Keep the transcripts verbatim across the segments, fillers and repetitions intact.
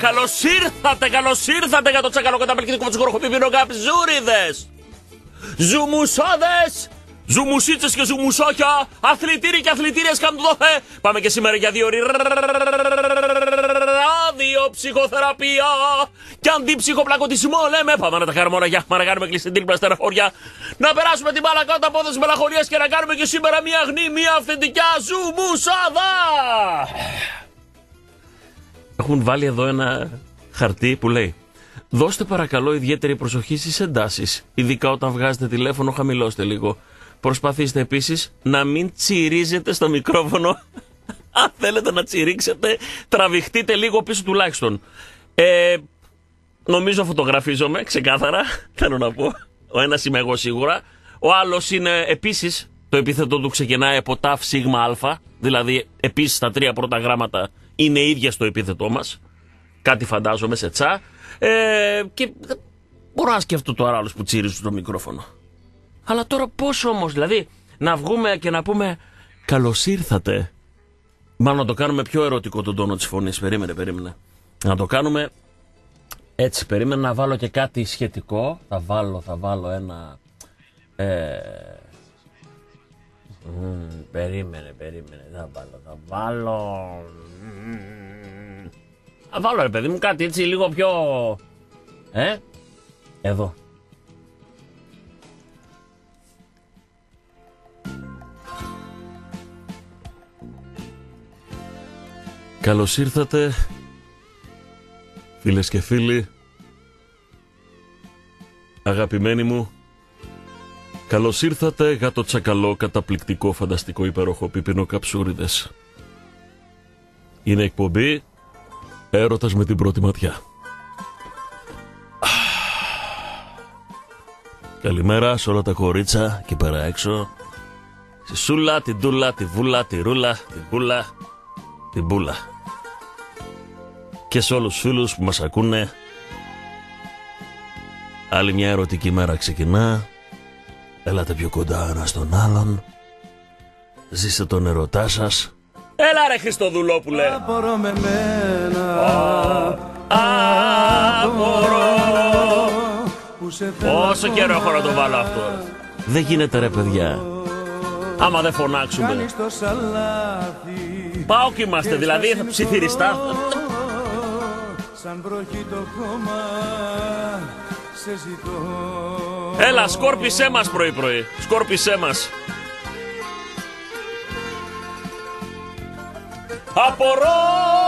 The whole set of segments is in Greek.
καλώς ήρθατε, καλώς ήρθατε για το τσακαλό καταπληκτικό φωτσοκόρο πιπίνο καψούριδες, ζουμουσάδες, ζουμουσίτσες και ζουμουσάκια, αθλητήρι και αθλητήριες καμπδόθε. Πάμε και σήμερα για δύο ώρες ράδιο ψυχοθεραπεία και αντιψυχοπλακωτισμό λέμε. Πάμε να τα κάνουμε όλα για να κάνουμε κλειστή τρίπλα στεναχώρια, να περάσουμε την μπάλα κάτω από τις μελαγχολίες και να κάνουμε και σήμερα μια αγνή, μια αυθεντικά ζουμουσάδα. Έχουν βάλει εδώ ένα χαρτί που λέει: δώστε παρακαλώ ιδιαίτερη προσοχή στις εντάσεις, ειδικά όταν βγάζετε τηλέφωνο, χαμηλώστε λίγο. Προσπαθήστε επίσης να μην τσιρίζετε στο μικρόφωνο. Αν θέλετε να τσιρίξετε, τραβηχτείτε λίγο πίσω τουλάχιστον. Ε, νομίζω φωτογραφίζομαι, ξεκάθαρα, θέλω να πω. Ο ένας είμαι εγώ σίγουρα. Ο άλλος είναι επίσης, το επίθετο του ξεκινάει από ταφ σίγμα αλφα. Δηλαδή επίσης τα τρία πρώτα γράμματα είναι ίδια στο επίθετό μας. Κάτι φαντάζομαι σε τσα. Ε, και μπορώ να σκέφτω τώρα άλλους που τσίριζουν στο μικρόφωνο. Αλλά τώρα πώς όμως, δηλαδή να βγούμε και να πούμε καλώς ήρθατε. Μάλλον να το κάνουμε πιο ερωτικό τον τόνο της φωνής. Περίμενε, περίμενε. Να το κάνουμε έτσι, περίμενε να βάλω και κάτι σχετικό. Θα βάλω, θα βάλω ένα... Ε, μ, περίμενε, περίμενε. Θα βάλω, θα βάλω... Θα βάλω ρε παιδί μου κάτι έτσι λίγο πιο... Ε, εδώ. Καλώς ήρθατε, φίλες και φίλοι, αγαπημένοι μου. Καλώς ήρθατε για το τσακαλό, καταπληκτικό, φανταστικό, υπέροχο πιπίνο καψούριδες. Είναι εκπομπή έρωτας με την πρώτη ματιά. Καλημέρα σε όλα τα κορίτσα εκεί πέρα έξω. Στη Σούλα, την Τούλα, τη Βούλα, τη Ρούλα, την Πούλα, την Μπούλα. Και σε όλους τους φίλους που μας ακούνε. Άλλη μια ερωτική μέρα ξεκινά. Έλατε πιο κοντά ένα στον άλλον. Ζήστε τον ερωτά σας. Έλα ρε Χριστοδουλόπουλε. Απορώ με μένα. Απορώ. Πόσο καιρό έχω να το βάλω αυτό. Δεν γίνεται ρε παιδιά. Άμα δεν φωνάξουμε. Πάω και είμαστε, δηλαδή θα ψιθυριστά. Σαν βροχή το χώμα σε ζητώ. Έλα, σκόρπισέ μας πρωί πρωί. Σκόρπισέ μας. Απορώ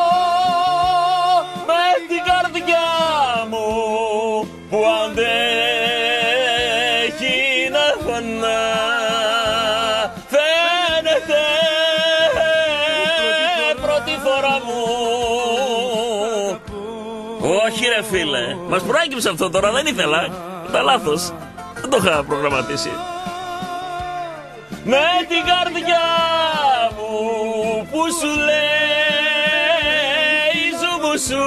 με την καρδιά μου που αντέχει να φανά. Φαίνεται πρώτη φορά μου. Όχι ρε φίλε, μας προέκυψε αυτό τώρα, δεν ήθελα. Τα λάθος, δεν το είχα προγραμματίσει. Με την καρδιά μου που σου λέει ζουμουσού.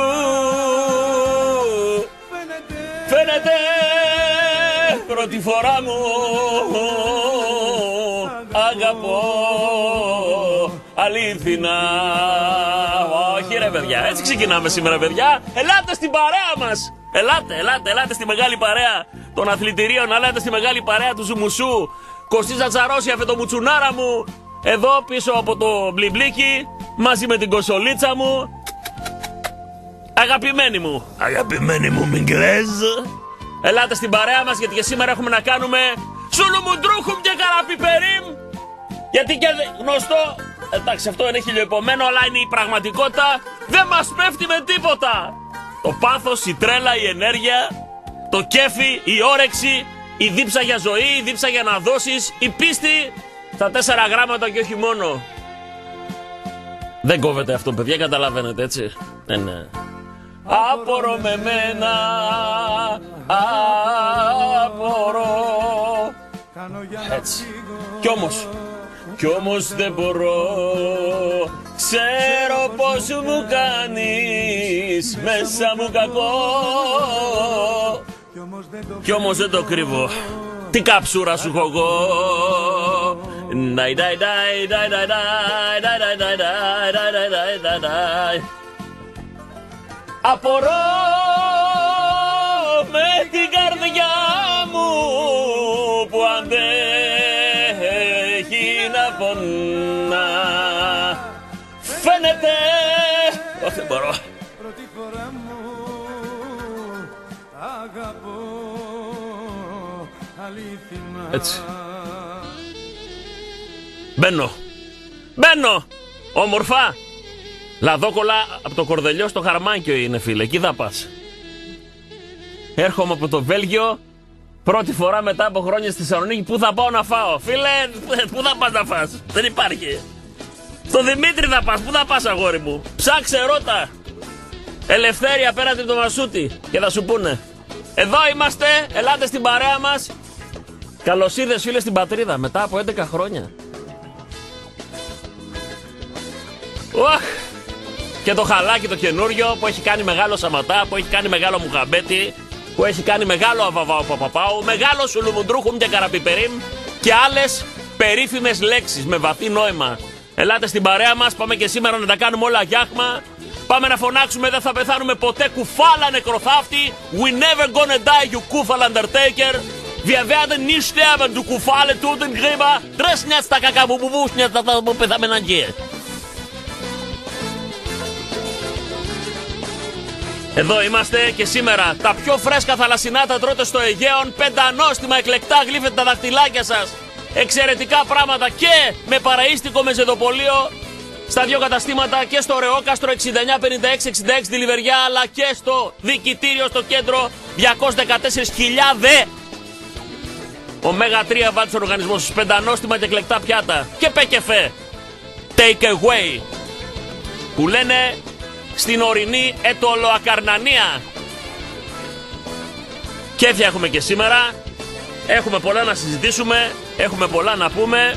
Φαίνεται πρώτη φορά μου. Αγαπώ αλήθινα. Όχι ρε παιδιά, έτσι ξεκινάμε σήμερα παιδιά. Ελάτε στην παρέα μας. Ελάτε, ελάτε, ελάτε στη μεγάλη παρέα των αθλητηρίων. Ελάτε στη μεγάλη παρέα του Ζουμουσού. Κωστίζα Τσαρώσια, φετομουτσουνάρα μου. Εδώ πίσω από το μπλιμπλίκι, μαζί με την κοσολίτσα μου. Αγαπημένοι μου. Αγαπημένοι μου Μιγκρέζ. Ελάτε στην παρέα μας γιατί και σήμερα έχουμε να κάνουμε σουλουμουντρούχουμ και καραπιπερίμ. Γιατί και γνωστό, εντάξει αυτό είναι χιλιοεπομένο, αλλά είναι η πραγματικότητα. Δεν μας πέφτει με τίποτα. Το πάθος, η τρέλα, η ενέργεια, το κέφι, η όρεξη, η δίψα για ζωή, η δίψα για να δώσεις, η πίστη στα τέσσερα γράμματα και όχι μόνο. Δεν κόβεται αυτό παιδιά, καταλαβαίνετε έτσι. Ναι, ναι. Απορώ με μένα, απορώ. Έτσι. Κι όμως, κι όμως δεν μπορώ. Ξέρω πως μου κάνεις μέσα μου κακό. Κι όμως δεν το κρύβω. Τι καψούρα σου έχω εγώ. Ναϊ-ναϊ-ναϊ-ναϊ-ναϊ-ναϊ. Απορώ με την καρδιά μου που αντέχει να πονά. Φαίνεται... Όχι, δεν μπορώ. Πρώτη φορά μου αγαπώ αλήθινα. Έτσι. Μπαίνω. Μπαίνω. Όμορφα. Λαδόκολα από το Κορδελιό στο Χαρμάνκιο είναι, φίλε. Εκεί θα πας. Έρχομαι από το Βέλγιο. Πρώτη φορά μετά από χρόνια στη Θεσσαλονίκη. Πού θα πάω να φάω? Φίλε, πού θα πας να φας? Δεν υπάρχει. Στο Δημήτρη θα πας. Πού θα πας, αγόρι μου? Ψάξε, ρώτα. Ελευθέρια απέναντι από το Μασούτη. Και θα σου πούνε. Εδώ είμαστε. Ελάτε στην παρέα μας. Καλώς ήρθες, φίλε, στην πατρίδα. Μετά από έντεκα χρόνια. Οχ. Και το χαλάκι το καινούριο που έχει κάνει μεγάλο Σαματά, που έχει κάνει μεγάλο Μουχαμπέτη, που έχει κάνει μεγάλο Αβαβάου Παπαπάου, μεγάλο Σουλουμουντρούχουμ και Καραπιπερίμ και άλλες περίφημες λέξεις με βαθύ νόημα. Ελάτε στην παρέα μας, πάμε και σήμερα να τα κάνουμε όλα γιάχμα. Πάμε να φωνάξουμε, δεν θα πεθάνουμε ποτέ, κουφάλα νεκροθάφτη. We never gonna die, you κουφάλα Undertaker. Wir werden nicht sterben, du κουφάλε τούτεν γρήμα. Τρες νιάτς τα κακαβουμπουβούς, νιάτς τα που πεθάμε να γκαίε. Εδώ είμαστε και σήμερα τα πιο φρέσκα θαλασσινά τα τρώτε στο Αιγαίον. Πεντανόστιμα εκλεκτά γλύφετε τα δαχτυλάκια σας. Εξαιρετικά πράγματα και με παραΐστικο μεζεδοπολείο στα δύο καταστήματα και στο Ρεόκαστρο εξήντα εννιά πενήντα έξι εξήντα έξι τη Λιβεριά, αλλά και στο Δικητήριο στο κέντρο διακόσιες δεκατέσσερις χιλιάδες. Ωμέγα τρία βάλτε στον οργανισμό σας. Πεντανόστιμα και εκλεκτά πιάτα και πεκεφέ take away που λένε στην ορεινή Ετωλοακαρνανία. Κέφια έχουμε και σήμερα. Έχουμε πολλά να συζητήσουμε. Έχουμε πολλά να πούμε.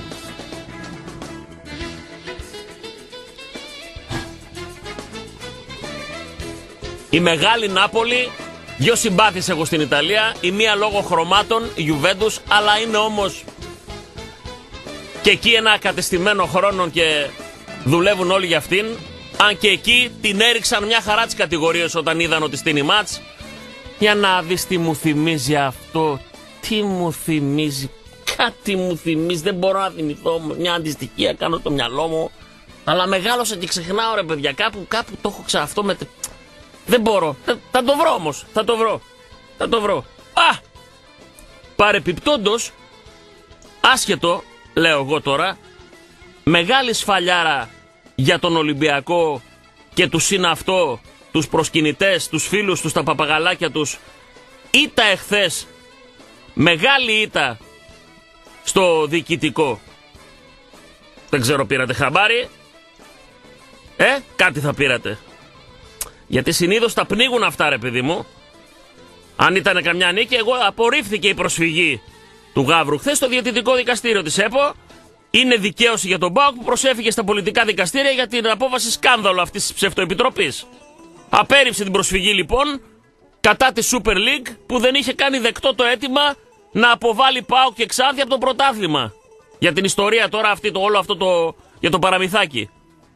Η μεγάλη Νάπολη. Δυο συμπάθειες έχω στην Ιταλία. Η μία λόγω χρωμάτων, η Γιουβέντους, αλλά είναι όμως και εκεί ένα κατεστημένο χρόνων και δουλεύουν όλοι για αυτήν. Αν και εκεί την έριξαν μια χαρά τις κατηγορίες όταν είδαν ότι στείνει μάτς. Για να δεις τι μου θυμίζει αυτό. Τι μου θυμίζει. Κάτι μου θυμίζει. Δεν μπορώ να θυμηθώ. Μια αντιστοιχία κάνω στο μυαλό μου. Αλλά μεγάλωσα και ξεχνάω, ρε παιδιά. Κάπου, κάπου το έχω ξαφτώ με... Δεν μπορώ. Θα, θα το βρω όμως. Θα το βρω. Θα το βρω. Α! Παρεπιπτόντος, άσχετο, λέω εγώ τώρα, μεγάλη σφαλιάρα για τον Ολυμπιακό και τους είναι αυτό, τους προσκυνητές, τους φίλους τους, τα παπαγαλάκια τους. Ήττα εχθές, μεγάλη ήττα στο διοικητικό. Δεν ξέρω, πήρατε χαμπάρι? Ε, κάτι θα πήρατε. Γιατί συνήθως τα πνίγουν αυτά, ρε παιδί μου. Αν ήταν καμιά νίκη, εγώ απορρίφθηκε η προσφυγή του Γαύρου χθες στο Διαιτητικό Δικαστήριο της ΕΠΟ. Είναι δικαίωση για τον ΠΑΟΚ που προσέφηκε στα πολιτικά δικαστήρια για την απόφαση σκάνδαλο αυτής της ψευτοεπιτροπής. Απέρριψε την προσφυγή λοιπόν κατά τη Super League που δεν είχε κάνει δεκτό το αίτημα να αποβάλει ΠΑΟΚ και Ξάνθη από το πρωτάθλημα. Για την ιστορία τώρα αυτή, το όλο αυτό το, για το παραμυθάκι.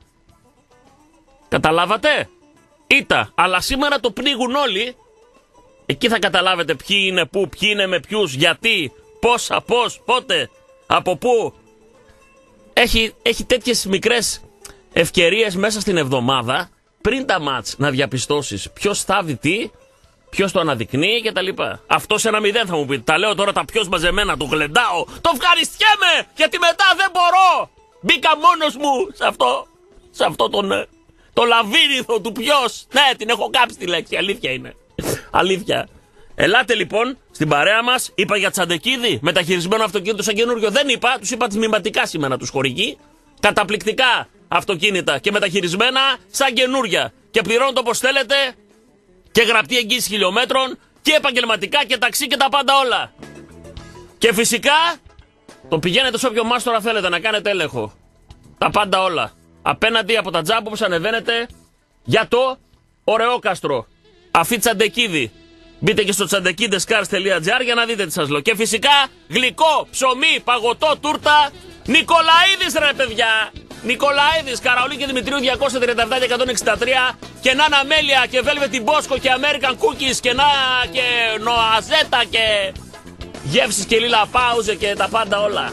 Καταλάβατε? Ήτα. Αλλά σήμερα το πνίγουν όλοι. Εκεί θα καταλάβετε ποιοι είναι πού, ποιοι είναι με ποιους, γιατί, πόσα, πώς, πότε, από πού. Έχει, έχει τέτοιες μικρές ευκαιρίες μέσα στην εβδομάδα πριν τα μάτς να διαπιστώσεις ποιος θάβει τι, ποιος το αναδεικνύει κτλ. Αυτό σε ένα μηδέν θα μου πείτε. Τα λέω τώρα τα πιο μαζεμένα, το γλεντάω. Το ευχαριστιέμαι γιατί μετά δεν μπορώ. Μπήκα μόνος μου σε αυτό, σε αυτό τον, το λαβύρινθο του ποιος. Ναι, την έχω κάψει τη λέξη, αλήθεια είναι. Αλήθεια. Ελάτε λοιπόν στην παρέα μας. Είπα για Τσαντεκίδη, μεταχειρισμένο αυτοκίνητο σαν καινούριο. Δεν είπα, τους είπα τις μηματικά σήμερα τους χορηγεί. Καταπληκτικά αυτοκίνητα και μεταχειρισμένα σαν καινούρια. Και πληρώνονται όπως θέλετε και γραπτή εγγύηση χιλιόμετρων και επαγγελματικά και ταξί και τα πάντα όλα. Και φυσικά το πηγαίνετε σε όποιο μάστορα θέλετε να κάνετε έλεγχο. Τα πάντα όλα. Απέναντι από τα τζάμπο που ανεβαίνετε για το Ωραιόκαστρο. Αφή Τσαντεκίδη. Μπείτε και στο τσαντεκίδες τελεία τζι άρ για να δείτε τι σας λέω. Και φυσικά γλυκό, ψωμί, παγωτό, τούρτα. Νικολαίδης ρε παιδιά. Νικολαίδης, Καραολί και Δημητρίου διακόσια τριάντα επτά και εκατόν εξήντα τρία και Νάνα Μέλια και Velvet Bosco και American Cookies και, να, και Νοαζέτα και γεύσεις και Λίλα Πάουζε και τα πάντα όλα.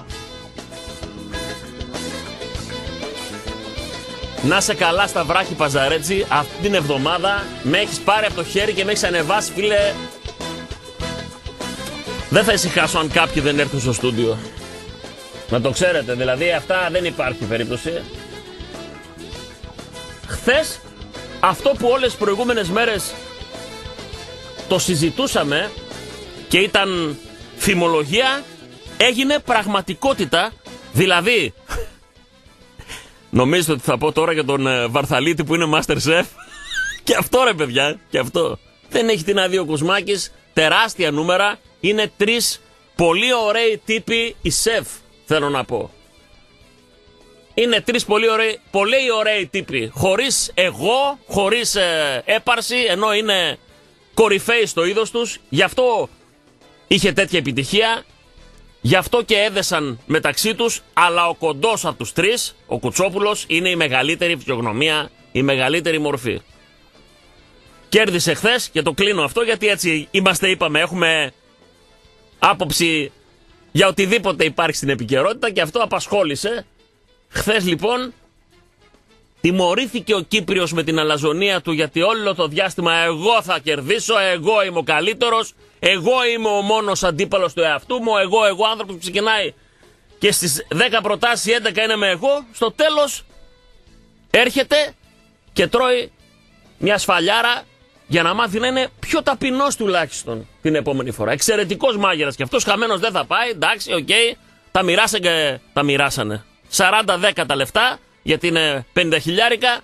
Να σε καλά στα βράχη Παζαρέτζη, αυτή την εβδομάδα με έχεις πάρει από το χέρι και με έχεις ανεβάσει, φίλε. Δεν θα ησυχάσω αν κάποιοι δεν έρθουν στο στούντιο. Να το ξέρετε, δηλαδή αυτά δεν υπάρχει περίπτωση. Χθες, αυτό που όλες τις προηγούμενες μέρες το συζητούσαμε και ήταν φημολογία, έγινε πραγματικότητα. Δηλαδή, νομίζετε ότι θα πω τώρα για τον ε, Βαρθαλίτη που είναι Master Chef? Και αυτό ρε παιδιά, και αυτό. Δεν έχει τι να δει ο Κουσμάκης, τεράστια νούμερα, είναι τρεις πολύ ωραίοι τύποι οι σεφ, θέλω να πω. Είναι τρεις πολύ ωραίοι, πολύ ωραίοι τύποι, χωρίς εγώ, χωρίς ε, έπαρση, ενώ είναι κορυφαίοι στο είδος τους, γι' αυτό είχε τέτοια επιτυχία. Γι' αυτό και έδεσαν μεταξύ τους, αλλά ο κοντός από τους τρεις, ο Κουτσόπουλος, είναι η μεγαλύτερη φυσιογνωμία, η μεγαλύτερη μορφή. Κέρδισε χθες και το κλείνω αυτό γιατί έτσι είμαστε, είπαμε, έχουμε άποψη για οτιδήποτε υπάρχει στην επικαιρότητα και αυτό απασχόλησε. Χθες λοιπόν τιμωρήθηκε ο Κύπριος με την αλαζονία του γιατί όλο το διάστημα εγώ θα κερδίσω, εγώ είμαι ο καλύτερος, εγώ είμαι ο μόνος αντίπαλος του εαυτού μου, εγώ, εγώ άνθρωπος που ξεκινάει και στις δέκα προτάσεις οι έντεκα είναι με εγώ. Στο τέλος έρχεται και τρώει μια σφαλιάρα για να μάθει να είναι πιο ταπεινός τουλάχιστον την επόμενη φορά. Εξαιρετικός μάγειρας και αυτός, χαμένος δεν θα πάει, εντάξει, οκ, okay, τα μοιράσανε και τα μοιράσανε. σαράντα δέκα τα λεφτά γιατί είναι πενήντα χιλιάρικα.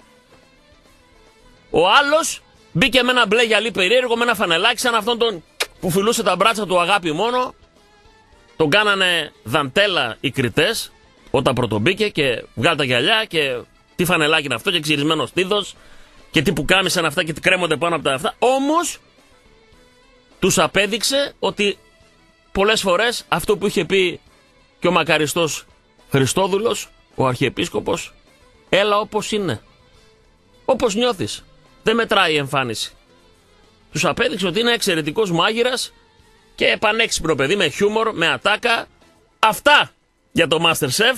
Ο άλλος μπήκε με ένα μπλε γυαλί περίεργο, με ένα φανελάκι σαν αυτόν τον που φιλούσε τα μπράτσα του αγάπη μόνο. Τον κάνανε δαντέλα οι κριτές όταν πρωτομπήκε και βγάλε τα γυαλιά και τι φανελάκι είναι αυτό και ξυρισμένο στήθος και τι που κάμισαν αυτά και τι κρέμονται πάνω από τα αυτά. Όμως τους απέδειξε ότι πολλές φορές αυτό που είχε πει και ο μακαριστός Χριστόδουλος, ο Αρχιεπίσκοπος, έλα όπως είναι, όπως νιώθεις, δεν μετράει η εμφάνιση. Τους απέδειξε ότι είναι εξαιρετικός μάγειρας και πανέξυπνο παιδί, με χιούμορ, με ατάκα. Αυτά για το MasterChef.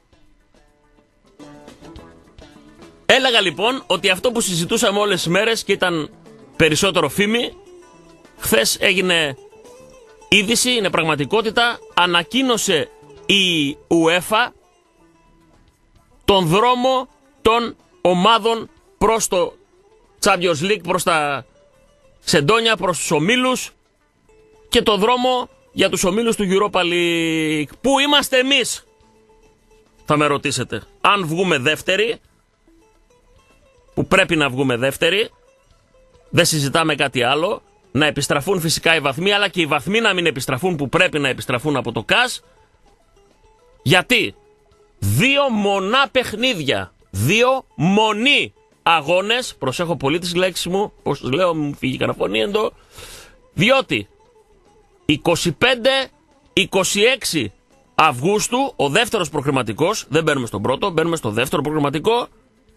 Έλεγα λοιπόν ότι αυτό που συζητούσαμε όλες τις μέρες και ήταν περισσότερο φήμη, χθες έγινε είδηση, είναι πραγματικότητα. Ανακοίνωσε η UEFA τον δρόμο των ομάδων προς το Champions League, προς τα σεντόνια, προς τους ομίλους και το δρόμο για τους ομίλους του Europa League. Πού είμαστε εμείς, θα με ρωτήσετε. Αν βγούμε δεύτεροι, που πρέπει να βγούμε δεύτεροι, δεν συζητάμε κάτι άλλο, να επιστραφούν φυσικά οι βαθμοί, αλλά και οι βαθμοί να μην επιστραφούν που πρέπει να επιστραφούν από το ΚΑΣ. Γιατί δύο μονά παιχνίδια, δύο μονή αγώνες, προσέχω πολύ τις λέξεις μου, πως τους λέω, μου φύγει κανένα φωνή εντό, διότι είκοσι πέντε είκοσι έξι Αυγούστου, ο δεύτερος προκριματικός, δεν μπαίνουμε στον πρώτο, μπαίνουμε στο δεύτερο προκριματικό,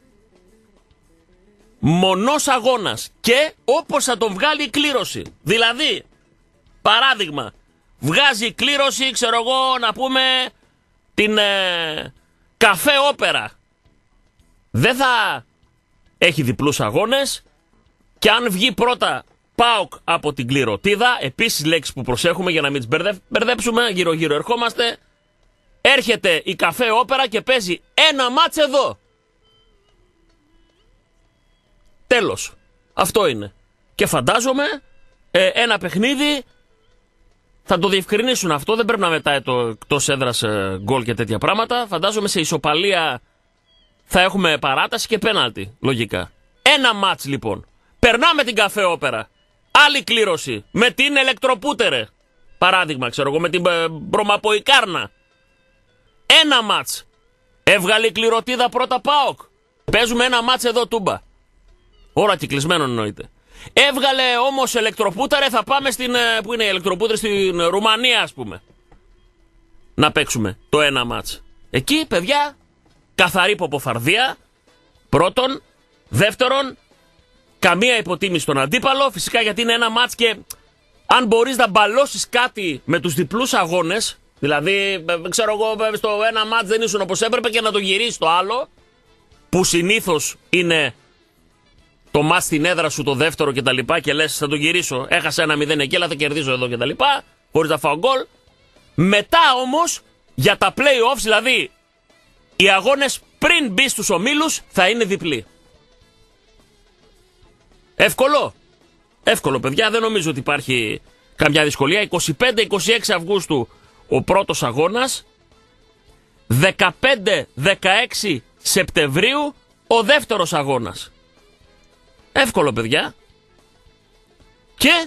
μονός αγώνας και όπως θα τον βγάλει η κλήρωση. Δηλαδή, παράδειγμα, βγάζει η κλήρωση, ξέρω εγώ, να πούμε την ε, Καφέ Όπερα. Δεν θα έχει διπλούς αγώνες και αν βγει πρώτα ΠΑΟΚ από την κληρωτίδα, επίσης λέξεις που προσέχουμε για να μην τις μπερδέψουμε, γύρω γύρω ερχόμαστε, έρχεται η Καφέ Όπερα και παίζει ένα μάτς εδώ. Τέλος. Αυτό είναι. Και φαντάζομαι ε, ένα παιχνίδι θα το διευκρινίσουν αυτό, δεν πρέπει να μετάει το εκτός έδρας ε, γκολ και τέτοια πράγματα. Φαντάζομαι σε ισοπαλία θα έχουμε παράταση και πέναλτι, λογικά. Ένα μάτς λοιπόν. Περνάμε την Καφέ Όπερα. Άλλη κλήρωση. Με την Ελεκτροπούτερε. Παράδειγμα, ξέρω εγώ, με την ε, Μπρομαποϊκάρνα. Ένα μάτς. Έβγαλε η κληρωτίδα πρώτα ΠΑΟΚ. Παίζουμε ένα μάτς εδώ τούμπα. Ώρα κυκλισμένο εννοείται. Έβγαλε όμως Ελεκτροπούταρε, θα πάμε στην. Πού είναι η Ελεκτροπούταρε, στην Ρουμανία, ας πούμε. Να παίξουμε το ένα μάτς. Εκεί, παιδιά, καθαρή ποποφαρδία. Πρώτον. Δεύτερον, καμία υποτίμηση στον αντίπαλο. Φυσικά γιατί είναι ένα μάτς και αν μπορείς να μπαλώσεις κάτι με τους διπλούς αγώνες, δηλαδή, ξέρω εγώ, στο ένα μάτς δεν ήσουν όπως έπρεπε και να το γυρίσεις στο άλλο, που συνήθως είναι το μάτς στην έδρα σου το δεύτερο κτλ. Και, και λες θα το γυρίσω, έχασα ένα μηδέν εκεί, αλλά θα κερδίσω εδώ κτλ. Χωρίς να φάω γκολ. Μετά όμως για τα play-offs, δηλαδή οι αγώνες πριν μπει στους ομίλους, θα είναι διπλοί. Εύκολο. Εύκολο, παιδιά, δεν νομίζω ότι υπάρχει καμιά δυσκολία. είκοσι πέντε είκοσι έξι Αυγούστου ο πρώτος αγώνας. δεκαπέντε δεκαέξι Σεπτεμβρίου ο δεύτερος αγώνας. Εύκολο, παιδιά. Και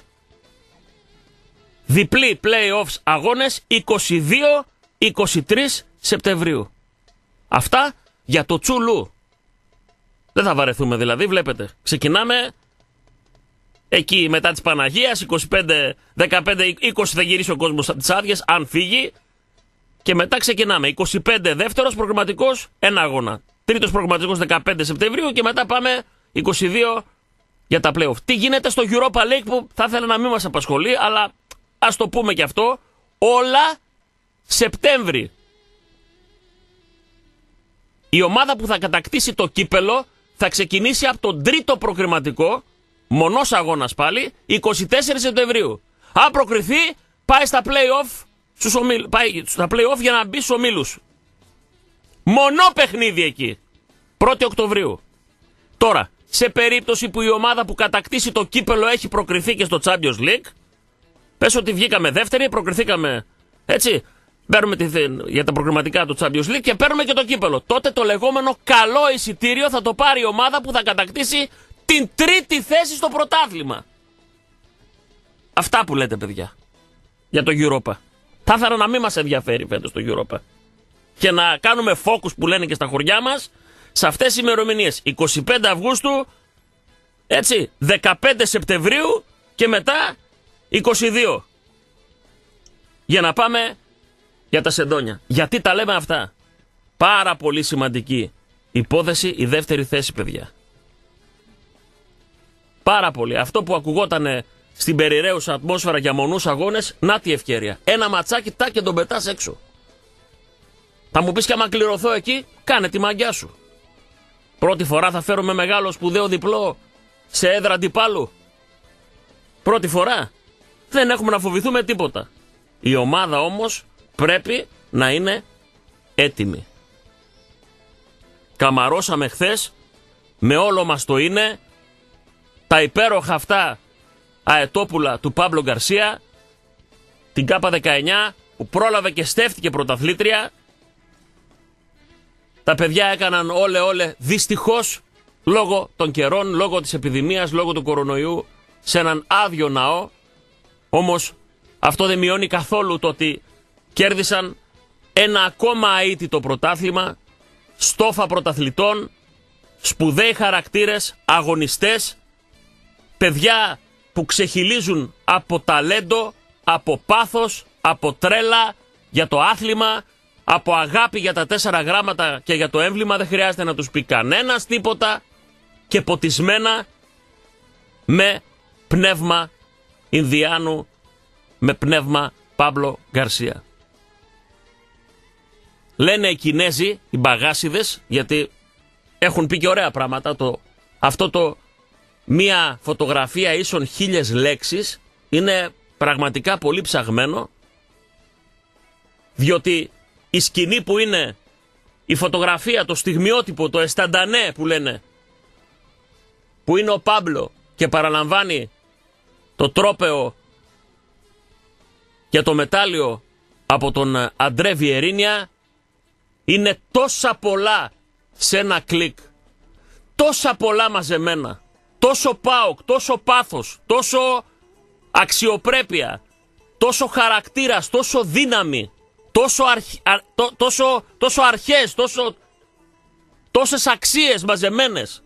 διπλή play-offs αγώνες είκοσι δύο είκοσι τρία Σεπτεμβρίου. Αυτά για το Τσουλού. Δεν θα βαρεθούμε δηλαδή, βλέπετε. Ξεκινάμε εκεί μετά της Παναγίας, είκοσι πέντε, δεκαπέντε, είκοσι θα γυρίσει ο κόσμος από τις άδειες, αν φύγει. Και μετά ξεκινάμε. είκοσι πέντε δεύτερος προγραμματικός, ένα αγώνα. Τρίτος προγραμματικός δεκαπέντε Σεπτεμβρίου και μετά πάμε είκοσι δύο για τα play-off. Τι γίνεται στο Europa League που θα ήθελα να μην μας απασχολεί, αλλά ας το πούμε και αυτό. Όλα Σεπτέμβρη. Η ομάδα που θα κατακτήσει το κύπελο θα ξεκινήσει από τον τρίτο προκριματικό, μονός αγώνας πάλι, είκοσι τέσσερα Σεπτεμβρίου. Αν προκριθεί, πάει στα play-off, στους ομίλ, πάει στα play-off για να μπει στους ομίλους. Μονό παιχνίδι εκεί. πρώτη Οκτωβρίου. Τώρα, σε περίπτωση που η ομάδα που κατακτήσει το κύπελο έχει προκριθεί και στο Champions League, πες ότι βγήκαμε δεύτεροι, προκριθήκαμε, έτσι, παίρνουμε τη, για τα προκριματικά του Champions League και παίρνουμε και το κύπελο. Τότε το λεγόμενο καλό εισιτήριο θα το πάρει η ομάδα που θα κατακτήσει την τρίτη θέση στο πρωτάθλημα. Αυτά που λέτε, παιδιά, για το Europa. Θα ήθελα να μην μας ενδιαφέρει φέτος το Europa. Και να κάνουμε focus που λένε και στα χωριά μας σε αυτές τις ημερομηνίες. είκοσι πέντε Αυγούστου, έτσι, δεκαπέντε Σεπτεμβρίου και μετά είκοσι δύο. Για να πάμε για τα σεντόνια. Γιατί τα λέμε αυτά? Πάρα πολύ σημαντική υπόθεση η δεύτερη θέση, παιδιά. Πάρα πολύ. Αυτό που ακουγότανε στην περιραίουσα ατμόσφαιρα για μονούς αγώνες, να τη ευκαιρία. Ένα ματσάκι τά και τον πετάς έξω. Θα μου πεις και άμα κληρωθώ εκεί, κάνε τη μαγιά σου. Πρώτη φορά θα φέρουμε μεγάλο σπουδαίο διπλό σε έδρα αντιπάλου. Πρώτη φορά. Δεν έχουμε να φοβηθούμε τίποτα. Η ομάδα όμως πρέπει να είναι έτοιμη. Καμαρώσαμε χθες, με όλο μας το είναι, τα υπέροχα αυτά αετόπουλα του Πάμπλο Γκαρσία, την Κάπα δεκαεννιά που πρόλαβε και στέφτηκε πρωταθλήτρια. Τα παιδιά έκαναν όλε όλε, δυστυχώς, λόγω των καιρών, λόγω της επιδημίας, λόγω του κορονοϊού, σε έναν άδειο ναό. Όμως αυτό δεν μειώνει καθόλου το ότι κέρδισαν ένα ακόμα αίτητο πρωτάθλημα, στόφα πρωταθλητών, σπουδαίοι χαρακτήρες, αγωνιστές, παιδιά που ξεχυλίζουν από ταλέντο, από πάθος, από τρέλα για το άθλημα, από αγάπη για τα τέσσερα γράμματα και για το έμβλημα. Δεν χρειάζεται να τους πει κανένας τίποτα, και ποτισμένα με πνεύμα Ινδιάνου, με πνεύμα Πάμπλο Γκαρσία. Λένε οι Κινέζοι, οι μπαγάσιδες, γιατί έχουν πει και ωραία πράγματα, το, αυτό το μία φωτογραφία ίσον χίλιες λέξεις είναι πραγματικά πολύ ψαγμένο, διότι η σκηνή που είναι η φωτογραφία, το στιγμιότυπο, το εσταντανέ που λένε, που είναι ο Πάμπλο και παραλαμβάνει το τρόπαιο και το μετάλλιο από τον Αντρέ Βιερίνια, είναι τόσα πολλά σε ένα κλικ, τόσα πολλά μαζεμένα, τόσο πάοκ, τόσο πάθος, τόσο αξιοπρέπεια, τόσο χαρακτήρας, τόσο δύναμη, τόσο, αρχ, α, τό, τόσο, τόσο αρχές, τόσο, τόσες αξίες μαζεμένες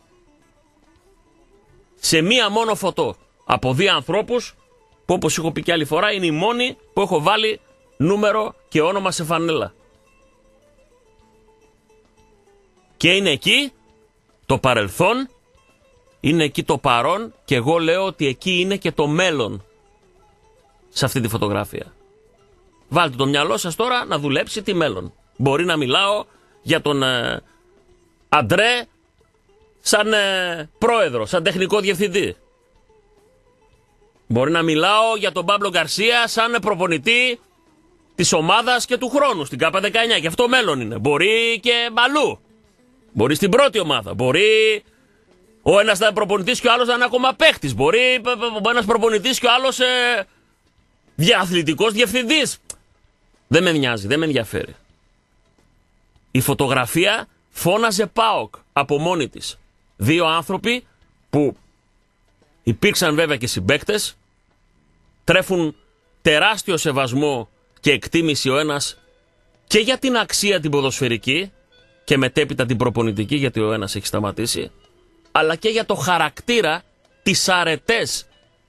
σε μία μόνο φωτό από δύο ανθρώπους που, όπως έχω πει και άλλη φορά, είναι οι μόνοι που έχω βάλει νούμερο και όνομα σε φανέλα. Και είναι εκεί το παρελθόν, είναι εκεί το παρόν και εγώ λέω ότι εκεί είναι και το μέλλον σε αυτή τη φωτογραφία. Βάλτε το μυαλό σας τώρα να δουλέψει τι μέλλον. Μπορεί να μιλάω για τον ε, Αντρέ σαν ε, πρόεδρο, σαν τεχνικό διευθυντή. Μπορεί να μιλάω για τον Πάμπλο Γκαρσία σαν προπονητή της ομάδας και του χρόνου στην Κάπα δεκαεννιά. Και αυτό μέλλον είναι. Μπορεί και αλλού. Μπορεί στην πρώτη ομάδα. Μπορεί ο ένας να είναι προπονητής και ο άλλος να είναι ακόμα παίχτης. Μπορεί ο ένας προπονητής και ο άλλος ε, διαθλητικός διευθυντής. Δεν με νοιάζει, δεν με ενδιαφέρει. Η φωτογραφία φώναζε ΠΑΟΚ από μόνη της. Δύο άνθρωποι που υπήρξαν βέβαια και συμπαίκτες, τρέφουν τεράστιο σεβασμό και εκτίμηση ο ένας και για την αξία την ποδοσφαιρική και μετέπειτα την προπονητική, γιατί ο ένας έχει σταματήσει, αλλά και για το χαρακτήρα, τις αρετές,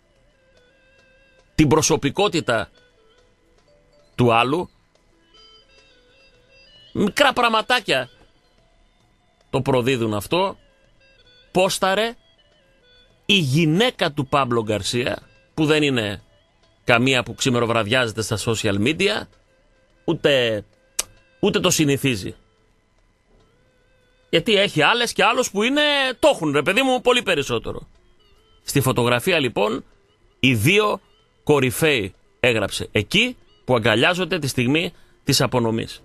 την προσωπικότητα του άλλου. Μικρά πραγματάκια το προδίδουν αυτό. Πόσταρε η γυναίκα του Πάμπλο Γκαρσία, που δεν είναι καμία που ξημεροβραδιάζεται στα social media, ούτε, ούτε το συνηθίζει. Γιατί έχει άλλες και άλλους που είναι, το έχουν ρε παιδί μου πολύ περισσότερο. Στη φωτογραφία λοιπόν οι δύο κορυφαίοι έγραψε εκεί που αγκαλιάζονται τη στιγμή της απονομής.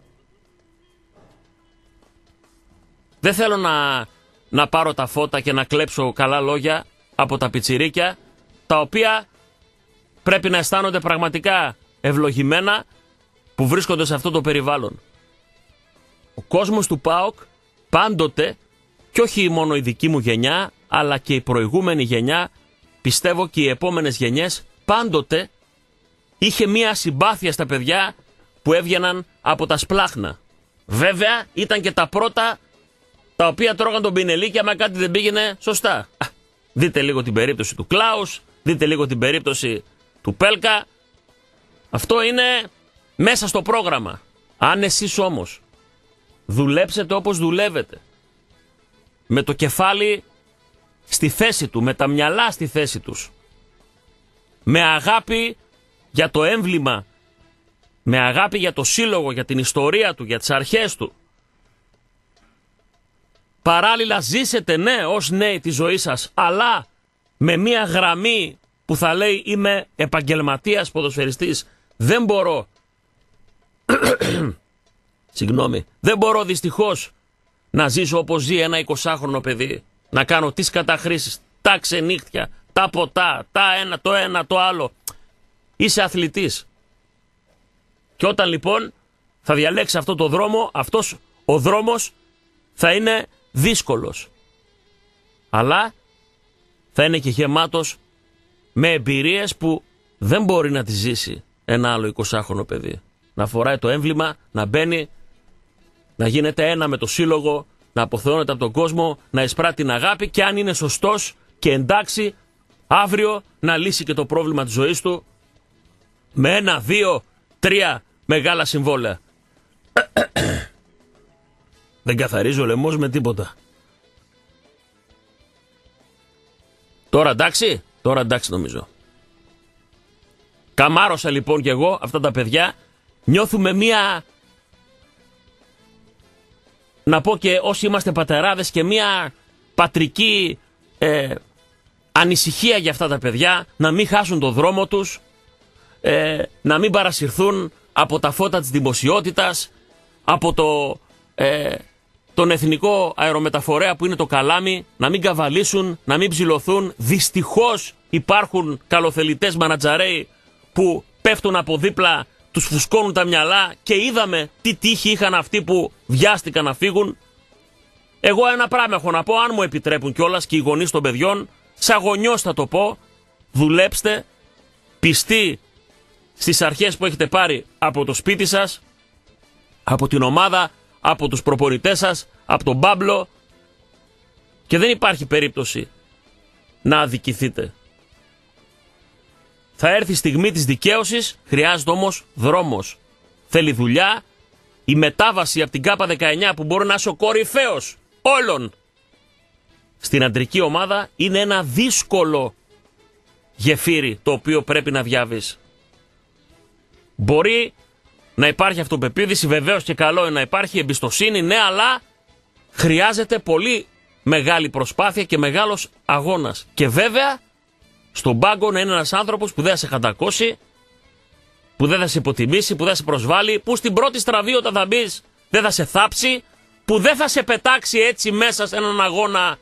Δεν θέλω να, να πάρω τα φώτα και να κλέψω καλά λόγια από τα πιτσιρίκια, τα οποία πρέπει να αισθάνονται πραγματικά ευλογημένα που βρίσκονται σε αυτό το περιβάλλον. Ο κόσμος του ΠΑΟΚ πάντοτε, και όχι μόνο η δική μου γενιά, αλλά και η προηγούμενη γενιά, πιστεύω και οι επόμενες γενιές, πάντοτε είχε μία συμπάθεια στα παιδιά που έβγαιναν από τα σπλάχνα. Βέβαια ήταν και τα πρώτα τα οποία τρώγαν τον πινελί και άμα κάτι δεν πήγαινε σωστά. Δείτε λίγο την περίπτωση του Κλάους, δείτε λίγο την περίπτωση του Πέλκα. Αυτό είναι μέσα στο πρόγραμμα. Αν εσείς όμως δουλέψετε όπως δουλεύετε, με το κεφάλι στη θέση του, με τα μυαλά στη θέση τους, με αγάπη για το έμβλημα, με αγάπη για το σύλλογο, για την ιστορία του, για τις αρχές του, παράλληλα ζήσετε ναι ως νέοι τη ζωή σας, αλλά με μια γραμμή που θα λέει είμαι επαγγελματίας ποδοσφαιριστής, δεν μπορώ συγγνώμη, δεν μπορώ δυστυχώς να ζήσω όπως ζει ένα εικοσάχρονο παιδί, να κάνω τις καταχρήσεις, τα ξενύχτια, τα ποτά, τα ένα, το ένα, το άλλο. Είσαι αθλητής. Και όταν λοιπόν θα διαλέξει αυτό το δρόμο, αυτός ο δρόμος θα είναι δύσκολος. Αλλά θα είναι και γεμάτος με εμπειρίες που δεν μπορεί να τις ζήσει ένα άλλο εικοσάχρονο παιδί. Να φοράει το έμβλημα, να μπαίνει, να γίνεται ένα με το σύλλογο, να αποθεώνεται από τον κόσμο, να εισπράττει την αγάπη και αν είναι σωστός και εντάξει, αύριο να λύσει και το πρόβλημα της ζωής του με ένα, δύο, τρία μεγάλα συμβόλαια. Δεν καθαρίζω λαιμός με τίποτα. Τώρα εντάξει, τώρα εντάξει νομίζω. Καμάρωσα λοιπόν και εγώ αυτά τα παιδιά. Νιώθουμε μία, να πω και όσοι είμαστε πατεράδες, και μία πατρική ε, ανησυχία για αυτά τα παιδιά, να μην χάσουν το δρόμο τους, ε, να μην παρασυρθούν από τα φώτα της δημοσιότητας, από το, ε, τον εθνικό αερομεταφορέα που είναι το καλάμι, να μην καβαλήσουν, να μην ψηλωθούν. Δυστυχώς υπάρχουν καλοθελητές μανατζαρέοι που πέφτουν από δίπλα, τους φουσκώνουν τα μυαλά και είδαμε τι τύχη είχαν αυτοί που βιάστηκαν να φύγουν. Εγώ ένα πράγμα έχω να πω, αν μου επιτρέπουν κιόλας και οι γονείς των παιδιών, σαν γονιός θα το πω, δουλέψτε πιστοί στις αρχές που έχετε πάρει από το σπίτι σας, από την ομάδα, από τους προπονητές σας, από τον Πάμπλο, και δεν υπάρχει περίπτωση να αδικηθείτε. Θα έρθει η στιγμή της δικαίωσης, χρειάζεται όμως δρόμος. Θέλει δουλειά, η μετάβαση από την Κάπα δεκαεννιά που μπορεί να είσαι ο κορυφαίος όλων. Στην αντρική ομάδα είναι ένα δύσκολο γεφύρι το οποίο πρέπει να διαβείς. Μπορεί να υπάρχει αυτοπεποίθηση, βεβαίως και καλό είναι να υπάρχει εμπιστοσύνη, ναι, αλλά χρειάζεται πολύ μεγάλη προσπάθεια και μεγάλος αγώνας. Και βέβαια στον πάγκο να είναι ένας άνθρωπος που δεν θα σε χαντακώσει, που δεν θα σε υποτιμήσει, που δεν θα σε προσβάλλει, που στην πρώτη στραβή όταν θα μπεις δεν θα σε θάψει, που δεν θα σε πετάξει έτσι μέσα σε έναν αγώνα.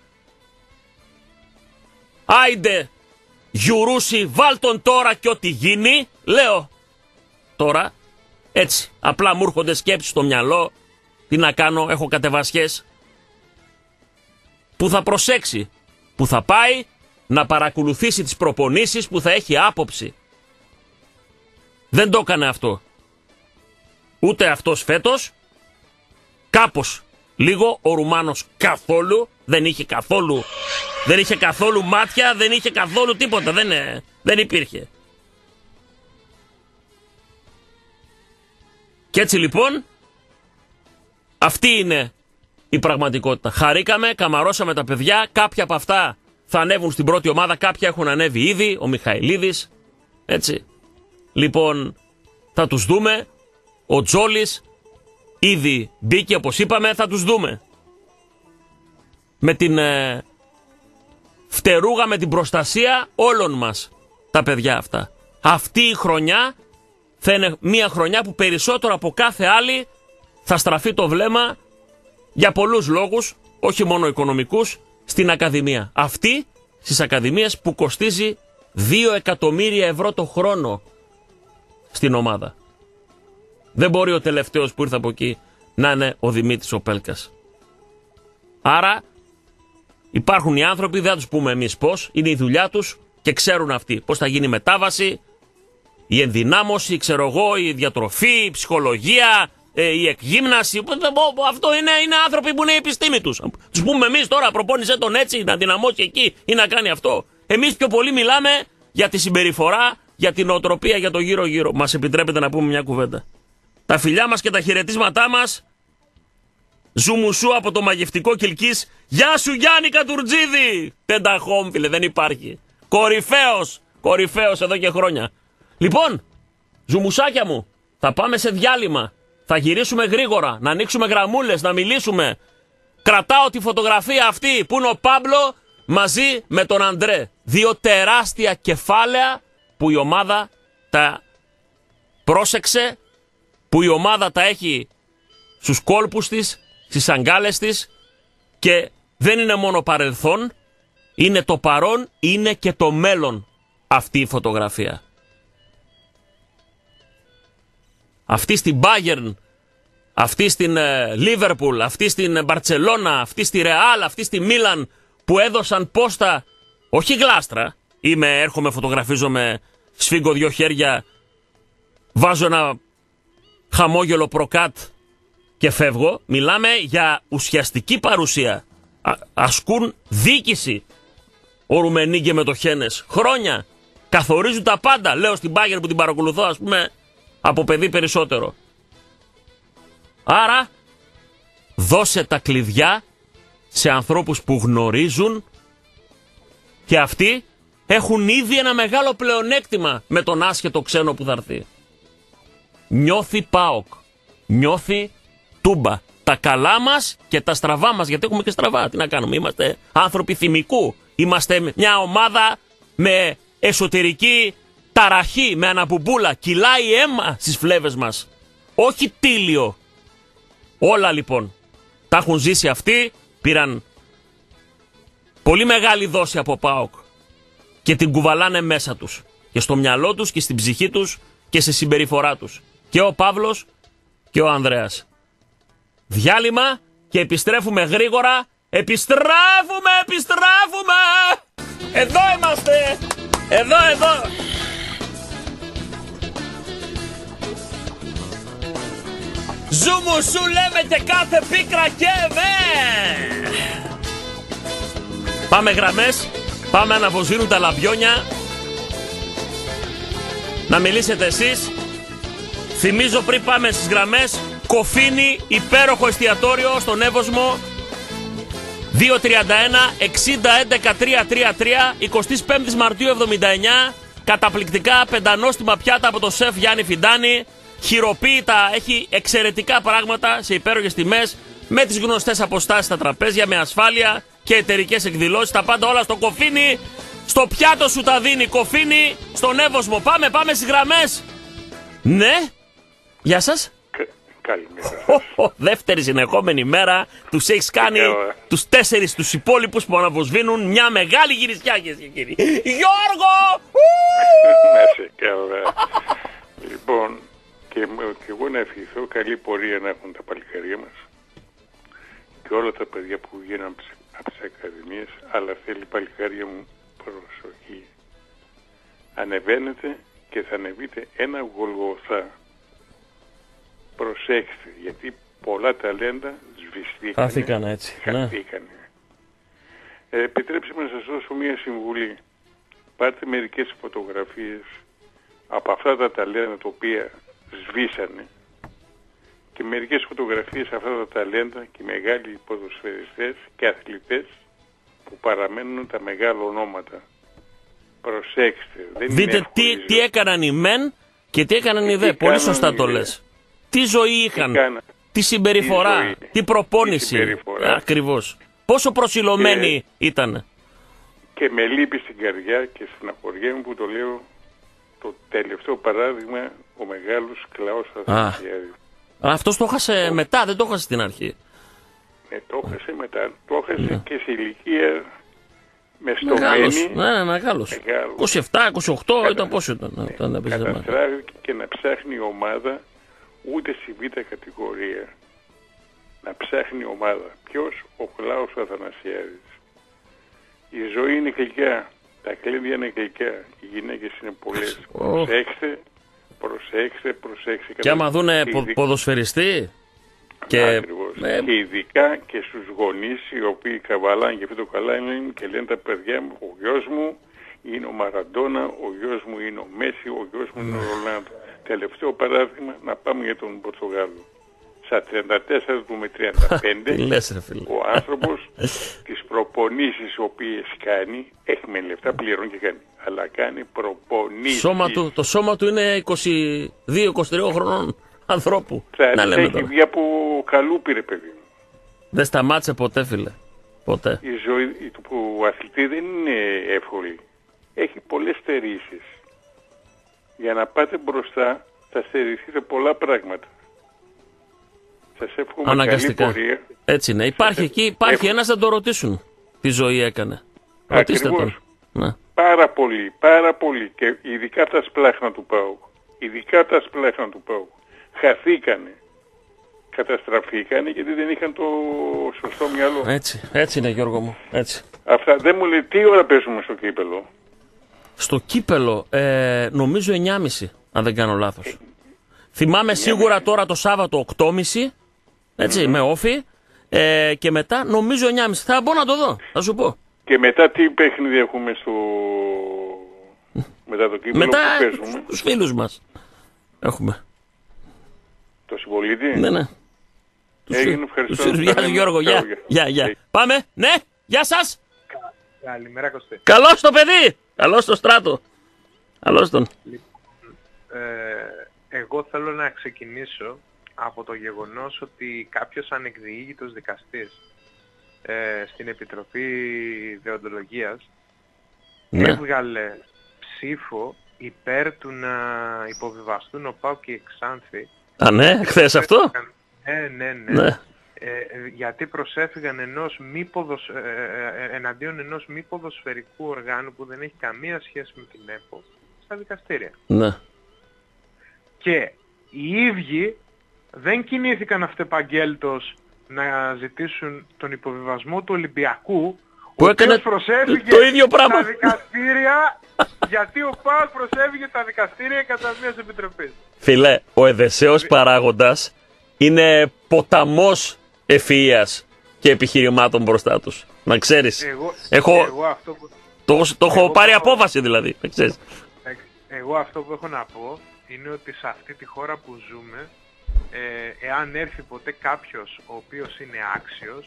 Άιντε Γιουρούση, βάλ τον τώρα και ό,τι γίνει. Λέω τώρα έτσι, απλά μου έρχονται σκέψεις στο μυαλό. Τι να κάνω, έχω κατεβασιές. Που θα προσέξει, που θα πάει να παρακολουθήσει τις προπονήσεις, που θα έχει άποψη. Δεν το έκανε αυτό. Ούτε αυτός φέτος. Κάπως λίγο ο Ρουμάνος καθόλου. Δεν είχε καθόλου, δεν είχε καθόλου μάτια, δεν είχε καθόλου τίποτα. Δεν, δεν υπήρχε. Και έτσι λοιπόν, αυτή είναι η πραγματικότητα. Χαρήκαμε, καμαρώσαμε τα παιδιά. Κάποια από αυτά θα ανέβουν στην πρώτη ομάδα, κάποια έχουν ανέβει ήδη. Ο Μιχαηλίδης, έτσι. Λοιπόν, θα τους δούμε. Ο Τζόλης ήδη μπήκε, όπως είπαμε, θα τους δούμε. Με την ε, φτερούγα, με την προστασία όλων μας τα παιδιά αυτά. Αυτή η χρονιά θα είναι μια χρονιά που περισσότερο από κάθε άλλη θα στραφεί το βλέμμα για πολλούς λόγους, όχι μόνο οικονομικούς, στην Ακαδημία. Αυτή στις Ακαδημίες που κοστίζει δύο εκατομμύρια ευρώ το χρόνο στην ομάδα. Δεν μπορεί ο τελευταίος που ήρθε από εκεί να είναι ο Δημήτρης ο Πέλκας. Άρα υπάρχουν οι άνθρωποι, δεν θα τους πούμε εμείς πώς, είναι η δουλειά τους και ξέρουν αυτοί πώς θα γίνει η μετάβαση, η ενδυνάμωση, ξέρω εγώ, η διατροφή, η ψυχολογία, η εκγύμναση. Αυτό είναι, είναι άνθρωποι που είναι η επιστήμη τους. Τους πούμε εμείς τώρα προπόνησε τον έτσι, να δυναμώσει εκεί ή να κάνει αυτό. Εμείς πιο πολύ μιλάμε για τη συμπεριφορά, για την νοοτροπία, για το γύρω-γύρω. Μας επιτρέπετε να πούμε μια κουβέντα. Τα φιλιά μας και τα χαιρετίσματά μας. Ζουμουσού από το μαγευτικό Κιλκής. Γεια σου Γιάννη Κατουρτζίδη! Πενταχόμ, φίλε, δεν υπάρχει. Κορυφαίος, κορυφαίος εδώ και χρόνια. Λοιπόν, ζουμουσάκια μου, θα πάμε σε διάλειμμα. Θα γυρίσουμε γρήγορα, να ανοίξουμε γραμμούλες, να μιλήσουμε. Κρατάω τη φωτογραφία αυτή που είναι ο Πάμπλο μαζί με τον Αντρέ. Δύο τεράστια κεφάλαια που η ομάδα τα πρόσεξε, που η ομάδα τα έχει στους κόλπους της, στις αγκάλες της και δεν είναι μόνο παρελθόν, είναι το παρόν, είναι και το μέλλον αυτή η φωτογραφία. Αυτή στην Bayern, αυτή στην Liverpool, αυτή στην Μπαρτσελώνα, αυτή στη Ρεάλ, αυτή στη Μίλαν που έδωσαν πόστα, όχι γλάστρα, είμαι, έρχομαι, φωτογραφίζομαι, σφίγγω δυο χέρια, βάζω ένα χαμόγελο προκάτ και φεύγω. Μιλάμε για ουσιαστική παρουσία. Α, ασκούν διοίκηση ο Ρουμενίγκε με το Χένες. Χρόνια. Καθορίζουν τα πάντα. Λέω στην Bayern που την παρακολουθώ, ας πούμε, από παιδί περισσότερο. Άρα, δώσε τα κλειδιά σε ανθρώπους που γνωρίζουν και αυτοί έχουν ήδη ένα μεγάλο πλεονέκτημα με τον άσχετο ξένο που θα έρθει. Νιώθει ΠΑΟΚ. Νιώθει Τούμπα. Τα καλά μας και τα στραβά μας, γιατί έχουμε και στραβά. Τι να κάνουμε, είμαστε άνθρωποι θυμικού. Είμαστε μια ομάδα με εσωτερική ταραχή, με αναμπουμπούλα. Κυλάει αίμα στις φλέβες μας. Όχι τίλιο. Όλα λοιπόν τα έχουν ζήσει αυτοί, πήραν πολύ μεγάλη δόση από ΠΑΟΚ και την κουβαλάνε μέσα τους και στο μυαλό τους και στην ψυχή τους και σε συμπεριφορά τους. Και ο Παύλος και ο Ανδρέας. Διάλειμμα και επιστρέφουμε γρήγορα. Επιστρέφουμε, επιστρέφουμε! Εδώ είμαστε! Εδώ, εδώ! Ζουμουσού λέμε και κάθε πίκρα και με! Πάμε γραμμές, πάμε να αναβοζύνουν τα λαμπιόνια. Να μιλήσετε εσείς. Θυμίζω πριν πάμε στις γραμμές, Κοφίνι, υπέροχο εστιατόριο στον Εύωσμο. δύο τριάντα ένα εξήντα έντεκα τριακόσια τριάντα τρία, εικοστή πέμπτη Μαρτίου εβδομήντα εννιά. Καταπληκτικά πεντανόστιμα πιάτα από το σεφ Γιάννη Φιντάνη. Χειροποίητα, έχει εξαιρετικά πράγματα σε υπέροχες τιμές. Με τις γνωστές αποστάσεις στα τραπέζια, με ασφάλεια και εταιρικές εκδηλώσεις. Τα πάντα όλα στο Κοφίνι. Στο πιάτο σου τα δίνει Κοφίνι. Στον Εύωσμο. Πάμε, πάμε στις γραμμές. Ναι. Γεια σας. Καλημέρα. Oh, oh, δεύτερη συνεχόμενη μέρα. Τους έχεις κάνει τους τέσσερις τους υπόλοιπους που αναβοσβήνουν μια μεγάλη γυρισιά, κυρίες και κύριοι. Γιώργο! Να σε καλά. Λοιπόν, και, και εγώ να ευχηθώ καλή πορεία να έχουν τα παλικαρία μας και όλα τα παιδιά που βγαίνουν από τις ακαδημίες, αλλά θέλει παλικάρια μου προσοχή. Ανεβαίνετε και θα ανεβείτε ένα Γολγοθά. Προσέξτε, γιατί πολλά ταλέντα σβηστήκανε. Χάθηκαν έτσι. Χαθήκανε. Ναι. Ε, επιτρέψτε με να σας δώσω μία συμβουλή. Πάρτε μερικές φωτογραφίες από αυτά τα ταλέντα τα οποία σβήσανε και μερικές φωτογραφίες από αυτά τα ταλέντα και οι μεγάλοι ποδοσφαιριστές και αθλητές που παραμένουν τα μεγάλα ονόματα. Προσέξτε. Δεν Δείτε τι, τι έκαναν οι μεν και τι έκαναν οι δε. Πολύ σωστά το λες. Τι ζωή είχαν, τι, κάνα, τι συμπεριφορά, τι, ζωή, τι προπόνηση. Ακριβώς. Πόσο προσιλωμένοι ήταν. Και με λύπη στην καρδιά και στεναχωριέμαι που το λέω, το τελευταίο παράδειγμα, ο μεγάλος Κλαός Αθανασιάδης. Αυτός το έχασε μετά, δεν το έχασε στην αρχή. Ναι, το έχασε μετά. Το έχασε ναι. και σε ηλικία μεστομένη. Ναι, ναι, μεγάλος. είκοσι επτά είκοσι οκτώ Κατα... ήταν πόσο ήταν. Ναι, καταστράφηκε και να ψάχνει η ομάδα ούτε στη β' κατηγορία. Να ψάχνει η ομάδα. Ποιος? Ο Κλάος Αθανασιάδης. Η ζωή είναι γλυκιά. Τα κλίδια είναι γλυκιά. Οι γυναίκες είναι πολλές. Oh. Προσέξτε, προσέξτε, προσέξτε. Και άμα δούνε πο, ειδικά... ποδοσφαιριστή. Και... Ακριβώς. Ε... Και ειδικά και στους γονείς οι οποίοι καβαλάνε και αυτό το καλά είναι και λένε τα παιδιά μου, ο γιος μου είναι ο Μαραντόνα, ο γιος μου είναι ο Μέση, ο γιος μου είναι ο Ρολάντο. Τελευταίο παράδειγμα, να πάμε για τον Πορτογάλο. Στα τριάντα τέσσερα του με τριάντα πέντε Λες, ρε, φίλε. Ο άνθρωπος τις προπονήσεις οι οποίες κάνει, έχει με λεφτά πληρώνει και κάνει, αλλά κάνει προπονήσεις. Σώμα του, το σώμα του είναι είκοσι δύο είκοσι τρία χρονών ανθρώπου. Θα να λέμε έχει βγει από καλούπι, ρε παιδί. Δεν σταμάτησε ποτέ, φίλε. Ποτέ. Η ζωή του αθλητή δεν είναι εύκολη. Έχει πολλές στερήσεις. Για να πάτε μπροστά θα στερηθείτε πολλά πράγματα. Σας εύχομαι αναγκαστικά. Καλή πορεία. Έτσι είναι. Υπάρχει εκεί, υπάρχει Έχω... ένας να το ρωτήσουν τι ζωή έκανε. Ρωτήστε τον. Ναι. Πάρα πολύ, πάρα πολύ. Και ειδικά τα σπλάχνα του ΠΑΟΚ. Ειδικά τα σπλάχνα του ΠΑΟΚ. Χαθήκανε. Καταστραφήκανε γιατί δεν είχαν το σωστό μυαλό. Έτσι, έτσι είναι, Γιώργο μου. Έτσι. Αυτά δεν μου λέει τι ώρα παίζουμε στο κύπελο. Στο κύπελο ε, νομίζω εννιά και μισή, αν δεν κάνω λάθος. Ε, Θυμάμαι σίγουρα τώρα το Σάββατο οκτώ και μισή, έτσι, mm-hmm. με όφι, ε, και μετά νομίζω εννιά και μισή. Θα μπω να το δω, θα σου πω. Και μετά τι παιχνίδι έχουμε στο... μετά το κύπελο μετά που παίζουμε. Τους φίλους μας έχουμε. Το Συμπολίτη. Ναι, ναι. Έγινε, ευχαριστώ. Γεια σου Γιώργο, γεια, γεια, γεια. Πάμε, ναι, γεια σας. Καλημέρα Κωστή. Καλώς το παιδί, καλώς το Στράτο. Καλώς τον. Ε, εγώ θέλω να ξεκινήσω από το γεγονός ότι κάποιος ανεκδιήγητος δικαστής ε, στην Επιτροπή Δεοντολογίας ναι. έβγαλε ψήφο υπέρ του να υποβιβαστούν ο ΠΑΟΚ και η Ξάνθη. Α, ναι, χθες αυτό. Ναι, ναι, ναι. ναι. Ε, γιατί προσέφυγαν ενός μη ποδοσ... ε, εναντίον ενός μη ποδοσφαιρικού οργάνου που δεν έχει καμία σχέση με την ΕΠΟ στα δικαστήρια. Ναι. Και οι ίδιοι δεν κινήθηκαν αυτεπαγγέλτος να ζητήσουν τον υποβιβασμό του Ολυμπιακού που ο έκανε προσέφυγε το ίδιο πράγμα στα δικαστήρια γιατί ο ΠΑΟΚ προσέφυγε στα δικαστήρια κατά μιας επιτροπής. Φίλε, ο εδεσαίος παράγοντας είναι ποταμός ευφυΐας και επιχειρημάτων μπροστά τους. Να ξέρεις. Εγώ, έχω, εγώ αυτό που, το, το έχω εγώ πάρει που, απόφαση δηλαδή. Να ξέρεις. Εγώ αυτό που έχω να πω είναι ότι σε αυτή τη χώρα που ζούμε, ε, εάν έρθει ποτέ κάποιος ο οποίος είναι άξιος,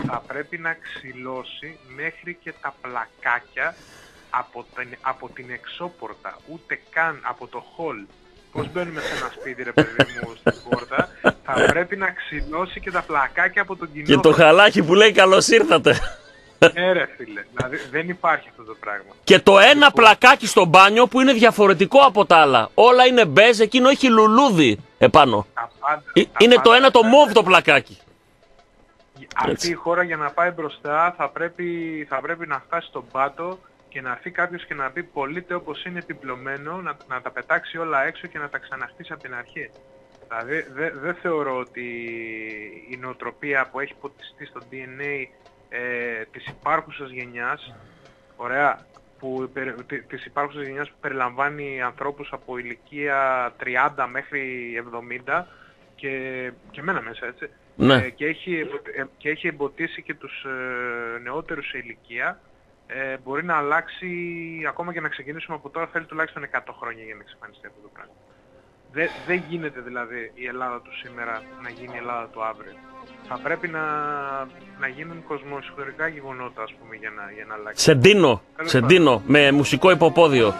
θα πρέπει να ξυλώσει μέχρι και τα πλακάκια από την, από την εξώπορτα, ούτε καν από το hall. Πώς μπαίνουμε σε ένα σπίτι, ρε παιδί μου, στην πόρτα, θα πρέπει να ξυλώσει και τα πλακάκια από τον κοινό. Και το χαλάκι που λέει καλώς ήρθατε. Ναι ρε φίλε, δηλαδή δεν υπάρχει αυτό το πράγμα. Και το ένα πλακάκι στο μπάνιο που είναι διαφορετικό από τα άλλα. Όλα είναι μπέζ, εκείνο έχει λουλούδι επάνω. Τα πάντα, Ε, τα είναι πάντα, το ένα το μόβ το πλακάκι. Αυτή Έτσι. η χώρα για να πάει μπροστά θα πρέπει, θα πρέπει να φτάσει στον πάτο και να έρθει κάποιος και να πει πολίτε όπως είναι επιπλωμένο, να, να τα πετάξει όλα έξω και να τα ξαναχτίσει από την αρχή. Δηλαδή δεν δε θεωρώ ότι η νοοτροπία που έχει ποτιστεί στο ντι εν έι ε, της υπάρχουσας γενιάς, ωραία, που, της υπάρχουσας γενιάς που περιλαμβάνει ανθρώπους από ηλικία τριάντα μέχρι εβδομήντα και, και εμένα μέσα, έτσι. Ναι. Ε, και, έχει, ε, και έχει εμποτίσει και τους ε, νεότερους σε ηλικία, ε, μπορεί να αλλάξει, ακόμα και να ξεκινήσουμε από τώρα, θέλει τουλάχιστον εκατό χρόνια για να εξαφανιστεί αυτό το πράγμα. Δεν δε γίνεται δηλαδή η Ελλάδα του σήμερα να γίνει η Ελλάδα του αύριο. Θα πρέπει να, να γίνουν κοσμοϊστορικά γεγονότα, ας πούμε, για να, για να αλλάξει. Σεντίνο, Σεντίνο, με μουσικό υποπόδιο.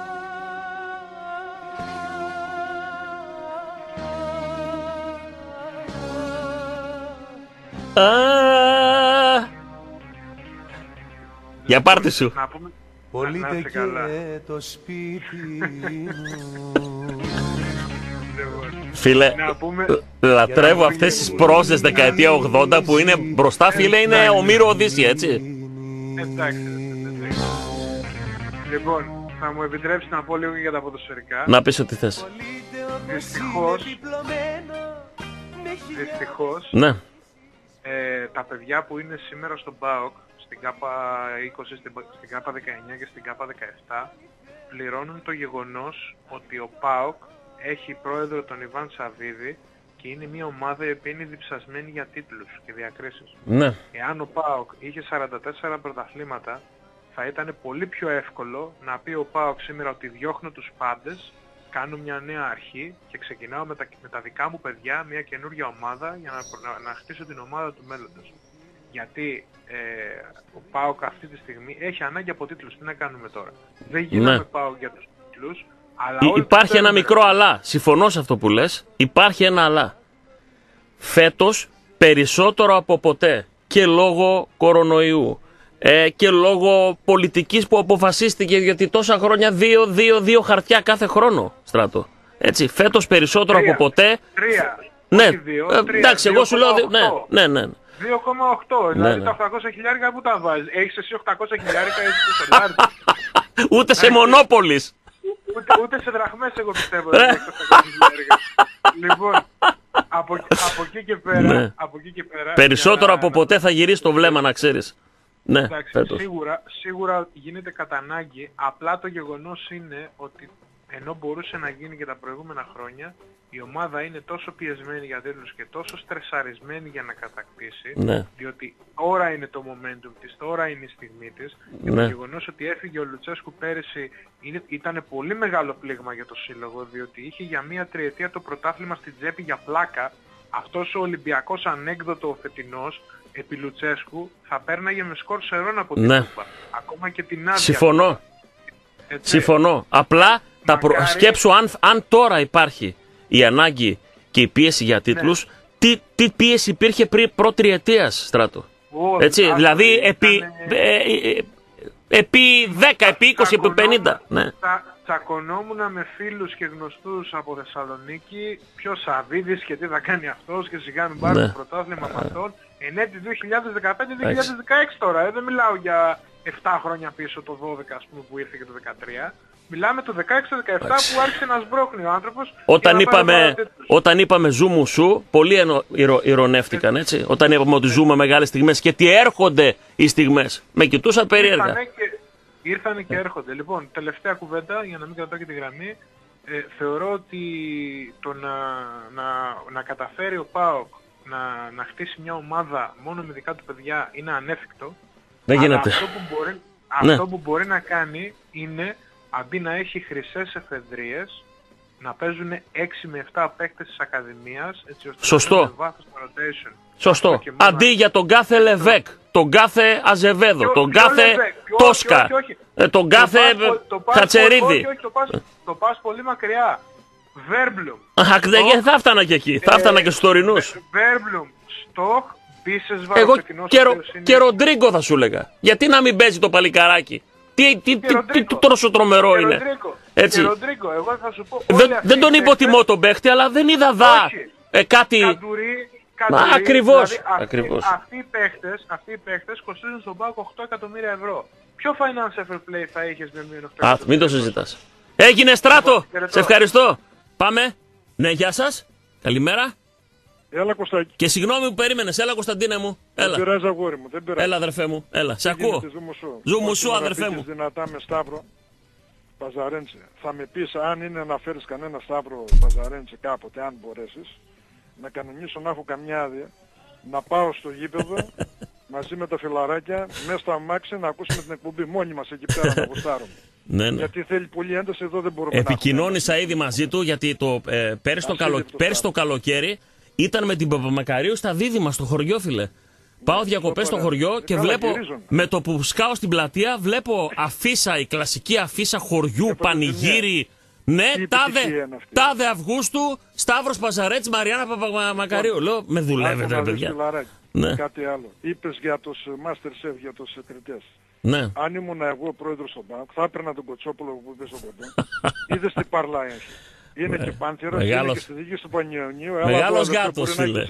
Α, για πάρτι σου. Να πούμε, Πολύτε να είστε καλά. και το σπίτι μου. Φίλε, Να πούμε, λατρεύω αυτές τις πρόζες δεκαετία ογδόντα που είναι μπροστά, φίλε, είναι ο Μύρο Οδύση, έτσι. εντάξει, εντάξει. Λοιπόν, θα μου επιτρέψει να πω λίγο για τα ποδοσφαιρικά. Να πεις ό,τι θες. Δυστυχώς, δυστυχώς, Ναι, ε, τα παιδιά που είναι σήμερα στον ΠΑΟΚ, στην ΚΑΠΑ είκοσι, στην, στην ΚΑΠΑ δεκαεννιά και στην ΚΑΠΑ δεκαεπτά, πληρώνουν το γεγονός ότι ο ΠΑΟΚ έχει πρόεδρο τον Ιβάν Σαββίδη και είναι μια ομάδα η οποία είναι διψασμένη για τίτλους και διακρίσεις. ναι. Εάν ο ΠΑΟΚ είχε σαράντα τέσσερα πρωταθλήματα, θα ήταν πολύ πιο εύκολο να πει ο ΠΑΟΚ σήμερα ότι διώχνω τους πάντες, κάνω μια νέα αρχή και ξεκινάω με τα, με τα δικά μου παιδιά μια καινούργια ομάδα για να, να, να χτίσω την ομάδα του μέλλοντος. Γιατί ε, ο ΠΑΟΚ αυτή τη στιγμή έχει ανάγκη από τίτλους. Τι να κάνουμε τώρα. Δεν γίναμε Ναι. ΠΑΟΚ για τους τίτλους, αλλά Υ- όλοι Υπάρχει τους ένα θέλουμε. μικρό αλλά. Συμφωνώ σε αυτό που λες. Υπάρχει ένα αλλά. Φέτος περισσότερο από ποτέ και λόγω κορονοϊού ε, και λόγω πολιτικής που αποφασίστηκε, γιατί τόσα χρόνια δύο, δύο, δύο χαρτιά κάθε χρόνο, Στράτο. Έτσι, φέτος περισσότερο Τρία. από ποτέ. Τρία. Ναι, Όχι δύο, ε, τρία. εντάξει, εγώ σου λέω. δύο κόμμα Ναι, οκτώ. ναι, ναι. δύο κόμμα οκτώ, δηλαδή ναι. τα οχτακόσια χιλιάρικα που τα βάζεις. Έχεις εσύ οχτακόσια χιλιάρικα, έχεις το σελάρι. Ούτε σε μονόπολης. Ούτε, ούτε σε δραχμές εγώ πιστεύω δεν έχεις οχτακόσια χιλιάρικα. Λοιπόν, από, από, εκεί και πέρα, Ναι. από εκεί και πέρα... Περισσότερο για να- από ποτέ θα γυρίσει το βλέμμα, να ξέρεις. Ναι, Εντάξει, φέτος. σίγουρα, σίγουρα γίνεται κατά ανάγκη, απλά το γεγονός είναι ότι ενώ μπορούσε να γίνει και τα προηγούμενα χρόνια, η ομάδα είναι τόσο πιεσμένη για τίτλους και τόσο στρεσαρισμένη για να κατακτήσει, Ναι. διότι τώρα είναι το momentum της, τώρα είναι η στιγμή της, και Ναι. το γεγονός ότι έφυγε ο Λουτσέσκου πέρυσι είναι, ήταν πολύ μεγάλο πλήγμα για το σύλλογο, διότι είχε για μία τριετία το πρωτάθλημα στην τσέπη για πλάκα. Αυτός ο Ολυμπιακός ανέκδοτο ο φετινός επί Λουτσέσκου θα πέρναγε με σκορ σερών από την Ναι. Κούπα. Ακόμα και την άδεια. Συμφωνώ. Έτσι. Συμφωνώ. Απλά τα προ... Μακάρι- σκέψου αν, αν τώρα υπάρχει η ανάγκη και η πίεση για τίτλους, Ναι. τι, τι πίεση υπήρχε πριν προτριετίας, Στράτο. Όχι, Έτσι, άκου, δηλαδή ήτανε- επί, ε, ε, ε, επί δέκα, επί είκοσι, επί πενήντα. Ναι. Τσα, τσακωνόμουν με φίλους και γνωστούς από Θεσσαλονίκη ποιος Σαββίδης και τι θα κάνει αυτός και σιγά μην πάρει Ναι. το πρωτάθλημα με αυτόν. Εν έτη δύο χιλιάδες δεκαπέντε δύο χιλιάδες δεκαέξι τώρα, ε, δεν μιλάω για επτά χρόνια πίσω, το δώδεκα ας πούμε που ήρθε και το δεκατρία. Μιλάμε το δεκαέξι δεκαεπτά που άρχισε να σμπρώχνει ο άνθρωπος. Όταν και να πάρει είπαμε, πάρα τέτοιους. όταν είπαμε ζούμου σου, πολλοί ενο- ηρο- ηρωνεύτηκαν, έτσι. Όταν είπαμε ότι ζούμε μεγάλες στιγμές και τι έρχονται οι στιγμές. Με κοιτούσαν περίεργα. Ήρθανε και, ήρθανε και έρχονται. Λοιπόν, τελευταία κουβέντα, για να μην κρατάω και τη γραμμή. Ε, θεωρώ ότι το να, να, να καταφέρει ο ΠΑΟΚ να, να χτίσει μια ομάδα μόνο με δικά του παιδιά είναι ανέφικτο. Δεν Αλλά γίνεται. Αυτό που, μπορεί, Ναι. αυτό που μπορεί να κάνει είναι, αντί να έχει χρυσές εφεδρίες, να παίζουν έξι με επτά παίκτες της Ακαδημίας, έτσι ώστε Σωστό. να έχουν βάθος rotation. Σωστό. Αντί για τον κάθε Λεβέκ, τον κάθε Αζεβέδο, Ποιο- τον ποιο κάθε Λεβέκ, ποιο- Τόσκα, όχι, όχι, όχι. ε, τον Το κάθε πας πο- το πας Χατσερίδη. πολύ- όχι, όχι, το πας- Το πας πολύ μακριά. Βέρμπλουμ. Αχ, δεν θα έφτανα και εκεί. Θα έφτανα και στους τωρινούς. Βέρμπλουμ, Στοχ, Μπίσεσβαρ, Εγώ φετινός και, ο Ρο- οποίος είναι- και Ροντρίγκο θα σου έλεγα. Γιατί να μην παίζει το παλικαράκι. Τι, τι, τι, τι, Ροντρίγκο. τι τόσο τρομερό Και είναι. Ροντρίγκο. Έτσι. Και Ροντρίγκο, εγώ θα σου πω. Δεν, όλοι αυτοί δεν τον οι υποτιμώ παίκτες- τον παίχτη, αλλά δεν είδα δα Όχι. ε, κάτι. Καντουρί, Μα, Καντουρί, ακριβώς, δηλαδή αυτοί, ακριβώς. Αυτοί οι παίχτες, αυτοί οι παίχτες κοστίζουν στον πάγκο οκτώ εκατομμύρια ευρώ. Ποιο financial fair play θα είχες με μείον οκτώ Α, εκατομμύρια μην το ευρώ? συζητάς. Έγινε Στράτο. Χαιρετώ. Σε ευχαριστώ. Πάμε. Ναι, γεια σας. Καλημέρα. Έλα Κωστάκη. Και συγγνώμη που περίμενες. Έλα Κωνσταντίνε μου. Δεν Έλα. πειράζει αγόρι μου, δεν πειράζει. Έλα αδερφέ μου. Έλα. Σε Τι ακούω. γίνεται, ζου μου σου. Ζου μου Όχι, σου, να αδερφέ πήγες μου. δυνατά με Σταύρο Παζαρέντσε. Θα με πεις αν είναι να φέρεις κανένα Σταύρο Παζαρέντσε κάποτε, αν μπορέσεις, να κανονίσω να έχω καμιά άδεια, να πάω στο γήπεδο μαζί με τα φιλαράκια, μέσα στο αμάξι να ακούσουμε την εκπομπή μόνοι μας εκεί πέρα να γουστάρουμε. Ναι, ναι. Γιατί θέλει πολύ ένταση, εδώ δεν μπορούμε να Επικοινώνησα ήδη μαζί του γιατί το, ε, πέρυσι, το καλο... Ασύλληπτο πέρυσι το καλοκαίρι ήταν με την Παπαμακαρίου στα δίδυμα στο χωριό, φίλε. Πάω διακοπές στο ωραία. χωριό και Καλά, βλέπω γυρίζουν. με το που σκάω στην πλατεία, βλέπω αφίσα, η κλασική αφίσα χωριού, πανηγύρι. Ναι, Τι τάδε, επιτυχία είναι αυτή. τάδε Αυγούστου, Σταύρος Παζαρέτης, Μαριάννα Παπαμακαρίου. Λέω, με δουλεύετε, Άκου ρε να δεις, παιδιά. φιλαράκι. Ναι. Κάτι άλλο. Είπες για τους Masterchef, για τους κριτές. Ναι. Αν ήμουν εγώ πρόεδρος στον ΠΑΟΚ, θα έπαιρνα τον Κοτσόπουλο που είπε στον κοντό. Είδες τι παρλά έχει. Είναι και Πάνθυρος, είναι Μεγάλος- και στη δίκη του Πανιωνίου. Μεγάλος γάτος, φίλε.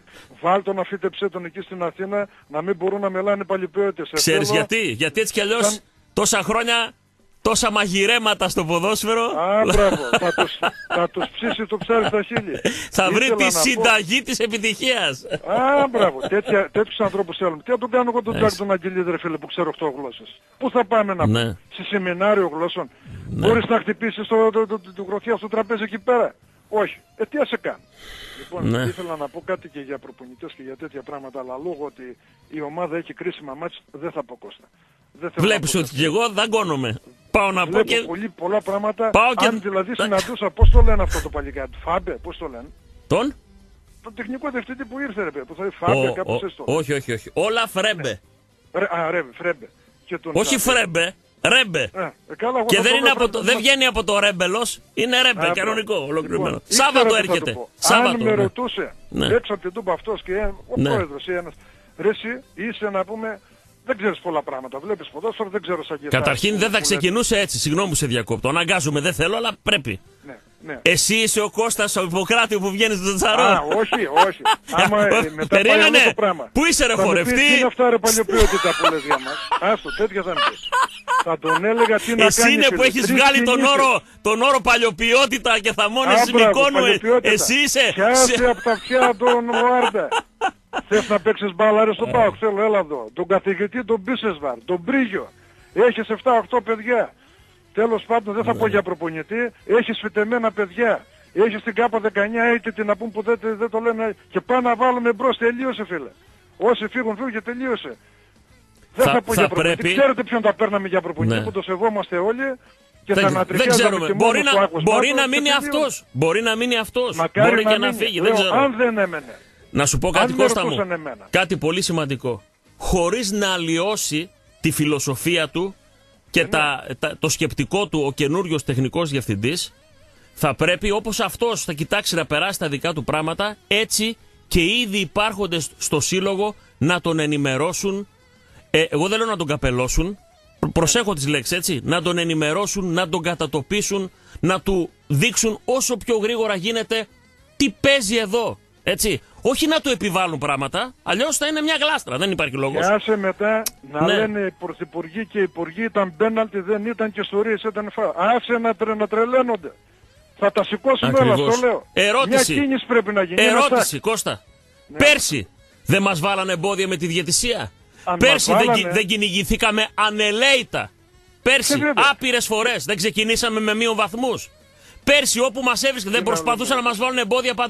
Βάλ τον να φύτεψε τον εκεί στην Αθήνα, να μην μπορούν να μιλάνε παλιπαίωτες. Ξέρεις γιατί. Γιατί έτσι κι αλλιώς σαν- τόσα χρόνια, τόσα μαγειρέματα στο ποδόσφαιρο. Α, μπράβο. θα, τους, θα τους ψήσει το ψάρι στα χείλη. Θα βρει Ήθελα τη να πω- συνταγή της επιτυχίας. Α, μπράβο. Τέτοια, τέτοιους ανθρώπους θέλουμε. Τι θα τον κάνω εγώ τον Τζάκ τον Αγγελίδη, ρε φίλε, που ξέρω οκτώ γλώσσες. Πού θα πάμε να πούμε. Ναι. Σε σεμινάριο γλώσσων. Μπορείς να χτυπήσεις το, το, το, το, το γροθιά στο τραπέζι εκεί πέρα. Όχι. Ε, τι ας σε κάνει. Λοιπόν, Ναι. ήθελα να πω κάτι και για προπονητές και για τέτοια πράγματα, αλλά λόγω ότι η ομάδα έχει κρίσιμα μάτς, δεν θα πω Κώστα. Δεν θέλω Βλέπεις να πω ότι και εγώ δαγκώνομαι. Πάω να πω Βλέπω και. πολύ, πολλά πράγματα. Πάω και- Αν δηλαδή συναντούσα, πώς το λένε αυτό το παλικάρι, Φάμπε, πώς το λένε. Τον. Το τεχνικό διευθυντή που ήρθε, ρε παιδί, που θα λέει Ο- Φάμπε, ο- κάπως έτσι το όχι, όχι, όχι. Όλα φρέμπε. Ρε, α, ρε, Φρέμπε. Και τον Όχι Φάμπε. φρέμπε. Ρέμπε. Ε, ε, καλά, εγώ Και θα δεν, το είναι λέω από το, Φρέμπε. δεν βγαίνει από το ρέμπελος. Είναι ρέμπε, Α, κανονικό, μπράβο. ολοκληρωμένο. Λοιπόν, ήξερα Σάββατο τι θα του έρχεται. πω. Σάββατο. Αν με ναι. ρωτούσε Ναι. έξω από την τούμπα αυτός και ε, ο Ναι. πρόεδρος ή ένας, ρε εσύ είσαι να πούμε, δεν ξέρεις πολλά πράγματα. Βλέπεις ποδόσφαιρο, δεν ξέρω σαν και εσάς, Καταρχήν που- δεν θα που λέτε. ξεκινούσε έτσι. Συγγνώμη που σε διακόπτω. Αναγκάζομαι, δεν θέλω, αλλά πρέπει. Ναι, ναι. Εσύ είσαι ο Κώστας ο Ιπποκράτιο που βγαίνει στο τσαρό. Α, όχι, όχι. Άμα ε, μετά πάει Περίμενε. άλλο το πράγμα. Πού είσαι ρε Θα μου πεις, χορευτή. τι είναι αυτά ρε παλιοποιότητα που λες για μας. Άστο, τέτοια θα μου πεις. Θα τον έλεγα τι να Εσύ κάνει. είναι φίλε. που έχεις Τρεις βγάλει τον κινήσεις. όρο, τον όρο παλιοποιότητα και θα μόνες Α, μπράβο, Μυκόνου. παλιοποιότητα. Εσύ είσαι. Πιάσε σε- από τα αυτιά τον Οάρντα. Θες να παίξεις μπάλα ρε στον ΠΑΟΚ, θέλω, έλα εδώ. Τον καθηγητή τον Μπίσεσβαρ, τον Πρίγιο. Έχεις επτά οκτώ παιδιά. Τέλος πάντων δεν θα πω για προπονητή. Έχεις φυτεμένα παιδιά. Έχεις την ΚΑΠΑ δεκαεννιά έτη να πούμε που δεν, δεν το λένε. Και πάμε να βάλουμε μπρος. Τελείωσε φίλε. Όσοι φύγουν φύγουν και τελείωσε. Δεν Θα- θα, πω θα για προπονητή. πρέπει- Ξέρετε ποιον τα παίρναμε για προπονητή Ναι. που το σεβόμαστε όλοι. Και Δεν, θα δεν ανατριχιάζαμε ξέρουμε. και Μπορεί μόνος του να, Άκος μπορεί Μάτος να και μείνει τελείωσε. αυτός. Μπορεί να μείνει αυτός. Μακάρι Μπορεί και να μείνει. φύγει. Λέω, Δεν ξέρω. αν δεν έμενε. Να σου πω κάτι με Κώστα μου. ρωτούσαν εμένα. Κάτι πολύ σημαντικό. Χωρίς να αλλοιώσει τη φιλοσοφία του και τα, τα- το σκεπτικό του ο καινούριος τεχνικός διευθυντής, θα πρέπει όπως αυτός θα κοιτάξει να περάσει τα δικά του πράγματα, έτσι και ήδη υπάρχοντες στο σύλλογο να τον ενημερώσουν. Ε, εγώ δεν λέω να τον καπελώσουν. Προ- Προσέχω τις λέξεις, έτσι. Να τον ενημερώσουν, να τον κατατοπίσουν, να του δείξουν όσο πιο γρήγορα γίνεται τι παίζει εδώ. Έτσι. Όχι να του επιβάλλουν πράγματα, αλλιώς θα είναι μια γλάστρα. Δεν υπάρχει Και λόγος. άσε μετά να Ναι. λένε οι πρωθυπουργοί και οι υπουργοί ήταν πέναλτι, δεν ήταν και ιστορίες, ήταν φάουλ. Άσε να, τρε, να τρελαίνονται. Θα τα σηκώσουμε όλα, Ακριβώς. αυτό λέω. Ερώτηση. Μια κίνηση πρέπει να γίνει. ένα Ερώτηση, σάκ. Κώστα. Πέρσι δεν μας βάλανε εμπόδια με τη διαιτησία. Αν Πέρσι μας δεν, βάλανε- κυ- δεν κυνηγηθήκαμε ανελαίητα. Πέρσι Και βέβαια. άπειρες φορές δεν ξεκινήσαμε με μείον βαθμούς. Πέρσι όπου μας έβρισκε δεν Τι να προσπαθούσαν να λέμε. μας βάλουν εμπόδια παντού.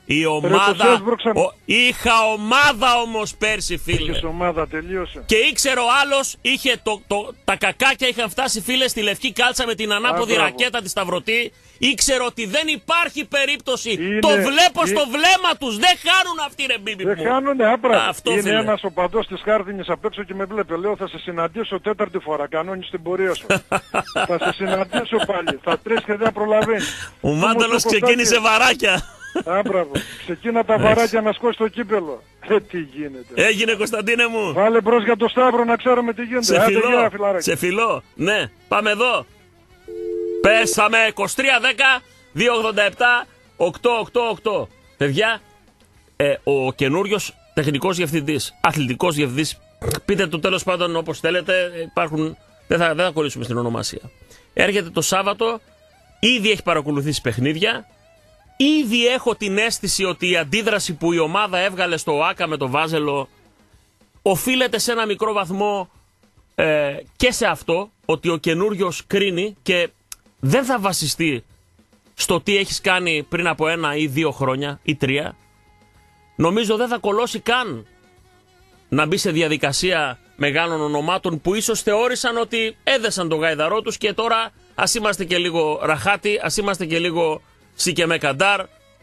Η ομάδα. Ο, είχα ομάδα όμως πέρσι, φίλε. Είχες ομάδα, τελείωσε. Και ήξερε ο άλλος, είχε το, το, τα κακάκια είχαν φτάσει, φίλε, στη λευκή κάλτσα με την ανάποδη Α, ρακέτα τη Σταυρωτή. Ήξερε ότι δεν υπάρχει περίπτωση. Είναι, το βλέπω είναι... στο βλέμμα τους. Δεν χάνουν αυτοί, ρε μπίμπι μου. Δεν χάνουνε, άπρα. Αυτό, είναι φίλε. Ένας οπαδός της Χάρδινης απ' έξω και με βλέπει. Λέω, θα σε συναντήσω τέταρτη φορά. Κανόνισε την πορεία σου. Θα σε συναντήσω πάλι. Θα τρεις και δεν προλαβαίνεις. Ο Μάνταλος ξεκίνησε βαράκια. Άμπραβο. Ξεκίνα τα βαράκια να σκώσει το κύπελο. Ε, τι γίνεται. Έγινε, Κωνσταντίνε μου. Βάλε μπρος για το Σταύρο να ξέρουμε τι γίνεται. Σε φιλό. Σε φιλό. Ναι, πάμε εδώ. Πέσαμε είκοσι τρία δέκα διακόσια ογδόντα επτά οκτακόσια ογδόντα οκτώ. Παιδιά, ε, ο καινούριος τεχνικός διευθυντής, αθλητικός διευθυντής, πείτε το τέλος πάντων όπως θέλετε, υπάρχουν, δεν θα, δεν θα κολλήσουμε στην ονομασία. Έρχεται το Σάββατο, ήδη έχει παρακολουθήσει παιχνίδια, ήδη έχω την αίσθηση ότι η αντίδραση που η ομάδα έβγαλε στο ΟΑΚΑ με το Βάζελο οφείλεται σε ένα μικρό βαθμό ε, και σε αυτό, ότι ο καινούριος κρίνει και δεν θα βασιστεί στο τι έχεις κάνει πριν από ένα ή δύο χρόνια ή τρία. Νομίζω δεν θα κολώσει καν να μπει σε διαδικασία μεγάλων ονομάτων που ίσως θεώρησαν ότι έδεσαν το γάιδαρό τους και τώρα ας είμαστε και λίγο ραχάτι, ας είμαστε και λίγο σικεμέ καντάρ.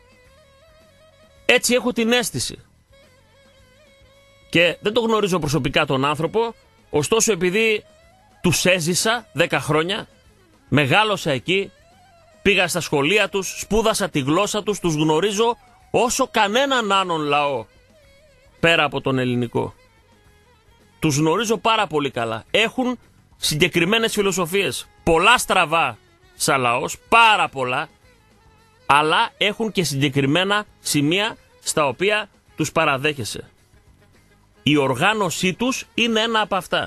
Έτσι έχω την αίσθηση. Και δεν το γνωρίζω προσωπικά τον άνθρωπο, ωστόσο επειδή τους έζησα δέκα χρόνια, μεγάλωσα εκεί, πήγα στα σχολεία τους, σπούδασα τη γλώσσα τους, τους γνωρίζω όσο κανέναν άλλον λαό πέρα από τον ελληνικό. Τους γνωρίζω πάρα πολύ καλά. Έχουν συγκεκριμένες φιλοσοφίες. Πολλά στραβά σαν λαός, πάρα πολλά, αλλά έχουν και συγκεκριμένα σημεία στα οποία τους παραδέχεσαι. Η οργάνωσή τους είναι ένα από αυτά.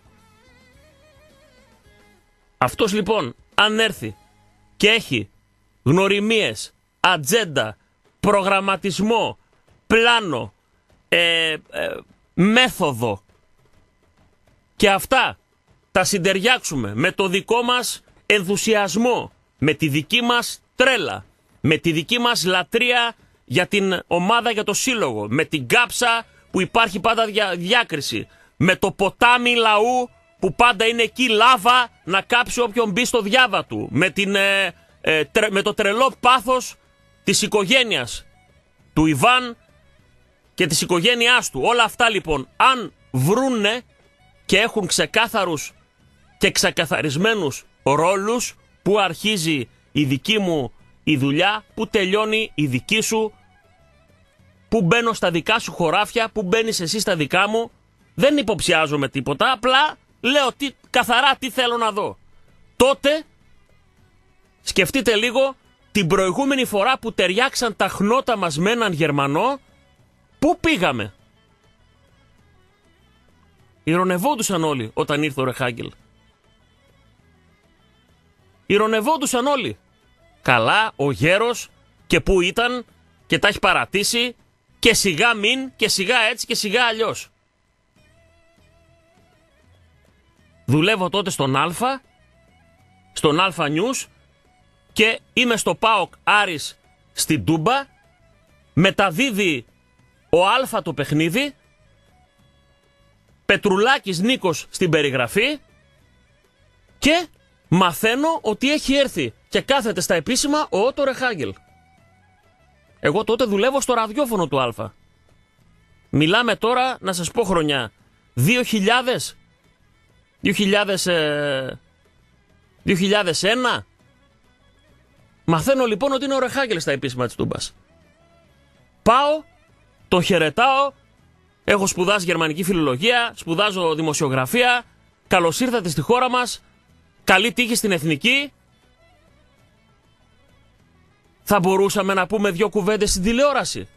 Αυτός λοιπόν, αν έρθει και έχει γνωριμίες, ατζέντα, προγραμματισμό, πλάνο, ε, ε, μέθοδο και αυτά τα συντεριάξουμε με το δικό μας ενθουσιασμό, με τη δική μας τρέλα, με τη δική μας λατρεία για την ομάδα, για το σύλλογο, με την κάψα που υπάρχει πάντα διά, διάκριση, με το ποτάμι λαού που πάντα είναι εκεί λάβα να κάψει όποιον μπει στο διάβα του, με, την, ε, ε, τρε, με το τρελό πάθος της οικογένειας του Ιβάν και της οικογένειάς του. Όλα αυτά λοιπόν, αν βρούνε και έχουν ξεκάθαρους και ξεκαθαρισμένους ρόλους, που αρχίζει η δική μου η δουλειά, που τελειώνει η δική σου, που μπαίνω στα δικά σου χωράφια, που μπαίνεις εσύ στα δικά μου, δεν υποψιάζομαι τίποτα, απλά λέω τι, καθαρά τι θέλω να δω. Τότε σκεφτείτε λίγο την προηγούμενη φορά που ταιριάξαν τα χνότα μας με έναν Γερμανό, πού πήγαμε. Ηρωνευόντουσαν όλοι όταν ήρθε ο Ρεχάγκελ. Ηρωνευόντουσαν όλοι. Καλά, ο γέρος και πού ήταν και τα έχει παρατήσει και σιγά μην και σιγά έτσι και σιγά αλλιώς. Δουλεύω τότε στον Αλφα, στον Αλφα News και είμαι στο ΠΑΟΚ Άρης στην Τούμπα, μεταδίδει ο Αλφα το παιχνίδι, Πετρουλάκης Νίκος στην περιγραφή και μαθαίνω ότι έχει έρθει και κάθεται στα επίσημα ο Ότο Ρεχάγκελ. Εγώ τότε δουλεύω στο ραδιόφωνο του Αλφα. Μιλάμε τώρα, να σας πω χρονιά, δύο χιλιάδες, δύο χιλιάδες, ε, δύο χιλιάδες ένα. Μαθαίνω λοιπόν ότι είναι ο Ρεχάγκελ στα επίσημα της Τούμπας. Πάω, το χαιρετάω, έχω σπουδάσει γερμανική φιλολογία, σπουδάζω δημοσιογραφία, καλώς ήρθατε στη χώρα μας, καλή τύχη στην εθνική. Θα μπορούσαμε να πούμε δυο κουβέντες στην τηλεόραση.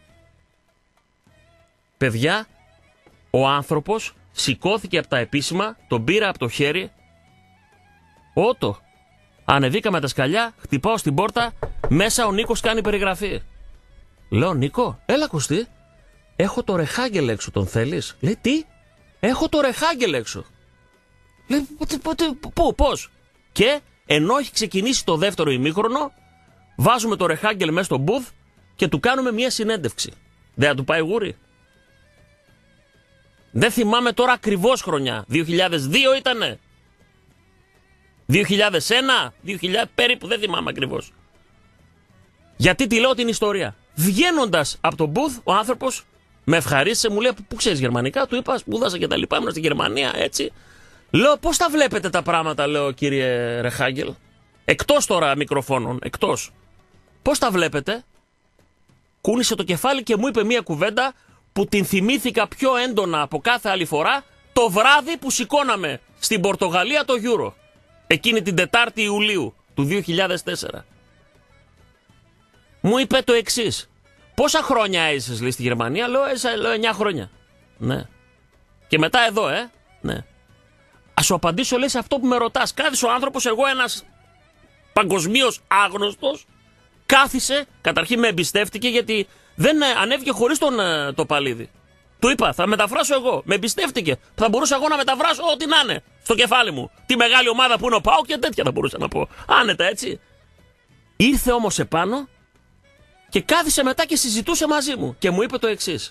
Παιδιά, ο άνθρωπος σηκώθηκε από τα επίσημα, τον πήρα από το χέρι. Ότο, ανεβήκαμε τα σκαλιά, χτυπάω στην πόρτα, μέσα ο Νίκος κάνει περιγραφή. Λέω, Νίκο, έλα Κωστή, έχω το Ρεχάγκελ έξω, τον θέλεις? Λέει, τι? Έχω το Ρεχάγκελ έξω. Λέει, πού, πώς? Και ενώ έχει ξεκινήσει το δεύτερο ημίχρονο, βάζουμε το Ρεχάγκελ μέσα στο μπουθ και του κάνουμε μια συνέντευξη. Δεν θα του πάει γούρι? Δεν θυμάμαι τώρα ακριβώς χρονιά. δύο χιλιάδες δύο ήτανε? δύο χιλιάδες ένα? δύο χιλιάδες περίπου, δεν θυμάμαι ακριβώς. Γιατί τη λέω την ιστορία. Βγαίνοντας από τον booth, ο άνθρωπος με ευχαρίστησε, μου λέει: Πού ξέρεις γερμανικά? Του είπα: Σπούδασα και τα λοιπά, ήμουν στη Γερμανία, έτσι. Λέω: Πώς τα βλέπετε τα πράγματα, λέω, κύριε Ρεχάγκελ? Εκτός τώρα μικροφώνων, εκτός. Πώς τα βλέπετε? Κούνησε το κεφάλι και μου είπε μία κουβέντα που την θυμήθηκα πιο έντονα από κάθε άλλη φορά το βράδυ που σηκώναμε στην Πορτογαλία το Euro. Εκείνη την Τετάρτη Ιουλίου του δύο χιλιάδες τέσσερα. Μου είπε το εξής: Πόσα χρόνια έζησες, λέει, στη Γερμανία? Λέω: Έζησα, λέω, εννιά χρόνια. Ναι. Και μετά εδώ, ε. Ναι. Ας σου απαντήσω, λέει, σε αυτό που με ρωτάς. Κάθισε ο άνθρωπος, εγώ ένας παγκοσμίως άγνωστος, κάθισε, καταρχήν με εμπιστεύτηκε γιατί δεν ανέβηκε χωρίς τον το παλίδι. Του είπα: Θα μεταφράσω εγώ. Με εμπιστεύτηκε. Θα μπορούσα εγώ να μεταφράσω ό,τι να είναι στο κεφάλι μου. Τη μεγάλη ομάδα που είναι ο ΠΑΟΚ και τέτοια θα μπορούσα να πω. Άνετα, έτσι. Ήρθε όμως επάνω και κάθισε μετά και συζητούσε μαζί μου και μου είπε το εξής: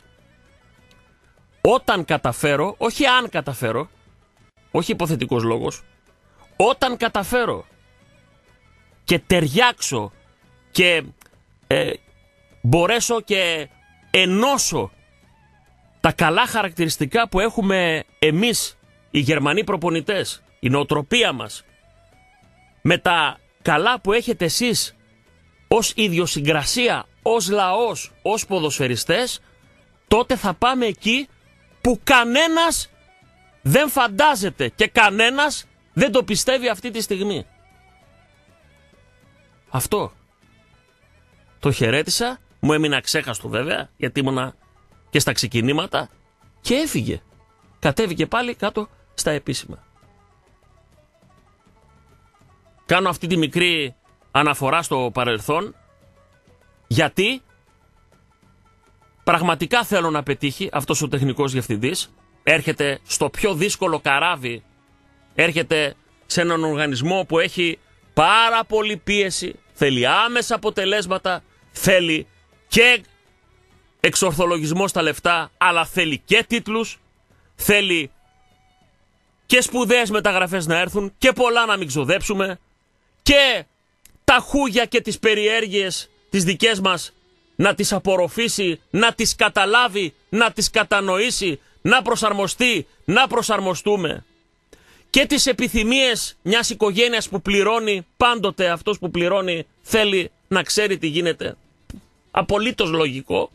Όταν καταφέρω, όχι αν καταφέρω, όχι υποθετικός λόγος, όταν καταφέρω και ταιριάξω και ε, μπορέσω και ενώσω τα καλά χαρακτηριστικά που έχουμε εμείς οι Γερμανοί προπονητές, η νοοτροπία μας, με τα καλά που έχετε εσείς ως ιδιοσυγκρασία, ως λαός, ως ποδοσφαιριστές, τότε θα πάμε εκεί που κανένας δεν φαντάζεται και κανένας δεν το πιστεύει αυτή τη στιγμή. Αυτό. Το χαιρέτησα, μου έμεινα ξέχαστο βέβαια, γιατί ήμουνα και στα ξεκινήματα, και έφυγε. Κατέβηκε πάλι κάτω στα επίσημα. Κάνω αυτή τη μικρή αναφορά στο παρελθόν, γιατί πραγματικά θέλω να πετύχει αυτός ο τεχνικός διευθυντής. Έρχεται στο πιο δύσκολο καράβι, έρχεται σε έναν οργανισμό που έχει πάρα πολύ πίεση, θέλει άμεσα αποτελέσματα, θέλει και εξορθολογισμό στα λεφτά, αλλά θέλει και τίτλους, θέλει και σπουδαίες μεταγραφές να έρθουν και πολλά να μην ξοδέψουμε και τα χούγια και τις περιέργειες τις δικές μας να τις απορροφήσει, να τις καταλάβει, να τις κατανοήσει, να προσαρμοστεί, να προσαρμοστούμε. Και τις επιθυμίες μιας οικογένειας που πληρώνει, πάντοτε αυτός που πληρώνει θέλει να ξέρει τι γίνεται. Απολύτως λογικό.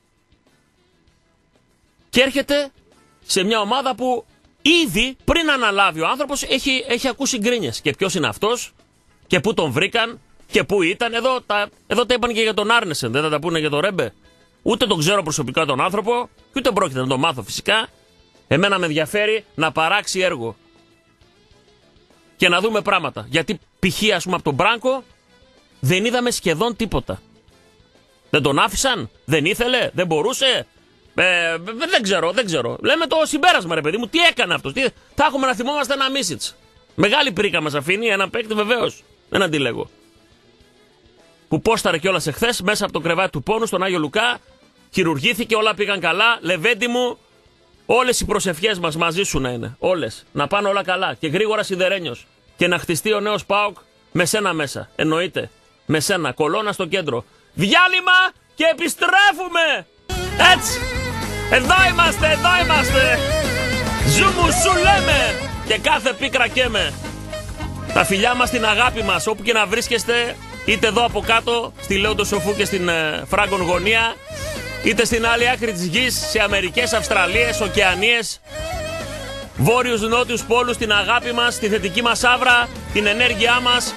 Και έρχεται σε μια ομάδα που ήδη πριν αναλάβει ο άνθρωπος έχει, έχει ακούσει γκρίνιες. Και ποιος είναι αυτός και πού τον βρήκαν και πού ήταν. Εδώ τα, εδώ τα είπαν και για τον Άρνεσεν, δεν θα τα πούνε για τον Ρέμπε. Ούτε τον ξέρω προσωπικά τον άνθρωπο και ούτε πρόκειται να τον μάθω φυσικά. Εμένα με ενδιαφέρει να παράξει έργο και να δούμε πράγματα. Γιατί π.χ. ας πούμε από τον Μπράνκο δεν είδαμε σχεδόν τίποτα. Δεν τον άφησαν, δεν ήθελε, δεν μπορούσε. Ε, δεν ξέρω, δεν ξέρω. Λέμε το συμπέρασμα, ρε παιδί μου, τι έκανε αυτός. Τι... Θα έχουμε να θυμόμαστε ένα Μίσιτς. Μεγάλη πρίκα μας αφήνει, ένα παίκτη βεβαίως. Δεν αντιλέγω. Που πόσταρε κιόλας εχθές μέσα από το κρεβάτι του πόνου στον Άγιο Λουκά. Χειρουργήθηκε, όλα πήγαν καλά. Λεβέντη μου, όλες οι προσευχές μας μαζί σου να είναι. Όλες. Να πάνε όλα καλά. Και γρήγορα σιδερένιος. Και να χτιστεί ο νέος ΠΑΟΚ με σένα μέσα. Εννοείται. Με σένα. Κολώνα στο κέντρο. Διάλειμμα και επιστρέφουμε! Έτσι! Εδώ είμαστε, εδώ είμαστε! Ζούμου σου λέμε! Και κάθε πίκρα καίμε. Τα φιλιά μας, την αγάπη μας, όπου και να βρίσκεστε, είτε εδώ από κάτω, στη Λέοντο Σοφού και στην ε, Φράγκον γωνία, είτε στην άλλη άκρη της γης, σε Αμερικές, Αυστραλίες, Οκεανίες, βόρειους, νότιους πόλους, την αγάπη μας, τη θετική μας άβρα, την ενέργειά μας.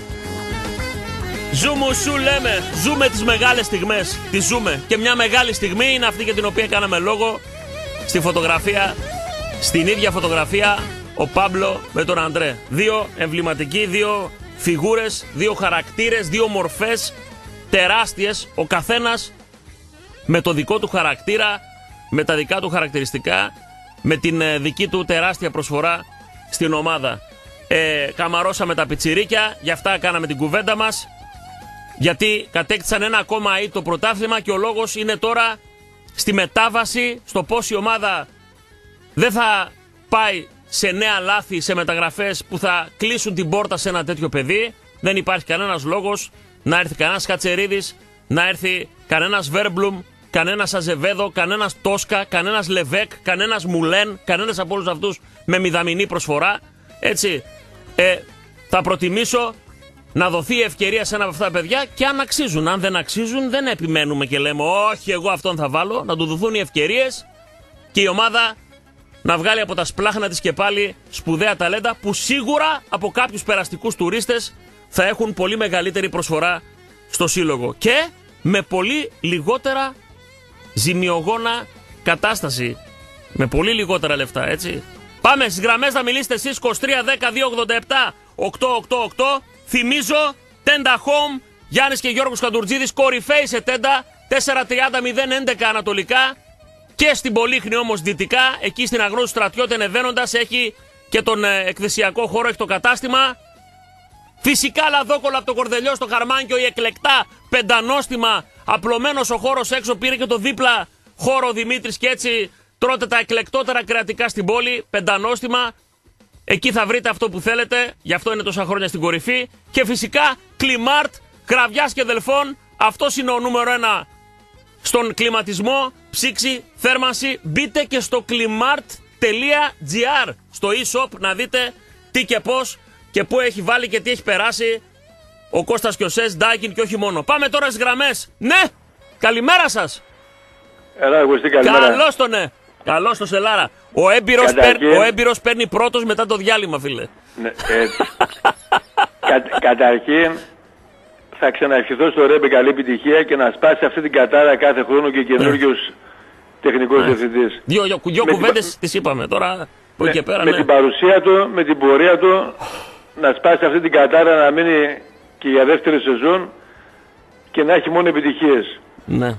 Ζούμου σου λέμε, ζούμε τις μεγάλες στιγμές, τις ζούμε. Και μια μεγάλη στιγμή είναι αυτή για την οποία κάναμε λόγο στη φωτογραφία, στην ίδια φωτογραφία, ο Πάμπλο με τον Αντρέ. Δύο εμβληματικοί, δύο φιγούρες, δύο χαρακτήρες, δύο μορφές τεράστιες, ο καθένας με το δικό του χαρακτήρα, με τα δικά του χαρακτηριστικά, με την ε, δική του τεράστια προσφορά στην ομάδα. Ε, καμαρώσαμε τα πιτσιρίκια, γι' αυτά κάναμε την κουβέντα μας. γιατί κατέκτησαν ένα ακόμα ή το πρωτάθλημα και ο λόγος είναι τώρα στη μετάβαση, στο πώς η ομάδα δεν θα πάει σε νέα λάθη, σε μεταγραφές που θα κλείσουν την πόρτα σε ένα τέτοιο παιδί. Δεν υπάρχει κανένας λόγος να έρθει κανένας Χατσερίδης, να έρθει κανένας Βέρμπλουμ, κανένας Αζεβέδο, κανένας Τόσκα, κανένας Λεβέκ, κανένας Μουλέν, κανένας από όλους αυτούς με μηδαμινή προσφορά. Έτσι, ε, θα προτιμήσω να δοθεί ευκαιρία σε ένα από αυτά τα παιδιά και αν αξίζουν. Αν δεν αξίζουν, δεν επιμένουμε και λέμε όχι, εγώ αυτόν θα βάλω. Να του δοθούν οι ευκαιρίες και η ομάδα να βγάλει από τα σπλάχνα της και πάλι σπουδαία ταλέντα που σίγουρα από κάποιους περαστικούς τουρίστες θα έχουν πολύ μεγαλύτερη προσφορά στο σύλλογο και με πολύ λιγότερα ζημιογόνα κατάσταση. Με πολύ λιγότερα λεφτά, έτσι. Πάμε στις γραμμές να μιλήσετε εσείς. είκοσι τρία δέκα δύο ογδόντα επτά οκτακόσια ογδόντα οκτώ. Θυμίζω, Τέντα Home, Γιάννης και Γιώργος Καντουρτζίδης, κορυφαίοι σε Τέντα, τέσσερα τριάντα μηδέν έντεκα ανατολικά και στην Πολύχνη όμως δυτικά, εκεί στην Αγρό του Στρατιώτη ανεβαίνοντας, έχει και τον ε, εκθεσιακό χώρο, έχει το κατάστημα. Φυσικά λαδόκολα από το Κορδελιό στο Χαρμάνκιο, η εκλεκτά πεντανόστιμα, απλωμένος ο χώρος έξω, πήρε και το δίπλα χώρο ο Δημήτρης και έτσι τρώτε τα εκλεκτότερα κρεατικά στην πόλη, πεντανόστιμα. Εκεί θα βρείτε αυτό που θέλετε, γι' αυτό είναι τόσα χρόνια στην κορυφή. Και φυσικά Κλιμάρτ, Κραβιάς και Δελφών, αυτός είναι ο νούμερο ένα στον κλιματισμό, ψήξη, θέρμανση. Μπείτε και στο κλιμάρτ τελεία τζι άρ, στο e-shop, να δείτε τι και πώς και πού έχει βάλει και τι έχει περάσει ο Κώστας και ο Σες Ντάκιν και όχι μόνο. Πάμε τώρα στις γραμμές. Ναι, καλημέρα σας. Έλα, Αγωστή, καλημέρα. Καλώς το ναι. Καλώς το Σελάρα. Ο έμπειρος, Καταρχήν... παίρ... ο έμπειρος παίρνει πρώτος μετά το διάλειμμα, φίλε. Ναι, έτσι. Κα... Καταρχήν θα ξαναευχηθώ στο Ρέμπε καλή επιτυχία και να σπάσει αυτή την κατάρα κάθε χρόνο και καινούριος ναι. τεχνικός ναι. διευθυντής. Δύο, δύο, δύο κουβέντες την... τις είπαμε τώρα. Ναι, και πέρα, με ναι. την παρουσία του, με την πορεία του, να σπάσει αυτή την κατάρα, να μείνει και για δεύτερη σεζόν και να έχει μόνο επιτυχίες. Ναι.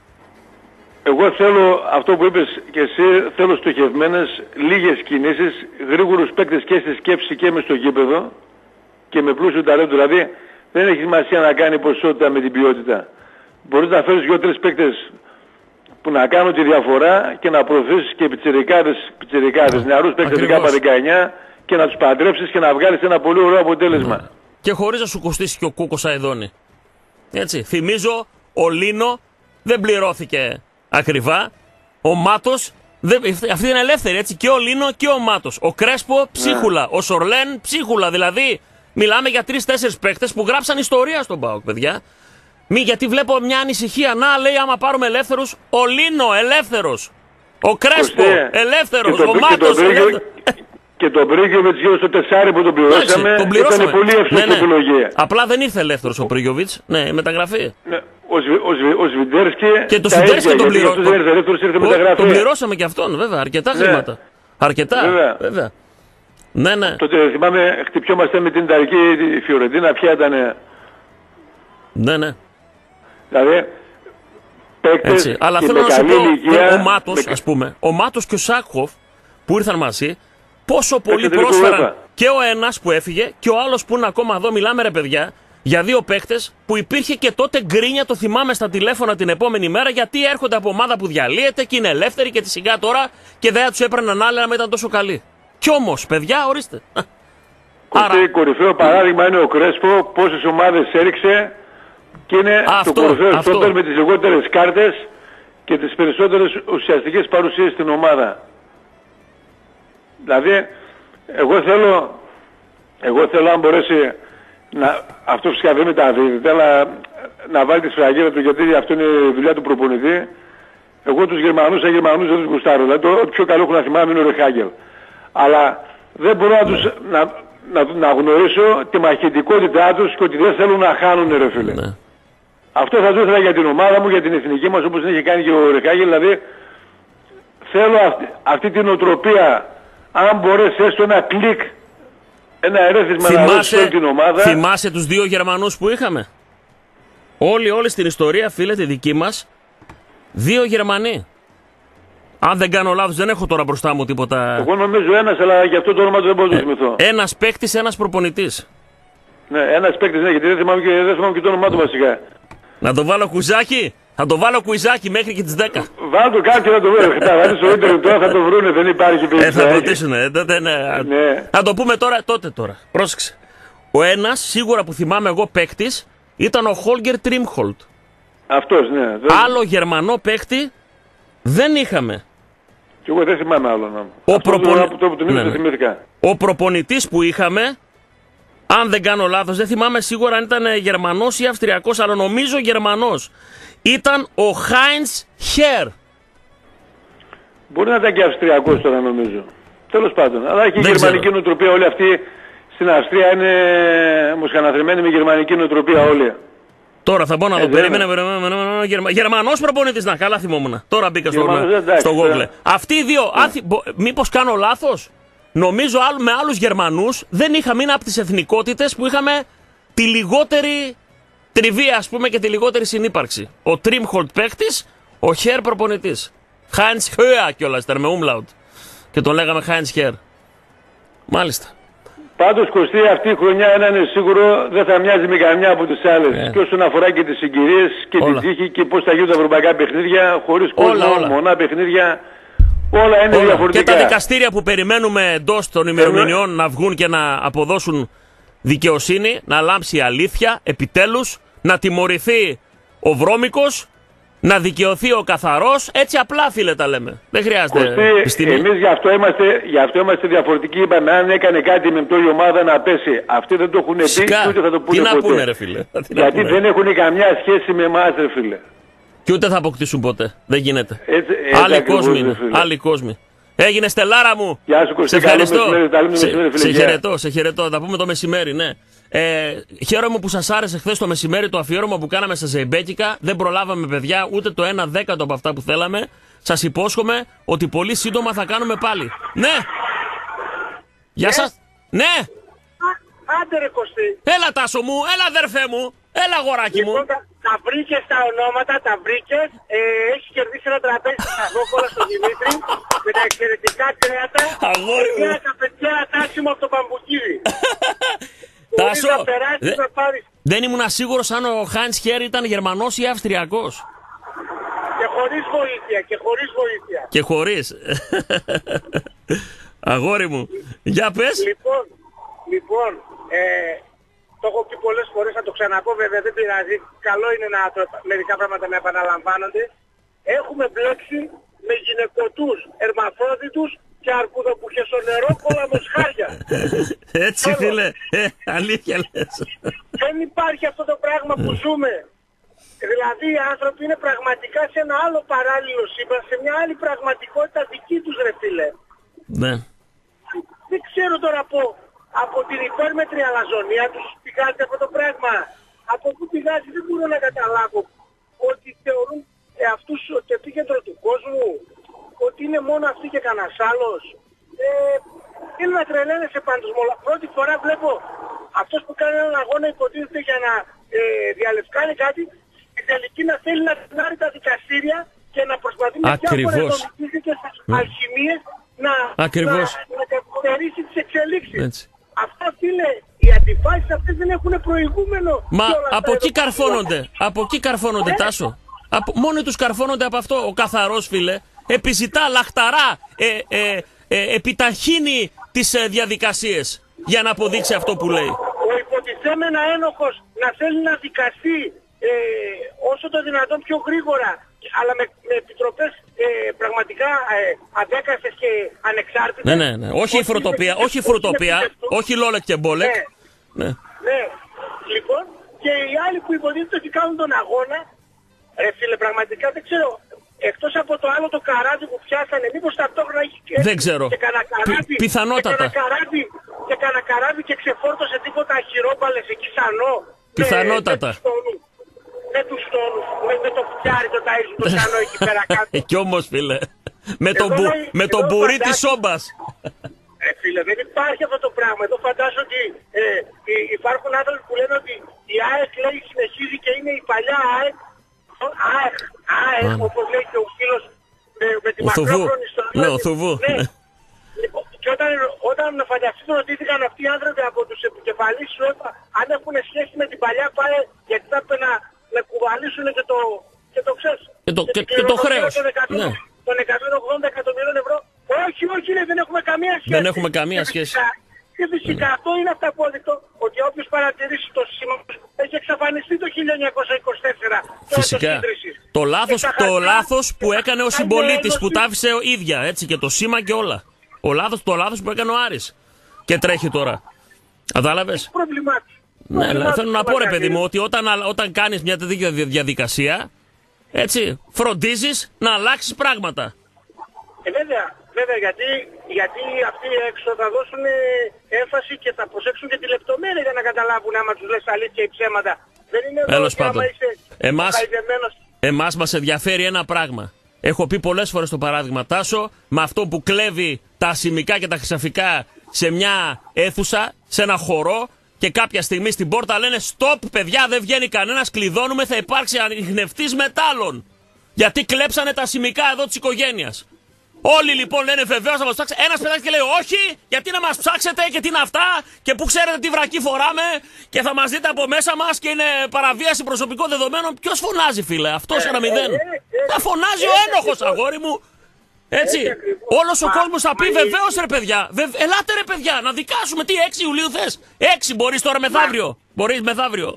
Εγώ θέλω αυτό που είπες και εσύ, θέλω στοχευμένες, λίγες κινήσεις, γρήγορους παίκτες και στη σκέψη και μες στο γήπεδο και με πλούσιο ταλέντο. Δηλαδή δεν έχει σημασία να κάνει ποσότητα με την ποιότητα. Μπορείς να φέρεις δύο-τρεις παίκτες που να κάνουν τη διαφορά και να προωθήσεις και πιτσιρικάδες, πιτσιρικάδες, νεαρούς παίκτες δεκαεπτά δεκαεννιά και να τους παντρέψεις και να βγάλεις ένα πολύ ωραίο αποτέλεσμα. Ναι. Και χωρίς να σου κοστίσει και ο Κούκος Αεδόνη. Έτσι, θυμίζω, ο Λίνο δεν πληρώθηκε ακριβά. Ο Μάτος, δεν, αυτή είναι ελεύθερη, έτσι, και ο Λίνο και ο Μάτος. Ο Κρέσπο ψίχουλα, ναι. Ο Σορλέν ψίχουλα, δηλαδή μιλάμε για τρεις-τέσσερις παίκτες που γράψαν ιστορία στον ΠΑΟΚ, παιδιά. Μη, γιατί βλέπω μια ανησυχία. Να, λέει, άμα πάρουμε ελεύθερους, ο Λίνο ελεύθερος. Ο Κρέσπο ελεύθερος. Ο Μάτος ελεύθερος. Και τον Πρίγιοβιτς γύρω στο τεσσάρι που τον πληρώσαμε, τον πληρώσαμε. Ήταν πολύ εύκολη ναι, ναι. επιλογή. Απλά δεν ήρθε ελεύθερος ο Πρίγιοβιτς, ναι, μεταγραφή. Ναι, ο, Σβι, ο, Σβι, ο Σβιντέρσκι και το Σβιντέρσκι τον πληρώσαμε. Τον πληρώσαμε και αυτόν, βέβαια, αρκετά ναι. χρήματα. Αρκετά, βέβαια. βέβαια. Ναι, ναι. Τότε θυμάμαι, χτυπιόμαστε με την Ιταλική Φιωρεντίνα, ποια ήταν. Ναι, ναι. Δηλαδή, παίκτες αλλά θέλω να σου πω, ηλικία, ο Μάτος, με... ας πούμε, ο Μάτος και ο Σάκχοφ που ήρθαν μαζί, πόσο πολύ πρόσφεραν και ο ένας που έφυγε και ο άλλος που είναι ακόμα εδώ. Μιλάμε, ρε παιδιά, για δύο παίκτες που υπήρχε και τότε γκρίνια, το θυμάμαι στα τηλέφωνα την επόμενη μέρα, γιατί έρχονται από ομάδα που διαλύεται και είναι ελεύθεροι και τη σιγά τώρα και δεν τους έπαιρναν άλλοι να ήταν τόσο καλοί. Κι όμως, παιδιά, ορίστε. Άρα... κορυφαίο παράδειγμα είναι ο Κρέσπο, πόσες ομάδες έριξε και είναι αυτό, το κορυφαίο στόπερ με τις λιγότερες κάρτες και τις περισσότερες ουσιαστικές παρουσίες στην ομάδα. Δηλαδή, εγώ θέλω, εγώ θέλω αν μπορέσει να, αυτό φυσικά δεν μεταδίδεται, αλλά να βάλει τη σφραγίδα του, γιατί αυτό είναι η δουλειά του προπονητή. Εγώ τους Γερμανούς, σαν Γερμανούς δεν τους γουστάρω, δηλαδή το πιο καλό έχω να θυμάμαι είναι ο Ρεχάγκελ. Αλλά δεν μπορώ να, τους, να, να, να γνωρίσω τη μαχητικότητά τους και ότι δεν θέλουν να χάνουν, ρε φίλε. Ναι. Αυτό θα το ήθελα για την ομάδα μου, για την εθνική μας, όπως την είχε κάνει και ο Ρεχάγκελ. Δηλαδή θέλω αυτή, αυτή την οτροπία, αν μπορέσει έστω ένα κλικ, ένα ερέθισμα να δώσει όλη την ομάδα. Θυμάσαι τους δύο Γερμανούς που είχαμε? Όλοι, όλοι στην ιστορία, φίλε, τη δική μας, δύο Γερμανοί. Αν δεν κάνω λάθος, δεν έχω τώρα μπροστά μου τίποτα. Εγώ νομίζω ένας, αλλά για αυτό το όνομα του δεν μπορώ να το θυμηθώ. Ένας παίκτης, ένας προπονητής. Ναι, ένας παίκτης, ναι, γιατί δεν θυμάμαι και, δεν θυμάμαι και το όνομά του βασικά. Να το βάλω κουιζάκι. Θα το βάλω κουιζάκι μέχρι και τις δέκα. Βάλω κάτι να το βρω. Θα βάλει στο ίντερνετ τώρα, θα το βρούνε, δεν υπάρχει Ε, θα ρωτήσουν. Ε, τότε, ναι. Ναι. Θα το πούμε τώρα, τότε τώρα. Πρόσεξε. Ο ένας, σίγουρα που θυμάμαι εγώ παίκτης, ήταν ο Χόλγκερ Τρίμχολτ. Αυτός, ναι. Δεν... Άλλο Γερμανό παίκτη δεν είχαμε. Και εγώ δεν θυμάμαι άλλο να Ο, προπον... το, το, ναι, ναι. θυμήθηκα. Ο προπονητής που είχαμε, αν δεν κάνω λάθος, δεν θυμάμαι σίγουρα αν ήταν Γερμανός ή Αυστριακός, αλλά νομίζω Γερμανός. Ήταν ο Χάινς Χέρ. Μπορεί να ήταν και Αυστριακός τώρα νομίζω. Τέλος πάντων. Αλλά έχει η γερμανική νοοτροπία όλη αυτή. Στην Αυστρία είναι μουσχαναθρεμένη με γερμανική νοοτροπία όλοι. Τώρα θα πω να δω. Περίμενε, περίμενε. Γερμα... Γερμανός προπονητής. Να, καλά θυμόμουν. Τώρα μπήκα στο, εντάξει, στο Google. Τώρα. Αυτοί οι δύο, yeah. άθι... μήπως κάνω λάθος. Νομίζω με άλλους Γερμανούς δεν είχαμε, είναι από τις εθνικότητες που είχαμε τη λιγότερη τριβή, ας πούμε, και τη λιγότερη συνύπαρξη. Ο Τρίμχολτ παίκτης, ο Χέρ προπονητής. Χάινς Χέρ κιόλας ήταν με umlaut. Και τον λέγαμε Χάινς Χέρ. Μάλιστα. Πάντως Κωστή, αυτή η χρονιά ένα είναι σίγουρο, δεν θα μοιάζει με καμιά από τις άλλες. Yeah. Και όσον αφορά και τις συγκυρίες και όλα. Την τύχη και πώς θα γίνουν τα ευρωπαϊκά παιχνίδια, χωρίς κόσμο, μονά παιχνίδια, όλα είναι όλα. Διαφορετικά. Και τα δικαστήρια που περιμένουμε εντός των ημερομηνιών να βγουν και να αποδώσουν δικαιοσύνη, να λάμψει η αλήθεια, επιτέλους, να τιμωρηθεί ο βρώμικος, να δικαιωθεί ο καθαρός, έτσι απλά φίλε τα λέμε. Δεν χρειάζεται επιστήμη. Εμείς γι' αυτό είμαστε, γι' αυτό είμαστε διαφορετικοί. Είπαμε αν έκανε κάτι με μια ομάδα να πέσει. Αυτοί δεν το έχουν πει και ούτε θα το πούνε ποτέ. Τι να πούνε ρε φίλε. Γιατί δεν έχουν καμιά σχέση με εμάς ρε φίλε. Και ούτε θα αποκτήσουν ποτέ. Δεν γίνεται. Έτσι, έτσι άλλοι κόσμοι είναι. Άλλοι κόσμοι. Έγινε Στελάρα μου. Γεια σου Κωστή, σε ευχαριστώ. Μεσημέρι, σε, μεσημέρι, σε χαιρετώ, σε χαιρετώ. Θα πούμε το μεσημέρι, ναι. Ε, χαίρομαι που σας άρεσε χθες το μεσημέρι το αφιέρωμα που κάναμε στα Ζεϊμπέκικα. Δεν προλάβαμε παιδιά ούτε το ένα δέκατο από αυτά που θέλαμε. Σας υπόσχομαι ότι πολύ σύντομα θα κάνουμε πάλι. Ναι. Γεια σας. Ναι. Άντε ρε Κωστή. Έλα Τάσο μου, έλα αδερφέ μου, έλα αγοράκι μου. Λοιπόν, τα, τα βρήκες τα ονόματα, τα βρήκες. Ε, έχεις κερδίσει ένα τραπέζι σταγόκολα στον Δημήτρη με τα εξαιρετικά κρέατα. Αγόρι μου. Και ένα καφετιέρα τάξιμο από το Παμπουκίδι. Τάσο, δε, δεν ήμουν σίγουρος αν ο Χάινς Χέρ ήταν Γερμανός ή Αυστριακός. Και χωρίς βοήθεια, και χωρίς βοήθεια. Και χωρίς. Αγόρι μου. Για πες. Λοιπόν, λοιπόν ε, το έχω πει πολλές φορές, θα το ξαναπώ βέβαια, δεν πειράζει. Καλό είναι να το, μερικά πράγματα να επαναλαμβάνονται. Έχουμε μπλέξει με γυναικωτούς, ερμαφρόδιτους και αρκουδοπουχές στο νερό, πολλά μοσχάρια. Έτσι φίλε, ε, αλήθεια λες. Δεν υπάρχει αυτό το πράγμα που ζούμε. Δηλαδή οι άνθρωποι είναι πραγματικά σε ένα άλλο παράλληλο σύμπαν, σε μια άλλη πραγματικότητα δική τους ρε φίλε. Ναι. Δεν ξέρω τώρα από, από την υπέρμετρη αλαζονία τους πηγάζει αυτό το πράγμα. Από πού πηγάζει δεν μπορώ να καταλάβω. Ότι θεωρούν εαυτούς το επίκεντρο του κόσμου. Ότι είναι μόνο αυτοί και κανένας άλλος. Ε, είναι να τρελαίνεσαι πάντως. Πρώτη φορά βλέπω αυτός που κάνει έναν αγώνα υποτίθεται για να ε, διαλευκάνει κάτι, στην τελική να θέλει να τεινάρει τα δικαστήρια και να προσπαθεί με διάφορες νομικές και αλχημίες να, να, να καθυστερήσει τις εξελίξεις. Έτσι. Αυτά φίλε, οι αντιφάσεις αυτές δεν έχουν προηγούμενο. Μα από εκεί καρφώνονται, από εκεί καρφώνονται ε? Τάσο. Από, μόνοι τους καρφώνονται από αυτό. Ο καθαρός φίλε επιζητά λαχταρά, ε, ε, ε, επιταχύνει τις ε, διαδικασίες για να αποδείξει αυτό που λέει. Ο υποτιθέμενα ένοχος να θέλει να δικαστεί ε, όσο το δυνατόν πιο γρήγορα, αλλά με, με επιτροπές ε, πραγματικά ε, αδέκαστες και ανεξάρτητες. Ναι, ναι, ναι. Όχι η φρουτοπία, όχι η φρουτοπία, όχι Λόλεκ και Μπόλεκ. Ναι, ναι. ναι. Λοιπόν, και οι άλλοι που υποτίθεται ότι κάνουν τον αγώνα, ρε φίλε, πραγματικά δεν ξέρω. Εκτός από το άλλο το καράβι που πιάσανε, μήπως ταυτόχρονα έχει και, δεν ξέρω. Και κανένα καράβι, Πι, πιθανότατα. Και κανένα καράβι, και κανένα καράβι και ξεφόρτωσε τίποτα αχυρόμπαλες εκεί σανό. Πιθανότατα. Με, με τους τόνους, με, με το φτιάρι το ταΐζουν το σανό εκεί πέρα κάτω. Κι όμως φίλε, με το, μπου, με το μπουρί της σόμπας. Ε, φίλε, δεν υπάρχει αυτό το πράγμα. Εδώ φαντάζομαι ότι ε, υπάρχουν άνθρωποι που λένε ότι η ΑΕΚ λέει συνεχίζει και είναι η παλιά ΑΕΚ. ΑΕΚ, ΑΕΚ, όπως λέει και ο φίλος με, με τη μακρόχρονη ιστορία. Ναι, ο Θουβού. Ναι. Λοιπόν, και όταν, όταν κάνουν, φανταστείτε ότι ήθηκαν αυτοί οι άνθρωποι από τους επικεφαλείς σου ΕΠΑ, αν έχουν σχέση με την παλιά ΠΑΕ, γιατί θα έπρεπε να, να κουβαλήσουν και το, και το ξέρεις. Και το, και, και το χρέος. Ναι. Των εκατόν ογδόντα εκατομμυρίων ευρώ. Όχι, όχι, ρε, δεν έχουμε καμία σχέση. Δεν έχουμε καμία και σχέση. Φυσικά, και φυσικά αυτό είναι αυταπόδεικτο ότι όποιος παρατηρήσει το σήμα έχει εξαφανιστεί το χίλια εννιακόσια είκοσι τέσσερα. Φυσικά. Το λάθος, το λάθος που έκανε ο συμπολίτης που τα άφησε ίδια, έτσι, και το σήμα και όλα. Ο λάθος, το λάθος που έκανε ο Άρης. Και τρέχει τώρα. Κατάλαβες. Ναι, ναι, θέλω να πω, ρε παιδί μου, ότι όταν, όταν κάνεις μια τέτοια διαδικασία, έτσι, φροντίζεις να αλλάξεις πράγματα. Ε, βέβαια, βέβαια, γιατί, γιατί αυτοί έξω θα δώσουν έμφαση και θα προσέξουν και τη λεπτομέρεια για να καταλάβουν άμα τους λες αλήθεια ή ψέματα. Δεν είναι εδώ ότι άμα είσαι εμάς, εμάς μας ενδιαφέρει ένα πράγμα. Έχω πει πολλές φορές το παράδειγμα, Τάσο, με αυτό που κλέβει τα ασημικά και τα χρυσαφικά σε μια αίθουσα, σε ένα χορό, και κάποια στιγμή στην πόρτα λένε «Στοπ, παιδιά, δεν βγαίνει κανένας, κλειδώνουμε, θα υπάρξει ανιχνευτής μετάλλων». Γιατί κλέψανε τα ασημικά εδώ της οικογένειας. Όλοι λοιπόν λένε βεβαίως να μας ψάξετε. Ένας παιδάκι και λέει όχι, γιατί να μας ψάξετε και τι είναι αυτά και που ξέρετε τι βρακή φοράμε και θα μας δείτε από μέσα μας και είναι παραβίαση προσωπικών δεδομένων. Ποιος φωνάζει, φίλε, αυτός ένα μηδέν. Θα φωνάζει ο ένοχος, αγόρι μου. Έτσι. Όλος ο κόσμος θα πει βεβαίως, ρε παιδιά. Βε... Ελάτε, ρε παιδιά, να δικάσουμε. Τι, έξι Ιουλίου θες? έξι μπορείς τώρα μεθαύριο. Μπορείς μεθαύριο.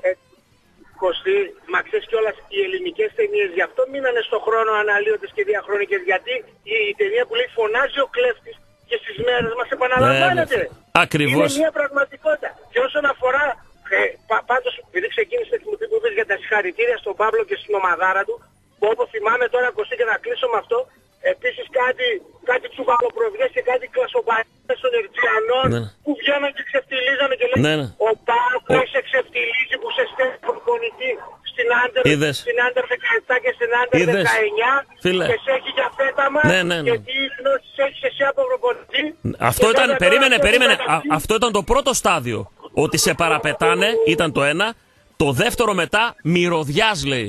Κωστή, μα ξέρεις κιόλας οι ελληνικές ταινίες γι' αυτό μείνανε στο χρόνο αναλύοντες και διαχρονικές, γιατί η, η ταινία που λέει φωνάζει ο κλέφτης και στις μέρες μας επαναλαμβάνεται. Ναι, ναι. Ακριβώς. Είναι μια πραγματικότητα. Και όσον αφορά, ε, πα, πάντως, επειδή ξεκίνησε την που είπες για τα συγχαρητήρια στον Παύλο και στην ομαδάρα του, που όπως θυμάμαι τώρα, Κωστή, και να κλείσω με αυτό, επίσης κάτι, κάτι τσουβαλοπροβιές και κάτι κλασσομπαρίες των Ερτζιανών, ναι, που βγαίναν και ξεφτιλίζανε και λένε, ναι, ναι, ο Παύλος σε ξεφτιλίζει που σε στέλνει προπονητή στην Άντερ, στην Άντερ δεκαεπτά και στην Άντερ δεκαεννιά, φίλε, και σε έχει για πέταμα, ναι, ναι, ναι, και τι γνώσεις έχεις εσύ από προπονητή. Αυτό ήταν, περίμενε, περίμενε, Α, αυτό ήταν το πρώτο στάδιο, ότι σε παραπετάνε, ήταν το ένα, το δεύτερο μετά μυρωδιάς, λέει.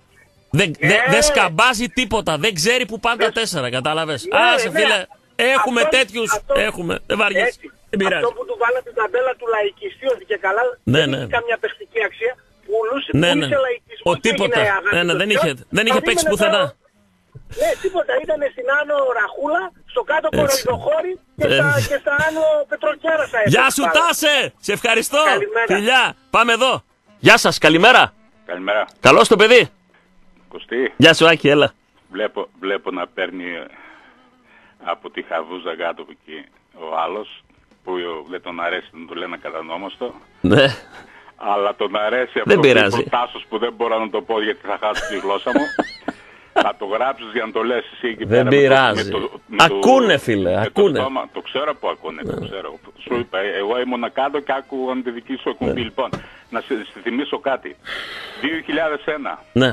Δεν δε, ε, δε σκαμπάζει τίποτα, δεν ξέρει που πάνε τα τέσσερα, κατάλαβες. Ναι, άσε, ναι, φίλε, έχουμε αυτό, τέτοιους, αυτό, έχουμε, δεν βαριέσαι. Αυτό που του βάλα την ταμπέλα του λαϊκιστή, ότι και καλά, ναι, δεν, ναι, είχε καμιά παιχτική αξία, πουλούσε, ναι, πουλούσε, ναι, λαϊκισμό. Ο τίποτα, ναι, ναι, δεν είχε, δεν είχε παίξει πουθενά. Ναι, τίποτα, ήταν στην Άνω Ραχούλα, στο κάτω Κοροϊδοχώρη και, στα, και στα Άνω Πετροκέρασα. Γεια σου, Τάσε, σε ευχαριστώ. Φιλιά, πάμε εδώ. Γεια σας, καλημέρα. Καλημέρα. Καλώς το παιδί. Κωστή. Γεια σου, Άκη, έλα. Βλέπω, βλέπω να παίρνει από τη Χαβούζα κάτω από εκεί ο άλλος, που δεν τον αρέσει να το λένε κατανόμαστο. Ναι. Αλλά τον αρέσει αυτό ο Τάσος που δεν μπορώ να το πω γιατί θα χάσω τη γλώσσα μου. Θα το γράψεις για να το λες εσύ εκεί δεν πέρα. Δεν πειράζει. Το, ακούνε, το, φίλε, ακούνε. Το, το ξέρω που ακούνε, ναι, το ξέρω. Σου είπα, εγώ ήμουν κάτω και άκουγαν τη δική σου εκπομπή. Ναι. Λοιπόν, να σε θυμίσω κάτι. δύο χιλιάδες ένα. Ναι.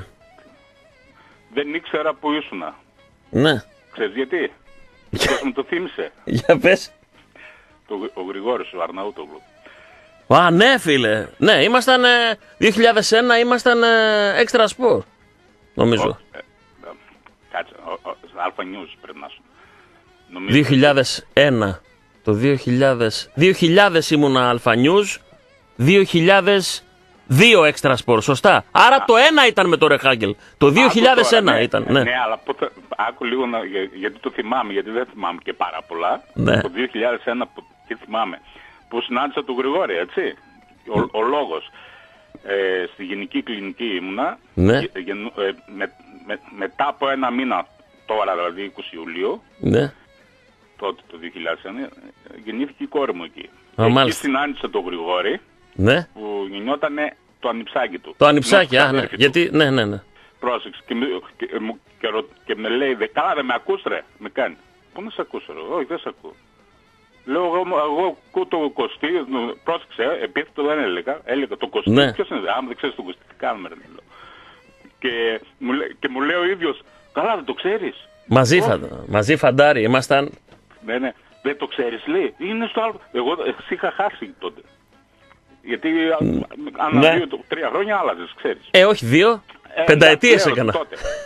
Δεν ήξερα που ήσουνα. Ναι. Ξέρεις γιατί? Ποιος μου το θύμισε? Για πες. Το, ο Γρηγόρης, ο Αρναούτογλου. Α, ναι, φίλε. Ναι, ήμασταν ε, δύο χιλιάδες ένα, ήμασταν ε, Extra Sport, νομίζω. Ο, ε, ε, κάτσε, Αλφα News πρέπει να σου. Νομίζω... δύο χιλιάδες ένα. Το δύο χιλιάδες... δύο χιλιάδες ήμουνα Αλφα News, δύο χιλιάδες δύο Extra Sport, σωστά. Άρα Α, το ένα ήταν με το Ρεχάγκελ. Το δύο χιλιάδες ένα τώρα, ναι, ήταν. Ναι, ναι, αλλά πότε, άκου λίγο να, για, γιατί το θυμάμαι, γιατί δεν θυμάμαι και πάρα πολλά. Ναι. Το δύο χιλιάδες ένα που και θυμάμαι, που συνάντησα τον Γρηγόρη, έτσι. Ο, ο λόγος. Ε, στη Γενική Κλινική ήμουνα. Ναι. Και, ε, με, με, μετά από ένα μήνα, τώρα δηλαδή είκοσι Ιουλίου, ναι, τότε το δύο χιλιάδες ένα, γεννήθηκε η κόρη μου εκεί. Α, εκεί μάλιστα. συνάντησα τον Γρηγόρη. Ναι. Που γεννιότανε το ανιψάκι του. Το ανιψάκι, α, ναι. Γιατί, ναι, ναι, ναι. Πρόσεξε και, και, και, και, και με λέει, δε, καλά δεν με ακούς ρε, με κάνει. Πού να σε ακούσω ρε, όχι δεν σε ακούω. Λέω εγώ, εγώ ακούω το Κωστή, πρόσεξε, επίθετο δεν έλεγα, έλεγα το Κωστή, ναι, ποιος είναι, άμα δεν ξέρεις τον Κωστή, τι κάνουμε ρε, λέω. Και μου, και μου λέει ο ίδιος, καλά δεν το ξέρεις. Μαζί, φα, μαζί φαντάρι, ήμασταν. Ναι, ναι, δεν το ξέρεις λέει, είναι στο άλλο, εγώ εσύ είχα χάσει τότε. Γιατί αν ναι, δύο, τρία χρόνια άλλαζες, ξέρεις. Ε, όχι δύο, ε, πενταετίες έκανα.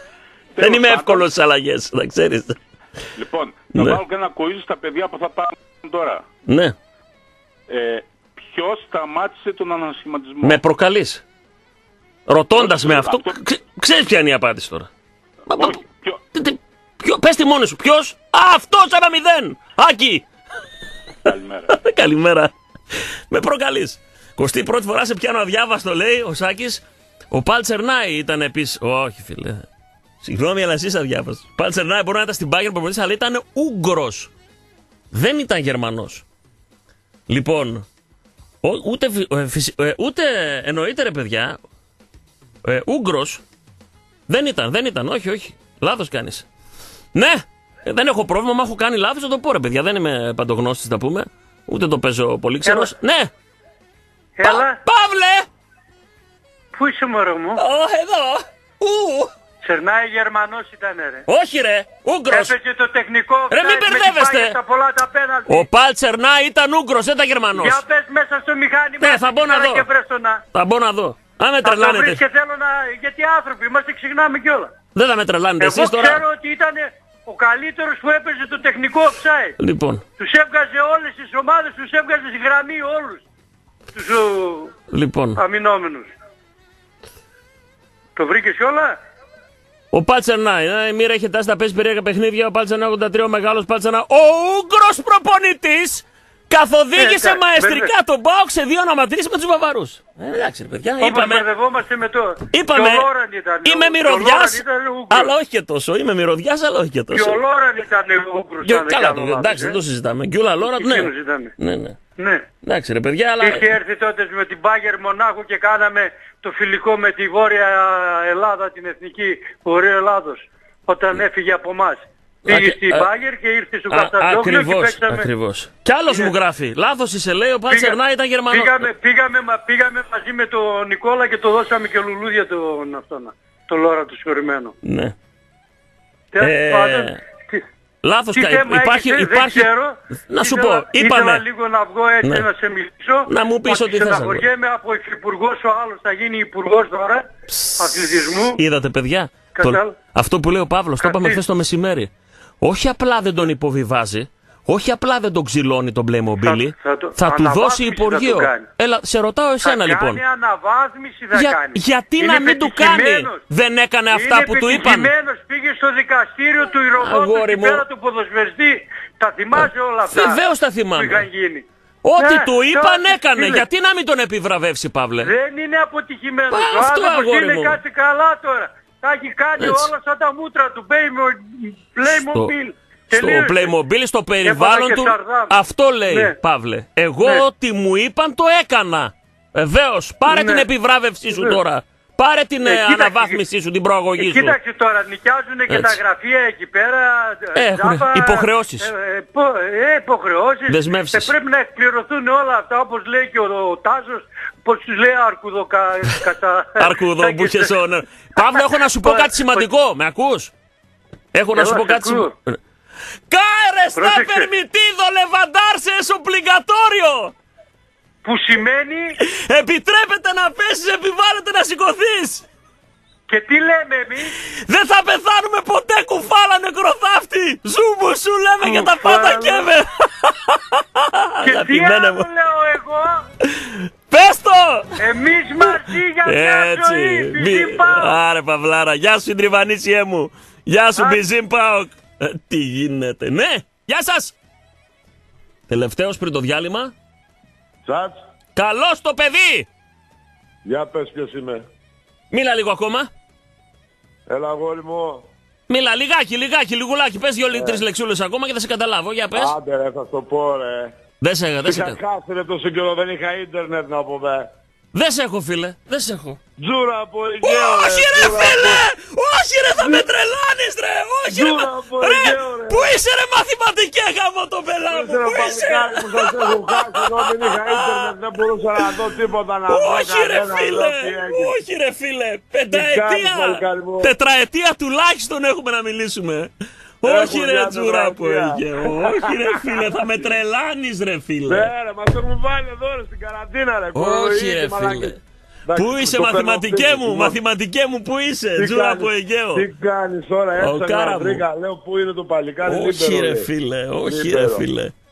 Δεν είμαι εύκολος στις αλλαγές, να ξέρεις. Λοιπόν, να ναι, βάλω και ένα κουίζ στα παιδιά που θα πάνε τώρα. Ναι. Ε, ποιος σταμάτησε τον ανασχηματισμό? Με προκαλείς. Ρωτώντας με αυτό, αυτό... Ξε, ξέρεις ποια είναι η απάντηση τώρα. Όχι, ποιο... Ποιο, πες τη μόνη σου, ποιος? Α, αυτός ένα μηδέν. Άκη. Καλημέρα. Καλημέρα. Με προκαλείς. Κωστή, πρώτη φορά σε πιάνω αδιάβαστο, λέει ο Σάκης. Ο Παλτσερνάι ήταν επίσης. Όχι, φίλε. Συγγνώμη, αλλά εσύ είσαι αδιάβαστο. Ο Παλτσερνάι μπορεί να ήταν στην Bayern προπονητής, αλλά ήταν Ούγγρος. Δεν ήταν Γερμανός. Λοιπόν, ο, ούτε, ε, φυσι, ε, ούτε εννοείται, ρε παιδιά, ε, Ούγγρος δεν ήταν, δεν ήταν. Όχι, όχι. Λάθος κάνεις. Ναι, ε, δεν έχω πρόβλημα. Μα έχω κάνει λάθος, θα το πω, ρε παιδιά. Δεν είμαι παντογνώστης, τα πούμε. Ούτε το παίζω πολύ ξερός. Ναι. Έλα. Πα, Παύλε! Πού είσαι, μωρό μου? Ω, εδώ. Ου. Τσερνάι Γερμανός ήταν, ρε. Όχι, ρε. Ούγγρος. Έπαιζε το τεχνικό. Ρε, μην μπερδεύεστε. Τα πολλά τα πέναλτι. Ο Παλτσερνάι ήταν Ούγγρος, δεν ήταν Γερμανός. Για πες μέσα στο μηχάνημα. Ναι, θα μπω να δω. Θα μπω να δω. Αν με τρελάνετε. Και θέλω να... Γιατί άνθρωποι είμαστε, ξεχνάμε κιόλα. Δεν θα με τρελάνετε εσείς τώρα. Εγώ ξέρω ότι ήταν ο καλύτερος που έπαιζε το τεχνικό offside. Λοιπόν. Τους έβγαζε όλες τις ομάδες, τους έβγαζε στη γραμμή όλους. Τους λοιπόν. αμυνόμενους. Το βρήκες κιόλα. Ο Παλτσερνάι, η μοίρα έχει τάσει να παίζει περίεργα παιχνίδια. Ο Παλτσερνάι ογδόντα τρία, ο μεγάλος Παλτσερνάι. Ο Ούγγρος προπονητής καθοδήγησε ε, μαεστρικά με... τον ΠΑΟΚ σε δύο αναμετρήσεις με τους Βαβαρούς. Ε, εντάξει, ρε παιδιά. Όπως μπερδευόμαστε με το. Είπαμε. Ήταν, είμαι μυρωδιάς, αλλά όχι και τόσο. Είμαι μυρωδιάς, αλλά όχι και τόσο. Και ο Λόραν ήταν ο Ούγγρος. Καλά, το, εντάξει, δεν το συζητάμε. Και ο Λόραν, ναι. ναι, ναι. Ναι. Εντάξει, ρε παιδιά, αλλά. Είχε έρθει τότε με την Bayern Μονάχου και κάναμε το φιλικό με τη Βόρεια Ελλάδα, την εθνική Βορείου Ελλάδος, όταν έφυγε από εμάς. Πήγε στην Bayern και ήρθε στο Κασταντόπουλο και παίξαμε. Ακριβώς. Κι άλλος μου γράφει. Λάθος είσαι, λέει, ο Παλτσερνάι ήταν Γερμανός. Πήγαμε, πήγαμε, πήγαμε μαζί με τον Νικόλα και το δώσαμε και λουλούδια τον αυτόν, το Λόρα του συγχωρημένο. Ναι. Ε... Λάθος τι κάνει. Υπάρχει, δεν, υπάρχει... δεν ξέρω. Να σου ήθελα, πω, είπαμε. Ήθελα λίγο να βγω έτσι ναι. να σε μιλήσω. Να μου πεις ότι θες. Στεναχωριέμαι από υφυπουργός, ο άλλος θα γίνει υπουργός τώρα αθλητισμού. Είδατε, παιδιά. Το... Αυτό που λέει ο Παύλος, το είπαμε χθες το μεσημέρι. Όχι απλά δεν τον υποβιβάζει, όχι απλά δεν τον ξυλώνει τον Playmobil, θα, θα, το, θα του δώσει Υπουργείο. Έλα, σε ρωτάω εσένα θα λοιπόν. Κάνει αναβάθμιση θα Για, κάνει. Γιατί είναι να μην του κάνει, δεν έκανε αυτά είναι που του είπαν. Πήγε στο δικαστήριο του Ηρωδότου και πέρα του ποδοσφαιριστή. Τα θυμάσαι όλα αυτά. Βεβαίως τα θυμάμαι. Που είχαν γίνει. Ό,τι ναι, του είπαν τώρα, έκανε. είναι. Γιατί να μην τον επιβραβεύσει, Παύλε. Δεν είναι αποτυχημένος. Πα, ο αυτό, άνθρωπος είναι κάτι καλά τώρα. Τα έχει κάνει έτσι. Όλα σαν τα μούτρα του Playmobil. Στο Playmobil, στο περιβάλλον του. Αυτό λέει, ναι. Παύλε. Εγώ ναι. ό,τι μου είπαν το έκανα. Βεβαίως. Πάρε ναι. την επιβράβευσή σου ναι. τώρα. Πάρε την ε, αναβάθμισή σου, την προαγωγή σου. Κοίταξε τώρα, νοικιάζουν και τα γραφεία εκεί πέρα. Έχουν υποχρεώσεις. Ε, ε, υποχρεώσεις. Δεσμεύσεις. Ε, πρέπει να εκπληρωθούν όλα αυτά, όπως λέει και ο, ο Τάσος, πώς τους λέει αρκουδοκα... Αρκουδο, που είχες όνε. Παύλο, έχω να σου πω κάτι σημαντικό. Με ακούς? Έχω να σου πω κάτι σημαντικό. Κάερε στα περμιτίδο λεβαντάρσε obligatorio. Που σημαίνει επιτρέπεται να πέσεις, επιβάλλεται να σηκωθείς. Και τι λέμε εμείς? Δεν θα πεθάνουμε ποτέ, κουφάλα νεκροθάφτη. Ζούμου σου λέμε και τα πάντα καίμε. Και τι άλλο λέω εγώ? Πες το! Εμείς μαζί για μια ζωή. Άρε Παυλάρα, γεια σου Τριβανίσιέ μου. Γεια σου Μπιζίμ Πάοκ. Τι γίνεται, ναι, γεια σας. Τελευταίος πριν το διάλειμμα. Σατς. Καλώς το παιδί. Για πες ποιος είμαι. Μίλα λίγο ακόμα. Έλα αγόρι μου. Μίλα λιγάκι, λιγάκι, λιγουλάκι. Πες δύο-τρεις ε. λεξούλες ακόμα και θα σε καταλάβω. Για πες. Άντε ρε, θα το πω ρε. Δεν σε είχα, δεν σε είχα. Είχα χάσει ρε τόσο καιρό, δεν είχα ίντερνετ να πω δε. Δεν σε έχω φίλε, δεν σε έχω. Τζούρα από Αιγαίο ρε. Όχι ρε φίλε, όχι ρε, θα με τρελάνεις ρε. Όχι ρε, ρε. Πού είσαι ρε μαθηματικέ γάμο το πελά μου. Πού είσαι ρε. Μου σας έχω χάσει, ενώ δεν είχα ίντερνετ, δεν μπορούσα να δω τίποτα να δω. Όχι ρε φίλε, όχι ρε φίλε. Πενταετία, τετραετία τουλάχιστον έχουμε να μιλήσουμε. Όχι ρε Τζούρα από Αιγαίο, όχι ρε φίλε, θα με τρελάνεις ρε φίλε. Ναι ρε, μας έχουν βάλει εδώ ρε στην καραντίνα ρε. Όχι ρε φίλε. Πού είσαι μαθηματικέ μου, μαθηματικέ μου, πού είσαι, Τζούρα από Αιγαίο. Τι κάνεις τώρα, έψανα βρήκα, λέω πού είναι το παλικάρι. Όχι ρε φίλε, όχι ρε φίλε.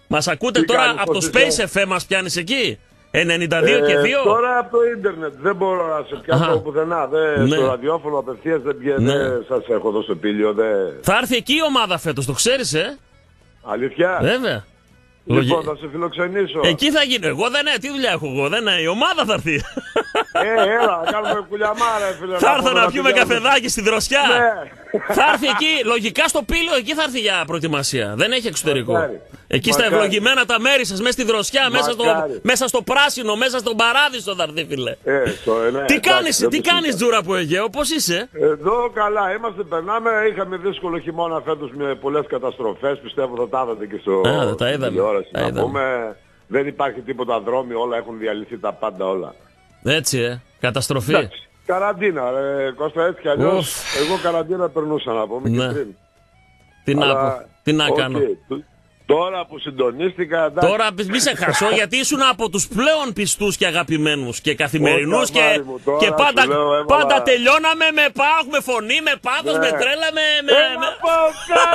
Μας ακούτε Τι τώρα κάνεις, από το πώς Space είσαι? εφ εμ, μας πιάνεις εκεί. ενενήντα δύο και δύο. Τώρα από το ίντερνετ. Δεν μπορώ να σε πιάσω Αχα. πουθενά. Δεν, Ναι. Στο ραδιόφωνο απευθείας δεν πιένει. Ναι. Δεν σας έχω εδώ στο πήλιο. Δεν... Θα έρθει εκεί η ομάδα φέτος, το ξέρεις, ε. Αλήθεια. Βέβαια. Λοιπόν, Λογι- θα σε φιλοξενήσω. Εκεί θα γίνει. Εγώ δεν είναι. Τι δουλειά έχω εγώ. Δεν είναι. Η ομάδα θα έρθει. Ε, έλα, να κάνουμε κουλιαμάρα, φίλε. Θα έρθω πούμε, να πιούμε πηγαίνουμε. καφεδάκι στη δροσιά. Ναι. Θα έρθει εκεί. Λογικά στο πήλιο εκεί θα έρθει για προετοιμασία. Δεν έχει εξωτερικό. Μακάρι. Εκεί στα Μακάρι. ευλογημένα τα μέρη σας, μέσα στη δροσιά, μέσα στο, Μακάρι. μέσα στο πράσινο, μέσα στον παράδεισο θα έρθει, φίλε. Ε, το, ε, ναι, Τι εντάξει, κάνεις, δεν τι το κάνεις συζητάω. Τζούρα από Αιγαίο, πώς είσαι? Εδώ καλά είμαστε, περνάμε. Είχαμε δύσκολο χειμώνα φέτος με πολλές καταστροφές. Πιστεύω θα τα είδατε και στο Α, τα είδαμε. τηλεόραση. Τα Να είδαμε. πούμε, δεν υπάρχει τίποτα δρόμοι, όλα έχουν διαλυθεί τα πάντα όλα. Έτσι, ε. Καταστροφή. Εντάξει, καραντίνα, ρε, Κώστα, έτσι κι αλλιώς. Ουφ. Εγώ καραντίνα περνούσα να πούμε Ναι. και πριν. Τι να Αλλά, πω, τι να οκ, κάνω. τ- Τώρα που συντονίστηκα, εντάξει. Τώρα μη σε χασώ γιατί ήσουν από τους πλέον πιστούς και αγαπημένους και καθημερινούς Όχι, και, αμάρι μου, τώρα και πάντα, σου λέω, έβαλα- πάντα τελειώναμε με πάγ, με φωνή, με πάθος, Ναι. με τρέλα, με... με, Έλα, με... πάω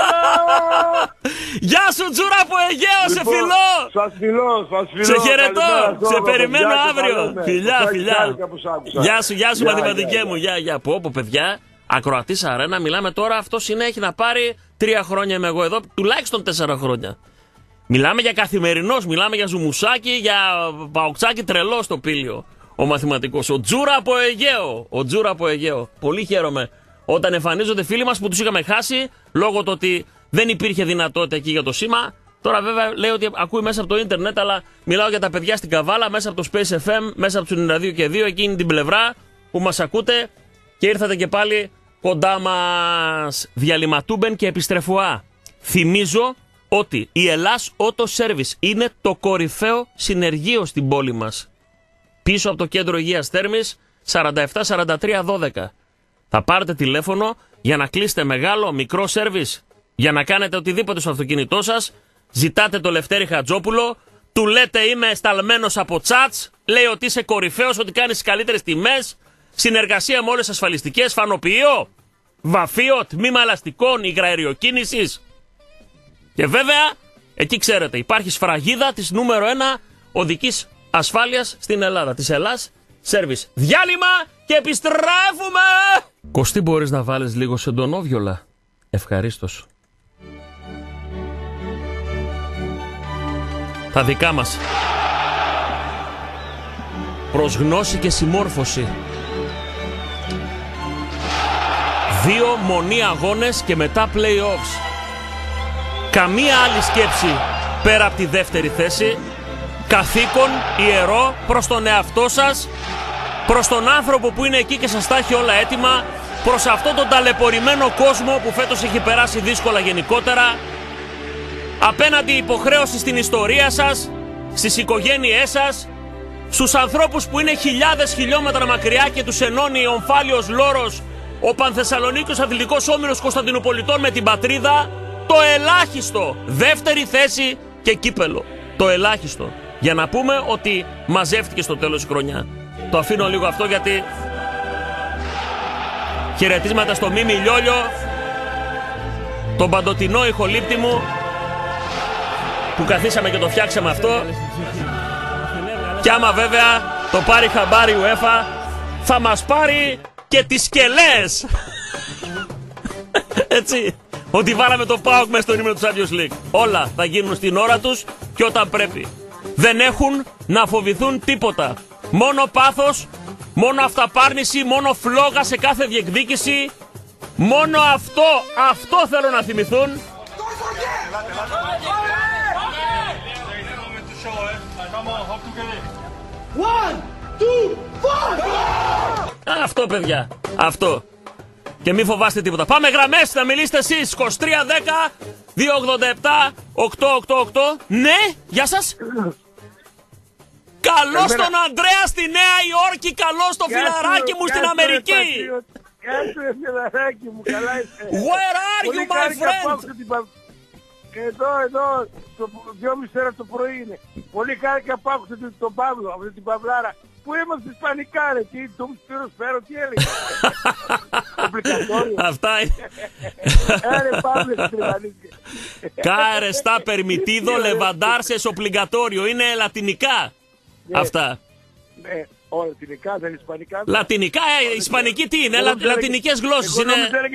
καλά! Γεια σου Τζούρα από Αιγαίο, σε Λοιπόν, φιλώ! Σας φιλώ, σας φιλώ. Σε χαιρετώ, Καλημέρα σε όλα, περιμένω παιδιά, και αύριο. τα λέμε. Φιλιά, Σας φιλιά. χάρηκα που σ' άκουσα. Γεια σου, γεια σου Γεια, μαθηματικέ γεια, μου, γεια. γεια, γεια. Πω, πω, παιδιά, ακροατής αρένα, μιλάμε τώρα, αυτό συνέχει να πάρει τρία χρόνια είμαι εγώ εδώ, τουλάχιστον τέσσερα χρόνια. Μιλάμε για καθημερινός, μιλάμε για ζουμουσάκι, για παοξάκι τρελό στο πήλιο. Ο μαθηματικός, ο Τζούρα από Αιγαίο. Ο Τζούρα από Αιγαίο. Πολύ χαίρομαι όταν εμφανίζονται φίλοι μας που τους είχαμε χάσει λόγω του ότι δεν υπήρχε δυνατότητα εκεί για το σήμα. Τώρα βέβαια λέει ότι ακούει μέσα από το ίντερνετ, αλλά μιλάω για τα παιδιά στην Καβάλα, μέσα από το Space εφ εμ, μέσα από το ενενήντα δύο και δύο, εκείνη την πλευρά που μας ακούτε και ήρθατε και πάλι κοντά μας. Διαλυματούμπεν και επιστρεφουά. Θυμίζω ότι η Ελλάς Auto Service είναι το κορυφαίο συνεργείο στην πόλη μας. Πίσω από το κέντρο υγείας Θέρμης, σαράντα επτά σαράντα τρία δώδεκα. Θα πάρετε τηλέφωνο για να κλείσετε μεγάλο, μικρό σέρβις, για να κάνετε οτιδήποτε στο αυτοκίνητό σας. Ζητάτε το Λευτέρη Χατζόπουλο, του λέτε είμαι σταλμένος από τσάτς, λέει ότι είσαι κορυφαίος, ότι κάνεις τις καλύτερες τιμές, συνεργασία με όλες τις ασφαλιστικές, φανοποιείο, βαφείο, τμήμα ελαστικών, υγραεριοκίνησης. Και βέβαια, εκεί ξέρετε, υπάρχει σφραγίδα της νούμερο ένα οδικής ασφάλειας στην Ελλάδα, της Ελλάς Service. Διάλειμμα και επιστρέφουμε! Κωστή, μπορείς να βάλεις λίγο σεντονόβιολα? Ευχαρίστως. Τα δικά μας. Προς γνώση και συμμόρφωση. Δύο μονή αγώνες και μετά play-offs. Καμία άλλη σκέψη πέρα από τη δεύτερη θέση. Καθήκον ιερό προς τον εαυτό σας, προς τον άνθρωπο που είναι εκεί και σας τα έχει όλα έτοιμα, προς αυτόν τον ταλαιπωρημένο κόσμο που φέτος έχει περάσει δύσκολα γενικότερα, απέναντι υποχρέωση στην ιστορία σας, στις οικογένειές σας, στους ανθρώπους που είναι χιλιάδες χιλιόμετρα μακριά και τους ενώνει ο ομφάλιος λόρος, ο Πανθεσσαλονίκιος Αθλητικός Όμιλος Κωνσταντινοπολιτών με την πατρίδα, το ελάχιστο, δεύτερη θέση και κύπελο. Το ελάχιστο. Για να πούμε ότι μαζεύτηκε στο τέλος η χρονιά. Το αφήνω λίγο αυτό γιατί χαιρετίσματα στο Μίμη Λιόλιο, τον παντοτινό ηχολήπτη μου που καθίσαμε και το φτιάξαμε αυτό. Και άμα βέβαια το πάρει χαμπάρι UEFA, θα μας πάρει και τις σκελές. Έτσι. Ότι βάλαμε το ΠΑΟΚ μέσα στο ύμνο του Champions League. Όλα θα γίνουν στην ώρα τους και όταν πρέπει. Δεν έχουν να φοβηθούν τίποτα. Μόνο πάθος, μόνο αυταπάρνηση, μόνο φλόγα σε κάθε διεκδίκηση. Μόνο αυτό, αυτό θέλω να θυμηθούν. Αυτό, παιδιά, αυτό. Και μη φοβάστε τίποτα. Πάμε γραμμές, να μιλήσετε εσείς. είκοσι τρία δέκα δύο ογδόντα επτά οκτώ οκτώ οκτώ. Ναι, γεια σας. Καλώς τον Ανδρέα στη Νέα Υόρκη. Καλώς το φιλαράκι μου στην Αμερική. Κάτσε φιλαράκι μου, καλά είσαι. Where are you, my friend? Εδώ, εδώ, το δυόμιση ώρα το πρωί είναι. Πολύ χάρηκα που άκουσα τον Παύλο, αυτή την Παυλάρα. που είμαστε ισπανικά ρε, τι του σπυροσφαίρο, τι έλεγε. Αυτά είναι. Έρε Παύλε Τριβανίσκε. Κάερ está permitido levantarse es obligatorio. Είναι λατινικά αυτά. Ναι, όλα λατινικά, δεν είναι ισπανικά. Λατινικά, ε, ισπανική τι είναι, λα, λατινικές γλώσσες είναι.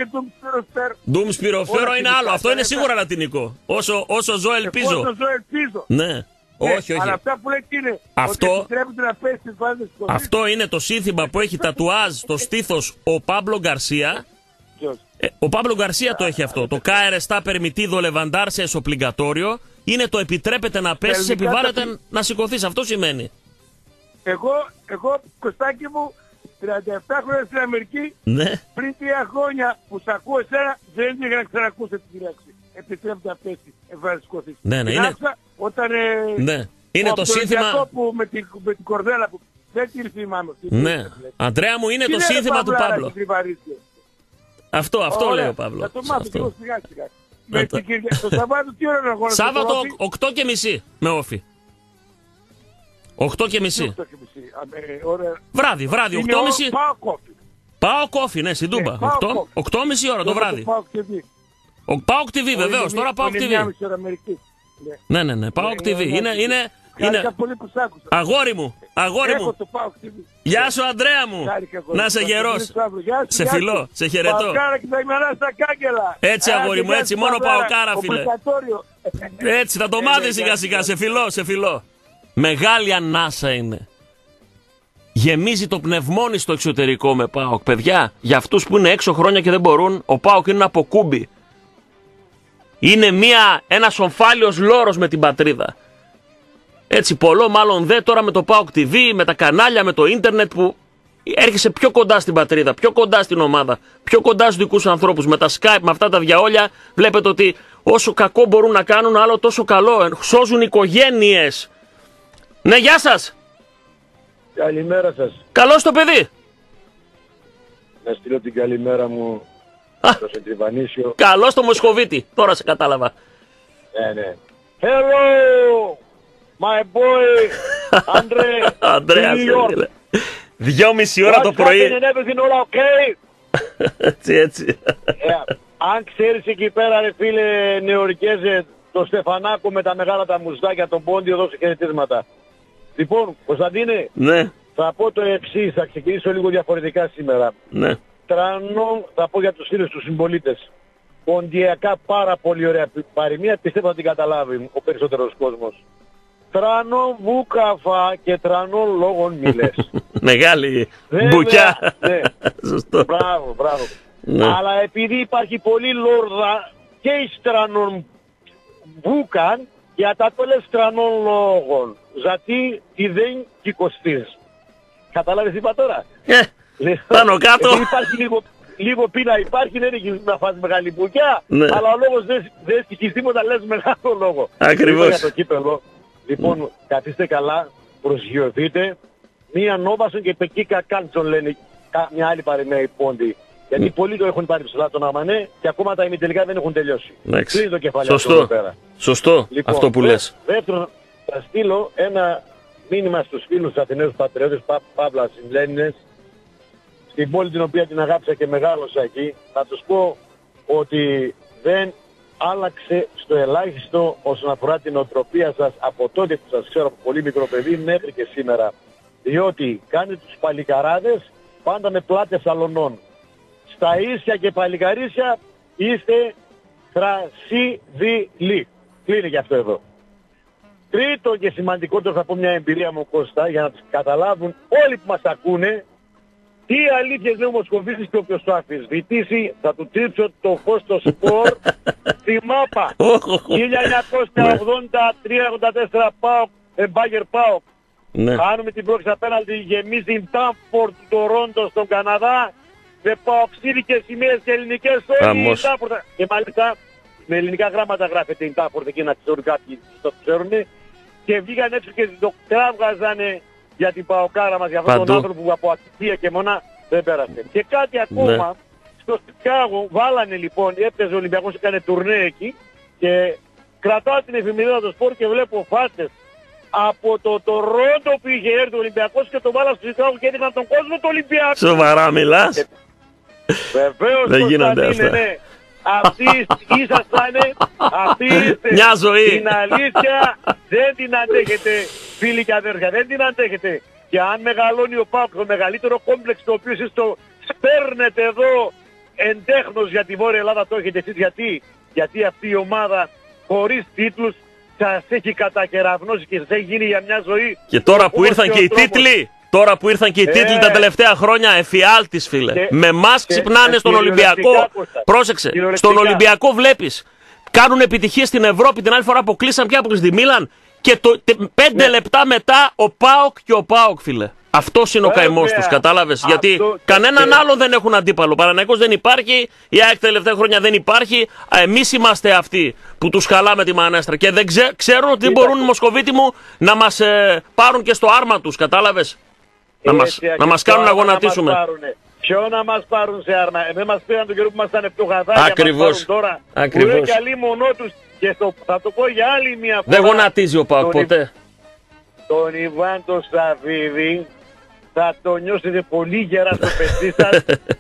Ντουμ σπυροφέρο είναι άλλο, αυτό είναι σίγουρα λατινικό. Όσο, όσο ζω ελπίζω. Όσο ζω ελπίζω. Ναι. Όχι, όχι. Αλλά αυτά που λέει τι είναι, αυτό, ότι επιτρέπεται να πέσει στις βάσεις του. Αυτό είναι το σύνθημα που έχει τατουάζ στο στήθος ο Πάμπλο Γκαρσία. Ε, ο Πάμπλο Γκαρσία το έχει αυτό. Το Κάερ está permitido levantarse es obligatorio. Είναι το επιτρέπεται να πέσεις, επιβάλλεται τα... να σηκωθείς. Αυτό σημαίνει. Εγώ, εγώ Κωστάκη μου, τριάντα επτά χρόνια στην Αμερική, ναι. Πριν τρία χρόνια που σ' ακούω εσένα, δεν είχα να ξανακούσω την λέξη. Επιτρέπεται να πέσει, εβάζει σηκωθείς. Ναι, ναι, είναι... Όταν, ε, ναι. Είναι το σύνθημα... Που με, την, με την κορδέλα που δεν την θυμάμαι. Ναι. Αντρέα μου, είναι το σύνθημα του Παύλο. Αυτό, αυτό λέει ο Παύλο. Θα το μάθω και εγώ σιγά σιγά. Το Σαββάτο τι ώρα να αγώνας? Σάββατο οκτώ και μισή με όφη. οκτώ και μισή. Βράδυ, βράδυ, οκτώ και μισή. Πάω κόφι. Πάω κόφι, ναι, στην Τούμπα. οκτώ και μισή ώρα το βράδυ. Πάω τι βι βεβαίως, τώρα Πάω τι βι. Ναι, ναι, ναι, Πάω τι βι. Είναι, είναι, είναι... Αγόρι μου, αγόρι μου. Γεια σου Αντρέα μου. Να είσαι γερός. Σε φιλώ, σε χαιρετώ. Έτσι αγόρι μου, έτσι, μόνο Παοκάρα φίλε. Έτσι, θα το μάθεις σιγά σιγά, σε φιλώ, σε φιλώ. Μεγάλη ανάσα είναι. Γεμίζει το πνευμόνι στο εξωτερικό με ΠΑΟΚ. Παιδιά, για αυτούς που είναι έξω χρόνια και δεν μπορούν, ο ΠΑΟΚ είναι ένα αποκούμπι. Είναι μια, ένας ομφάλιος λόρος με την πατρίδα. Έτσι, πολλό μάλλον δε τώρα με το ΠΑΟΚ τι βι, με τα κανάλια, με το ίντερνετ που έρχεσαι πιο κοντά στην πατρίδα, πιο κοντά στην ομάδα, πιο κοντά στους δικούς ανθρώπους. Με τα Skype, με αυτά τα διαόλια, βλέπετε ότι όσο κακό μπορούν να κάνουν, άλλο τόσο καλό. Σώζουν οικογένειες. Ναι, γεια σας. Καλημέρα σας. Καλώς το παιδί. Να στείλω την καλημέρα μου στο Σεντριβανίσιο. Καλώς το Μοσχοβίτη. Τώρα σε κατάλαβα. Ναι, ναι. Hello, my boy, Andre. Ανδρέας. Δυόμιση ώρα το πρωί. All okay? Έτσι, έτσι. Yeah. Αν ξέρεις εκεί πέρα ρε φίλε νεορικές, το Στεφανάκο με τα μεγάλα τα μουστάκια, τον Πόντιο, δώσε χαιρετίσματα. Λοιπόν, Κωνσταντίνε, ναι. Θα πω το εξής, θα ξεκινήσω λίγο διαφορετικά σήμερα. Ναι. Τρανό, θα πω για τους φίλους τους συμπολίτες. Ποντιακά πάρα πολύ ωραία παροιμία, πιστεύω να την καταλάβει ο περισσότερος κόσμος. Τρανό βούκαφα και τρανό λόγων μιλές. Μεγάλη μπουκιά. Ναι. Σωστό. Μπράβο, μπράβο. Ναι. Αλλά επειδή υπάρχει πολύ λόρδα και οι στρανών βούκαν, για τα τόλες στρανών λόγων. Γιατί τι δεν κυκοστείς. Καταλάβεις τι είπα τώρα. Ε, πάνω κάτω. Υπάρχει λίγο, λίγο πείνα υπάρχει, δεν έχεις να φας μεγάλη μπουκιά, ναι. Αλλά ο λόγος δεν, δεν έχεις τίποτα, λες μεγάλο λόγο. Ακριβώς. Για το κύπελο. Λοιπόν, mm. καθίστε καλά, προσγειωθείτε. Μία νόβασον και πεκίκα κάντσον λένε μια άλλη παροιμία οι Πόντιοι. Γιατί mm. πολλοί το έχουν πάρει ψηλά τον Αμανέ και ακόμα τα ημιτελικά δεν έχουν τελειώσει. Κλείνει το κεφάλι αυτό εδώ πέρα. Σωστό, λοιπόν, αυτό που δε, λες. Δεύτερον, θα στείλω ένα μήνυμα στους φίλους τους Αθηναίους πατριώτες, πα, Παύλα Συμπλένινες, στην πόλη την οποία την αγάπησα και μεγάλωσα εκεί. Θα τους πω ότι δεν άλλαξε στο ελάχιστο όσον αφορά την οτροπία σας από τότε που σας ξέρω από πολύ μικρό παιδί μέχρι και σήμερα. Διότι κάνετε τους παλικαράδες πάντα με πλάτες αλωνών. Στα ίσια και παλικαρίσια είστε θρασίδηλοι. Κλείνει και αυτό εδώ. Τρίτο και σημαντικότερο, θα πω μια εμπειρία μου Κώστα, για να τους καταλάβουν όλοι που μας ακούνε, τι αλήθειες λέει ο Μοσκοβίτης και όποιος το αμφισβητήσει θα του τρίψω το φως στο σπορ στη μάπα. χίλια εννιακόσια ογδόντα τρία ογδόντα τέσσερα ΠΑΟΚ, Μπάγερ ΠΑΟΚ. Κάνουμε την πρόκληση απέναντι, γεμίζει την Τάμφορντ του Τορόντο στον Καναδά, με παοξίδικες σημαίες και ελληνικές όλοι η Τάμφορντ. Και μάλιστα με ελληνικά γράμματα γράφεται η Τάμφορντ εκεί, να ξέρουν κάποιοι το ξέρουν. Και βγήκαν έξω και το κράβγαζανε για την Παοκάρα μας, για αυτόν τον άνθρωπο που από ατυχία και μονά δεν πέρασε. Και κάτι ακόμα, ναι. Στο Σικάγο βάλανε λοιπόν, έπαιζε ο Ολυμπιακός, έκανε τουρνέ εκεί και κρατάω την εφημερίδα του σπορ και βλέπω φάτες από το Τορόντο που είχε έρθει ο Ολυμπιακός και το βάλα στο Σικάγο και έδειχναν τον κόσμο το Ολυμπιακό. Σοβαρά μιλάς? Βεβαίως, δεν γίνονται αυτά. Ναι. Αυτοί ήσασταν, αυτοί είστε. Μια ζωή. Την αλήθεια δεν την αντέχετε, φίλοι και αδέρφια, δεν την αντέχετε. Και αν μεγαλώνει ο ΠΑΟΚ, το μεγαλύτερο κόμπλεξ το οποίο εσείς το σπέρνετε εδώ εντέχνος για τη Βόρεια Ελλάδα, το έχετε εσείς. Γιατί, γιατί αυτή η ομάδα χωρίς τίτλους σας έχει κατακεραυνώσει και σας έχει γίνει για μια ζωή. Και τώρα που ήρθαν και οι τίτλοι, τώρα που ήρθαν και οι τίτλοι ε, τα τελευταία χρόνια, εφιάλτης φίλε. Και, με εμάς ξυπνάνε στον Ολυμπιακό. Πρόσεξε, στον Ολυμπιακό βλέπεις. Κάνουν επιτυχίες στην Ευρώπη, την άλλη φορά αποκλείσαν πια από τη Μίλαν. Και το, τε, πέντε ναι. λεπτά μετά ο ΠΑΟΚ και ο ΠΑΟΚ φίλε. Αυτός είναι ο καημός τους, κατάλαβες. Αυτό, γιατί κανέναν και... άλλον δεν έχουν αντίπαλο. Παναθηναϊκός δεν υπάρχει, η ΑΕΚ τα τελευταία χρόνια δεν υπάρχει. Εμείς είμαστε αυτοί που τους χαλάμε τη μανέστρα. Και δεν ξέ, ξέρουν ότι δεν μπορούν οι Μοσκοβίτοι μου να μας ε, πάρουν και στο άρμα τους, κατάλαβες. Να μας, να μας κάνουν να γονατίσουμε. Ποιο να μας πάρουν σε άρμα. Δεν μας πήραν τον καιρό που ήμασταν πιο γαδάκια. Ακριβώς. Τώρα. Ακριβώς. Που είναι και αλλή μονό τους. Και στο, θα το πω για άλλη μια φορά. Δεν γονατίζει ο ΠΑΟΚ ποτέ. Τον Ιβάν τον Σαββίδη θα το νιώσετε πολύ γερά στο παιδί σας.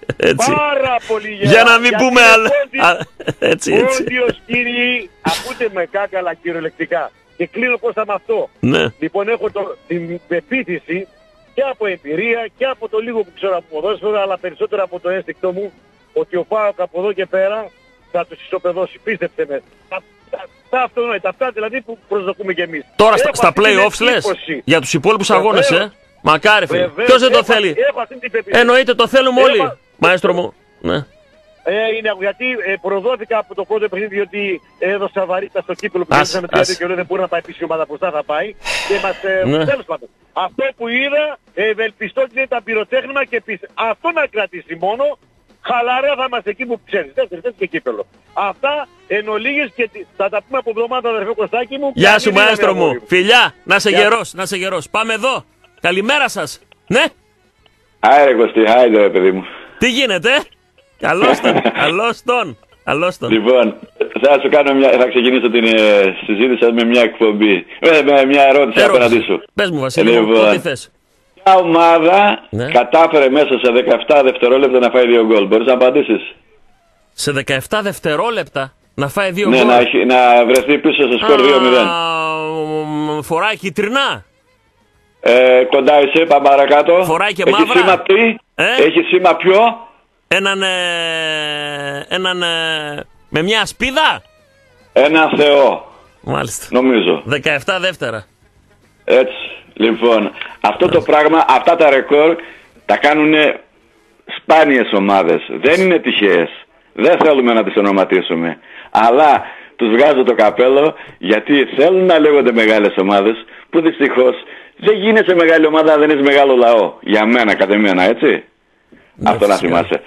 Πάρα πολύ γερά. Για να μην πούμε άλλα. Έτσι, έτσι. Όντιος κύριοι, ακούτε με κάκαλα κυριολεκτικά. Και κλείνω Κώστα με αυτό. Ναι. Λοιπόν, έχω το, την πεποίθηση και από εμπειρία και από το λίγο που ξέρω από ποδόσφαιρο, αλλά περισσότερο από το ένστικτό μου, ότι ο ΠΑΟΚ από εδώ και πέρα θα τους ισοπεδώσει. Πίστεψτε με. Τα αυτονόητα, αυτά δηλαδή που προσδοκούμε κι εμείς. Τώρα έχω στα play-offs λες, για τους υπόλοιπους αγώνες, ε. Μακάρι φίλε. Ποιος δεν το έχω, θέλει. Έχω εννοείται το θέλουμε έχω... όλοι, μαέστρο μου. Ναι. Ε, είναι, γιατί ε, προδόθηκα από το πρώτο παιχνίδι, διότι έδωσα βαρύτητα στο κύπελο που έδωσαμε τρία και δεν μπορεί να πάει πίσω η ομάδα μπροστά θα πάει. Και μας, ε, ναι. τέλος πάντων. Αυτό που είδα, ευελπιστώ ότι είναι τα πυροτέχνημα και πίσω. Αυτό να κρατήσει μόνο. Χαλαρά θα είμαστε εκεί που ξέρεις, τέσσερις θέσεις και κύπελο. Αυτά εν ολίγης και θα τα πούμε από εβδομάδα, αδερφέ Κωστάκη μου. Γεια σου μαέστρο μου. Φιλιά, να σε γερός, να σε γερός. Πάμε εδώ. Καλημέρα σας. Ναι. Άιρε Κωστή, άιρε παιδί μου. Τι γίνεται, καλώς τον, καλώς τον, καλώς τον. Λοιπόν, θα σου κάνω μια, θα ξεκινήσω την ε, συζήτηση με μια εκπομπή, ε, με μια ερώτηση απέναντί σου. Πες μου Βασίλη, λοιπόν, τι θες. Μια ομάδα ναι. κατάφερε μέσα σε δεκαεπτά δευτερόλεπτα να φάει δύο γκολ. Μπορείς να απαντήσεις? Σε δεκαεπτά δευτερόλεπτα να φάει δύο ναι, γκολ. Ναι, να, να βρεθεί πίσω στο σκορ δύο μηδέν. Φοράει κυτρινά. Ε, κοντά είσαι, πάμε παρακάτω. Φοράει και έχει μαύρα. Σήμα τι? Ε? Έχει σήμα ποιο? Έναν, ε, έναν ε, με μια ασπίδα. Ένα Θεό. Μάλιστα. Νομίζω. δεκαεπτά δεύτερα. Έτσι. Λοιπόν, αυτό το πράγμα, αυτά τα ρεκόρ τα κάνουν σπάνιες ομάδες. Δεν είναι τυχαίες. Δεν θέλουμε να τις ονοματίσουμε. Αλλά τους βγάζω το καπέλο γιατί θέλουν να λέγονται μεγάλες ομάδες που δυστυχώς δεν γίνεσαι μεγάλη ομάδα, δεν είσαι μεγάλο λαό. Για μένα, κατ' εμένα, έτσι. Ναι, αυτό να θυμάσαι.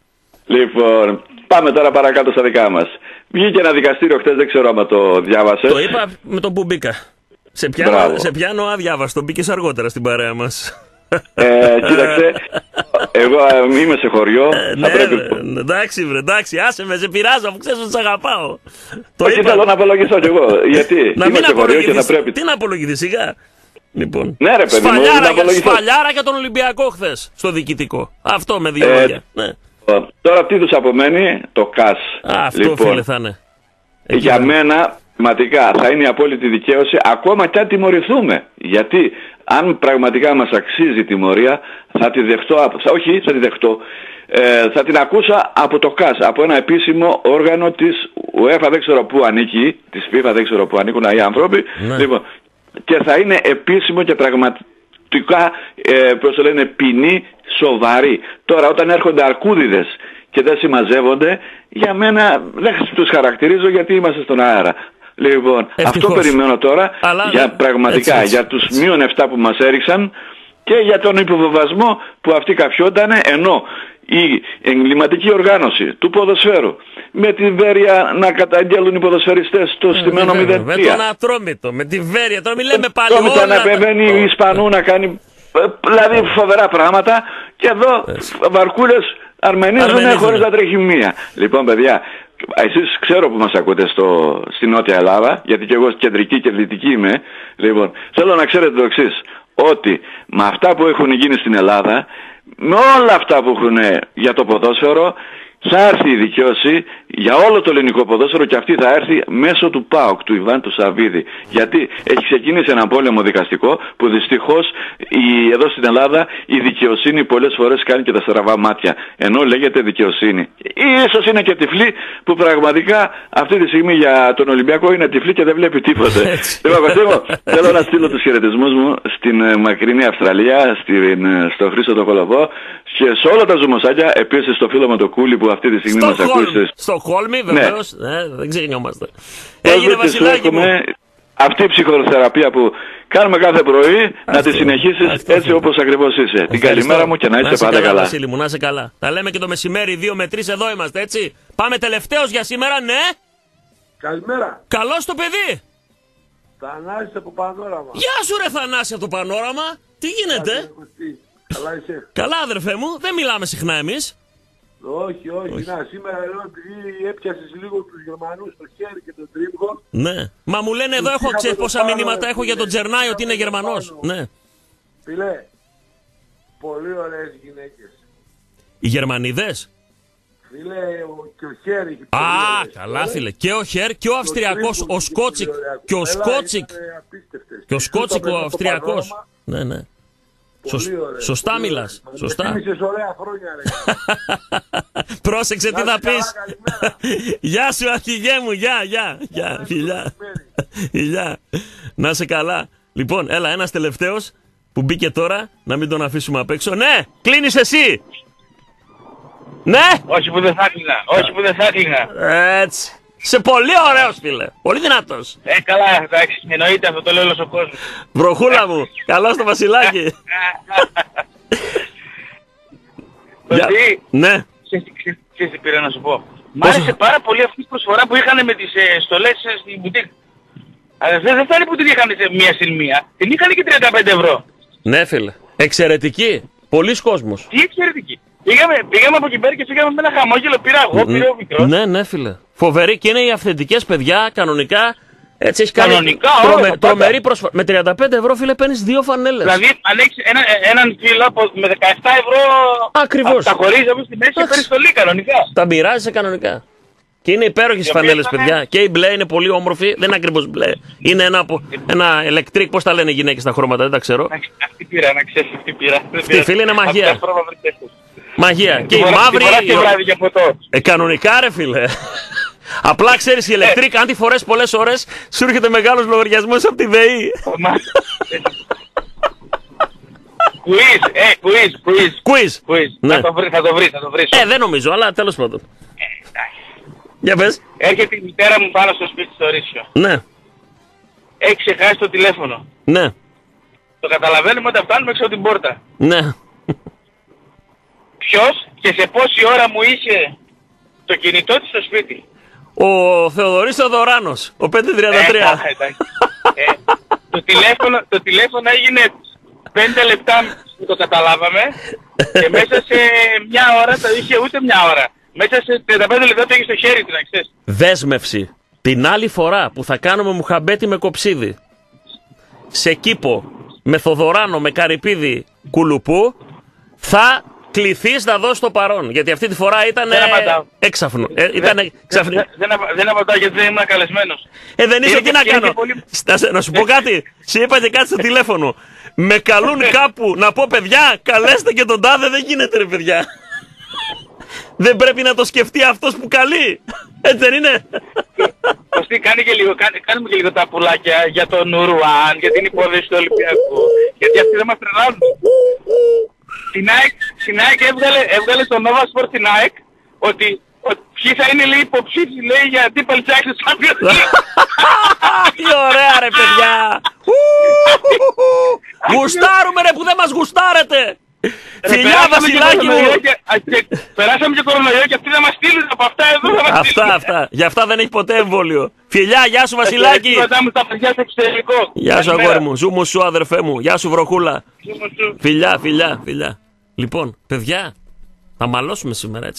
Λοιπόν, πάμε τώρα παρακάτω στα δικά μας. Βγήκε ένα δικαστήριο χτες, δεν ξέρω άμα το διάβασες. Το είπα με τον που μπήκα. Σε πιάνω, σε πιάνω αδιάβαστο, μπήκες αργότερα στην παρέα μας. Ε, κοίταξε, εγώ ε, είμαι σε χωριό. Ε, ναι, πρέπει... εντάξει βρε, εντάξει, άσε με, σε πειράζω, αφού ξέρεις ότι σ' αγαπάω. Όχι, θέλω να απολογηθώ κι εγώ, γιατί να είμαι σε χωριό και θα πρέπει... Τι να απολογηθείς, σιγά. Λοιπόν, ναι, ρε, παιδί, σφαλιάρα, για, σφαλιάρα για τον Ολυμπιακό χθες, στο διοικητικό. Αυτό με δύο ε, λόγια. Ναι. Τώρα τι τους απομένει, το ΚΑΣ. Α, αυτό λοιπόν, φίλε θα είναι. Εκεί για θα... μένα... Πραγματικά θα είναι η απόλυτη δικαίωση ακόμα και αν τιμωρηθούμε. Γιατί αν πραγματικά μας αξίζει η τιμωρία θα τη δεχτώ, όχι θα τη δεχτώ, ε, θα την ακούσα από το ΚΑΣ, από ένα επίσημο όργανο της UEFA, δεν ξέρω πού ανήκει, της FIFA δεν ξέρω πού ανήκουν οι άνθρωποι, ναι. Λοιπόν, και θα είναι επίσημο και πραγματικά, ε, πώς το λένε, ποινή σοβαρή. Τώρα όταν έρχονται αρκούδιδες και δεν συμμαζεύονται, για μένα δεν τους χαρακτηρίζω γιατί είμαστε στον αέρα. Λοιπόν, ευτυχώς. Αυτό περιμένω τώρα. Αλλά, για πραγματικά έτσι, έτσι, για τους έτσι. μείον επτά που μας έριξαν και για τον υποβοβασμό που αυτοί καφιότανε, ενώ η εγκληματική οργάνωση του ποδοσφαίρου με τη Βέρεια να καταγγέλουν οι ποδοσφαιριστές στο ε, στημένο μηδέν τρία. Με τον Ατρόμητο, με τη Βέρεια, τώρα μιλάμε πάλι όλα. Ατρόμητο να επεμβαίνει η Ισπανού να κάνει δηλαδή φοβερά πράγματα και εδώ έτσι. Βαρκούλες αρμενίζουν χωρίς να τρέχει μία. Λοιπόν παιδιά, εσείς ξέρω που μας ακούτε στο, στη Νότια Ελλάδα, γιατί και εγώ κεντρική και δυτική είμαι. Λοιπόν, θέλω να ξέρετε το εξής, ότι με αυτά που έχουν γίνει στην Ελλάδα, με όλα αυτά που έχουν για το ποδόσφαιρο, θα έρθει η δικαίωση για όλο το ελληνικό ποδόσφαιρο και αυτή θα έρθει μέσω του ΠΑΟΚ, του Ιβάν του Σαββίδη. Γιατί έχει ξεκινήσει ένα πόλεμο δικαστικό που δυστυχώς η, εδώ στην Ελλάδα η δικαιοσύνη πολλές φορές κάνει και τα στραβά μάτια. Ενώ λέγεται δικαιοσύνη. Ίσως είναι και τυφλή που πραγματικά αυτή τη στιγμή για τον Ολυμπιακό είναι τυφλή και δεν βλέπει τίποτε. Θέλω να στείλω τους χαιρετισμούς μου στην μακρινή Αυστραλία, στην, στο Χρήστο το Κολοβό και σε όλα τα ζουμοσάκια, επίσης στο φίλο μου το Κούλι που αυτή τη στιγμή στο μας ακούσει. Στο Χόλμη, βεβαίως. Ναι. Ναι, δεν ξεχνιόμαστε. Έγινε, Βασιλάκη μου. Αυτή η ψυχοθεραπεία που κάνουμε κάθε πρωί, αυτό, να τη συνεχίσεις αυτό, έτσι όπως ακριβώς είσαι. Ευχαριστώ. Την καλημέρα μου και να είστε πάντα καλά. Βασίλη μου, να είσαι καλά. Τα λέμε και το μεσημέρι, δύο με τρεις εδώ είμαστε, έτσι. Πάμε τελευταίος για σήμερα, ναι. Καλημέρα. Καλώς το παιδί. Θανάση από Πανόραμα. Γεια σου ρε Θανάση από το Πανόραμα. Τι γίνεται? Καλά είσαι? Καλά αδερφέ μου, δεν μιλάμε συχνά εμείς. Όχι, όχι, όχι. Να, σήμερα εδώ επειδή έπιασες λίγο τους Γερμανούς στο χέρι και τον τρίμβο. Ναι, μα μου λένε εδώ έχω, ξέρεις πόσα μηνύματα έχω για τον Τζερνάη ότι είναι Γερμανός. Ναι. Φίλε, πολύ ωραίες γυναίκες. Οι Γερμανίδες. Φίλε, και ο Χέρ έχει πολύ Α, ωραίες, καλά ε? φίλε, και ο Χέρ και ο Αυστριακός, ο Σκότσικ. Και ο Σκότσικ. Και ο Σκότσικ ο Αυστριακός. Ναι, ναι. Σωσ... Σωστά μιλάς. Σωστά. Ωραία χρόνια, ρε. Πρόσεξε τι θα πεις. Γεια σου αρχηγέ μου. Γεια, γεια, γεια. Φιλιά. Φιλιά. Να σε καλά. Λοιπόν, έλα ένας τελευταίος που μπήκε τώρα. Να μην τον αφήσουμε απ' έξω. Ναι, κλείνεις εσύ. Ναι. Όχι που δεν θα έκλειγα. Όχι που δεν θα έκλειγα. Έτσι. Είσαι πολύ ωραίος φίλε, πολύ δυνατός. Ε, καλά, εντάξει, εννοείται, αυτό το λέει όλος ο κόσμος. Βροχούλα μου, καλώς το Βασιλάκι. Ότι, ναι. Ξέρεις τι πήρα να σου πω. Μ' άρεσε πάρα πολύ αυτή η προσφορά που είχαν με τις ε, στολές ε, στην μπουτίκ. Αλλά δεν φτάνει που την είχαν σε μία συν μία, την είχαν και τριάντα πέντε ευρώ. Ναι φίλε, εξαιρετική, πολλής κόσμος. Τι εξαιρετική. Πήγαμε, πήγαμε από εκεί πέρα και φύγαμε με ένα χαμόγελο, πήρα εγώ, πήρα ο μικρός. Ναι, ναι φίλε. Φοβερή και είναι οι αυθεντικές παιδιά, κανονικά. Έτσι έχει κάνει κανονικά, τρομε, όλα, τρομερή προσφορά. Με τριάντα πέντε ευρώ φίλε παίρνεις δύο φανέλες. Δηλαδή αν έχεις ένα, έναν φύλλο με δεκαεπτά ευρώ ακριβώς. Τα χωρίζεις από στη μέση και παίρνεις στολή κανονικά. Τα μοιράζεσαι κανονικά. Και είναι υπέροχες φανέλες παιδιά. Είναι... Και η μπλε είναι πολύ όμορφη, δεν είναι ακριβώς μπλε. Είναι ένα, ένα ηλεκτρικ, πώς τα λένε οι γυναίκες τα χρώματα, δεν τα ξέρω. Αυτή πήρα, να ξέρεις αυτή πήρα. Αυτή φίλε είναι μαγεία. Μαγεία. Και η μαύρη. Ε, κανονικά ρε φίλε. Απλά ξέρεις η ηλεκτρικ, αν τη φορές πολλές ώρες, σου έρχεται μεγάλος λογαριασμός από τη ΔΕΗ. Κουίζ, ε, κουίζ, κουίζ. Κουίζ. Θα το βρεις, θα το βρεις, θα το βρεις. Ε, δεν νομίζω, αλλά τέλος πάντων. Για πες. Έρχεται η μητέρα μου πάνω στο σπίτι στο Ρήσιο. Ναι. Έχει ξεχάσει το τηλέφωνο. Ναι. Το καταλαβαίνουμε όταν φτάνουμε έξω από την πόρτα. Ναι. Ποιος και σε πόση ώρα μου είχε το κινητό της στο σπίτι. Ο Θεοδωρής Θεοδωράνος, ο πεντακόσια τριάντα τρία. Ε, ε, το, τηλέφωνο, το τηλέφωνο έγινε πέντε λεπτά που το καταλάβαμε και μέσα σε μια ώρα το είχε ούτε μια ώρα. Μέσα σε τριάντα πέντε λεπτά το είχε στο χέρι του, να ξέρεις. Δέσμευση. Την άλλη φορά που θα κάνουμε μουχαμπέτι με κοψίδι, σε κήπο, με Θοδωράνο, με Καρυπίδη, Κουλουπού, θα κληθείς να δώσεις το παρόν. Γιατί αυτή τη φορά ήταν έξαφνο. Ε, ήτανε ξαφνι... Δεν, δεν, δεν απαντάω γιατί δεν ήμουν καλεσμένος. Ε, δεν είσαι, τι να κάνω. Πολύ... Να σου πω κάτι. Σε είπα και κάτι στο τηλέφωνο. Με καλούν κάπου να πω παιδιά, καλέστε και τον τάδε, δεν γίνεται ρε παιδιά. Δεν πρέπει να το σκεφτεί αυτός που καλεί. Έτσι δεν είναι. Κωστή, κάνε και λίγο, κάνε, κάνουμε και λίγο τα πουλάκια για τον Ουρουάν, για την υπόθεση του Ολυμπιακού. Γιατί αυτοί δεν μας τρελάνουν. Στην ΑΕΚ έβγαλε, έβγαλε στο Nova Sport την ΑΕΚ ότι, ότι ποιοι θα είναι λέει υποψήφοι λέει για αντίπαλοι της ΑΕΚ στο Champions League. Τι ωραία ρε παιδιά. Γουστάρουμε ρε που δεν μας γουστάρετε. Φιλιά Βασιλάκη μου. Περάσαμε και κορονοϊό και αυτοί θα μας στείλουν από αυτά εδώ. Αυτά, αυτά. Γι' αυτά δεν έχει ποτέ εμβόλιο. Φιλιά, γεια σου Βασιλάκη. Γεια σου αγόρι μου. Ζου μου σου αδερφέ μου. Γεια σου βροχούλα. Φιλιά, φιλιά, φιλιά. Λοιπόν, παιδιά, θα μαλώσουμε σήμερα έτσι.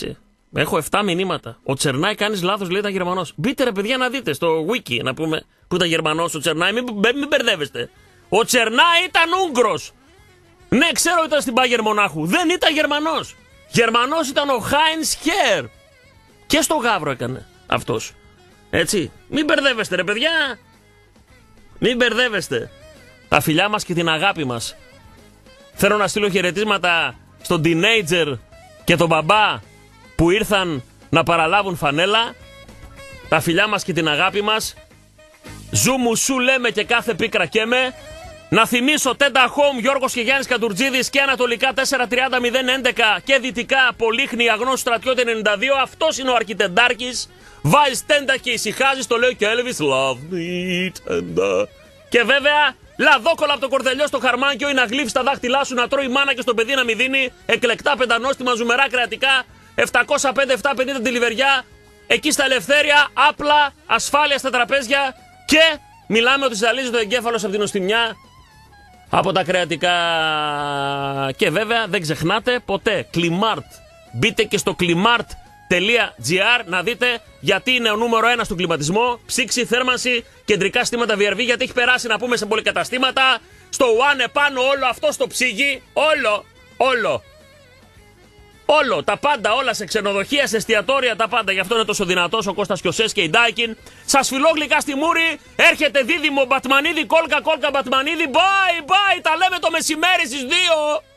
Έχω επτά μηνύματα. Ο Τσερνάι κάνει λάθος, λέει, ήταν Γερμανός. Μπείτε ρε παιδιά να δείτε στο wiki να πούμε που ήταν Γερμανός ο Τσερνάι. Μην, μην μπερδεύεστε. Ο Τσερνάι ήταν Ούγγρος. Ναι, ξέρω ήταν στην Μπάγερ Μονάχου. Δεν ήταν Γερμανός. Γερμανός ήταν ο Χάινς Χέρ. Και στο Γαύρο έκανε αυτός. Έτσι. Μην μπερδεύεστε ρε παιδιά. Μην μπερδεύεστε. Τα φιλιά μας και την αγάπη μας. Θέλω να στείλω χαιρετίσματα στον teenager και τον μπαμπά που ήρθαν να παραλάβουν φανέλα. Τα φιλιά μας και την αγάπη μας. Ζου μου σου λέμε και κάθε πίκρα καίμε. Να θυμίσω Τέντα Home, Γιώργος και Γιάννης Καντουρτζίδης και ανατολικά τέσσερα τριάντα μηδέν έντεκα και δυτικά Πολύχνη Αγνός Στρατιώτη ενενήντα δύο. Αυτός είναι ο Αρκιτεντάρκης. Βάζεις τέντα και ησυχάζεις, το λέει και ο Elvis. Love me τέντα. Και βέβαια, λαδόκολα από το κορδελιό στο χαρμάνκιο ή να γλύφει τα δάχτυλά σου, να τρώει μάνα και στο παιδί να μην δίνει. Εκλεκτά πεντανόστιμα ζουμερά κρεατικά. επτακόσια πέντε επτακόσια πενήντα τη Λιβεριά. Εκεί στα Ελευθέρια, άπλα, ασφάλεια στα τραπέζια. Και μιλάμε ότι ζαλίζει το εγκέφαλος από την οστιμιά. Από τα κρεατικά. Και βέβαια δεν ξεχνάτε ποτέ Κλιμάρτ. Μπείτε και στο κλιμάρτ τελεία τζι άρ να δείτε γιατί είναι ο νούμερο ένα στον κλιματισμό. Ψήξη, θέρμανση, κεντρικά στήματα βι αρ βι. Γιατί έχει περάσει να πούμε σε πολυκαταστήματα. Στο One επάνω όλο αυτό στο ψύγι. Όλο, όλο. Όλο, τα πάντα, όλα σε ξενοδοχεία, σε εστιατόρια, τα πάντα. Γι' αυτό είναι τόσο δυνατός ο Κώστας Κιωσές και η Ντάικιν. Σας φιλώ γλυκά στη μούρη. Έρχεται δίδυμο Μπατμανίδη, κόλκα, κόλκα, Μπατμανίδη. Bye, bye, τα λέμε το μεσημέρι στις δύο.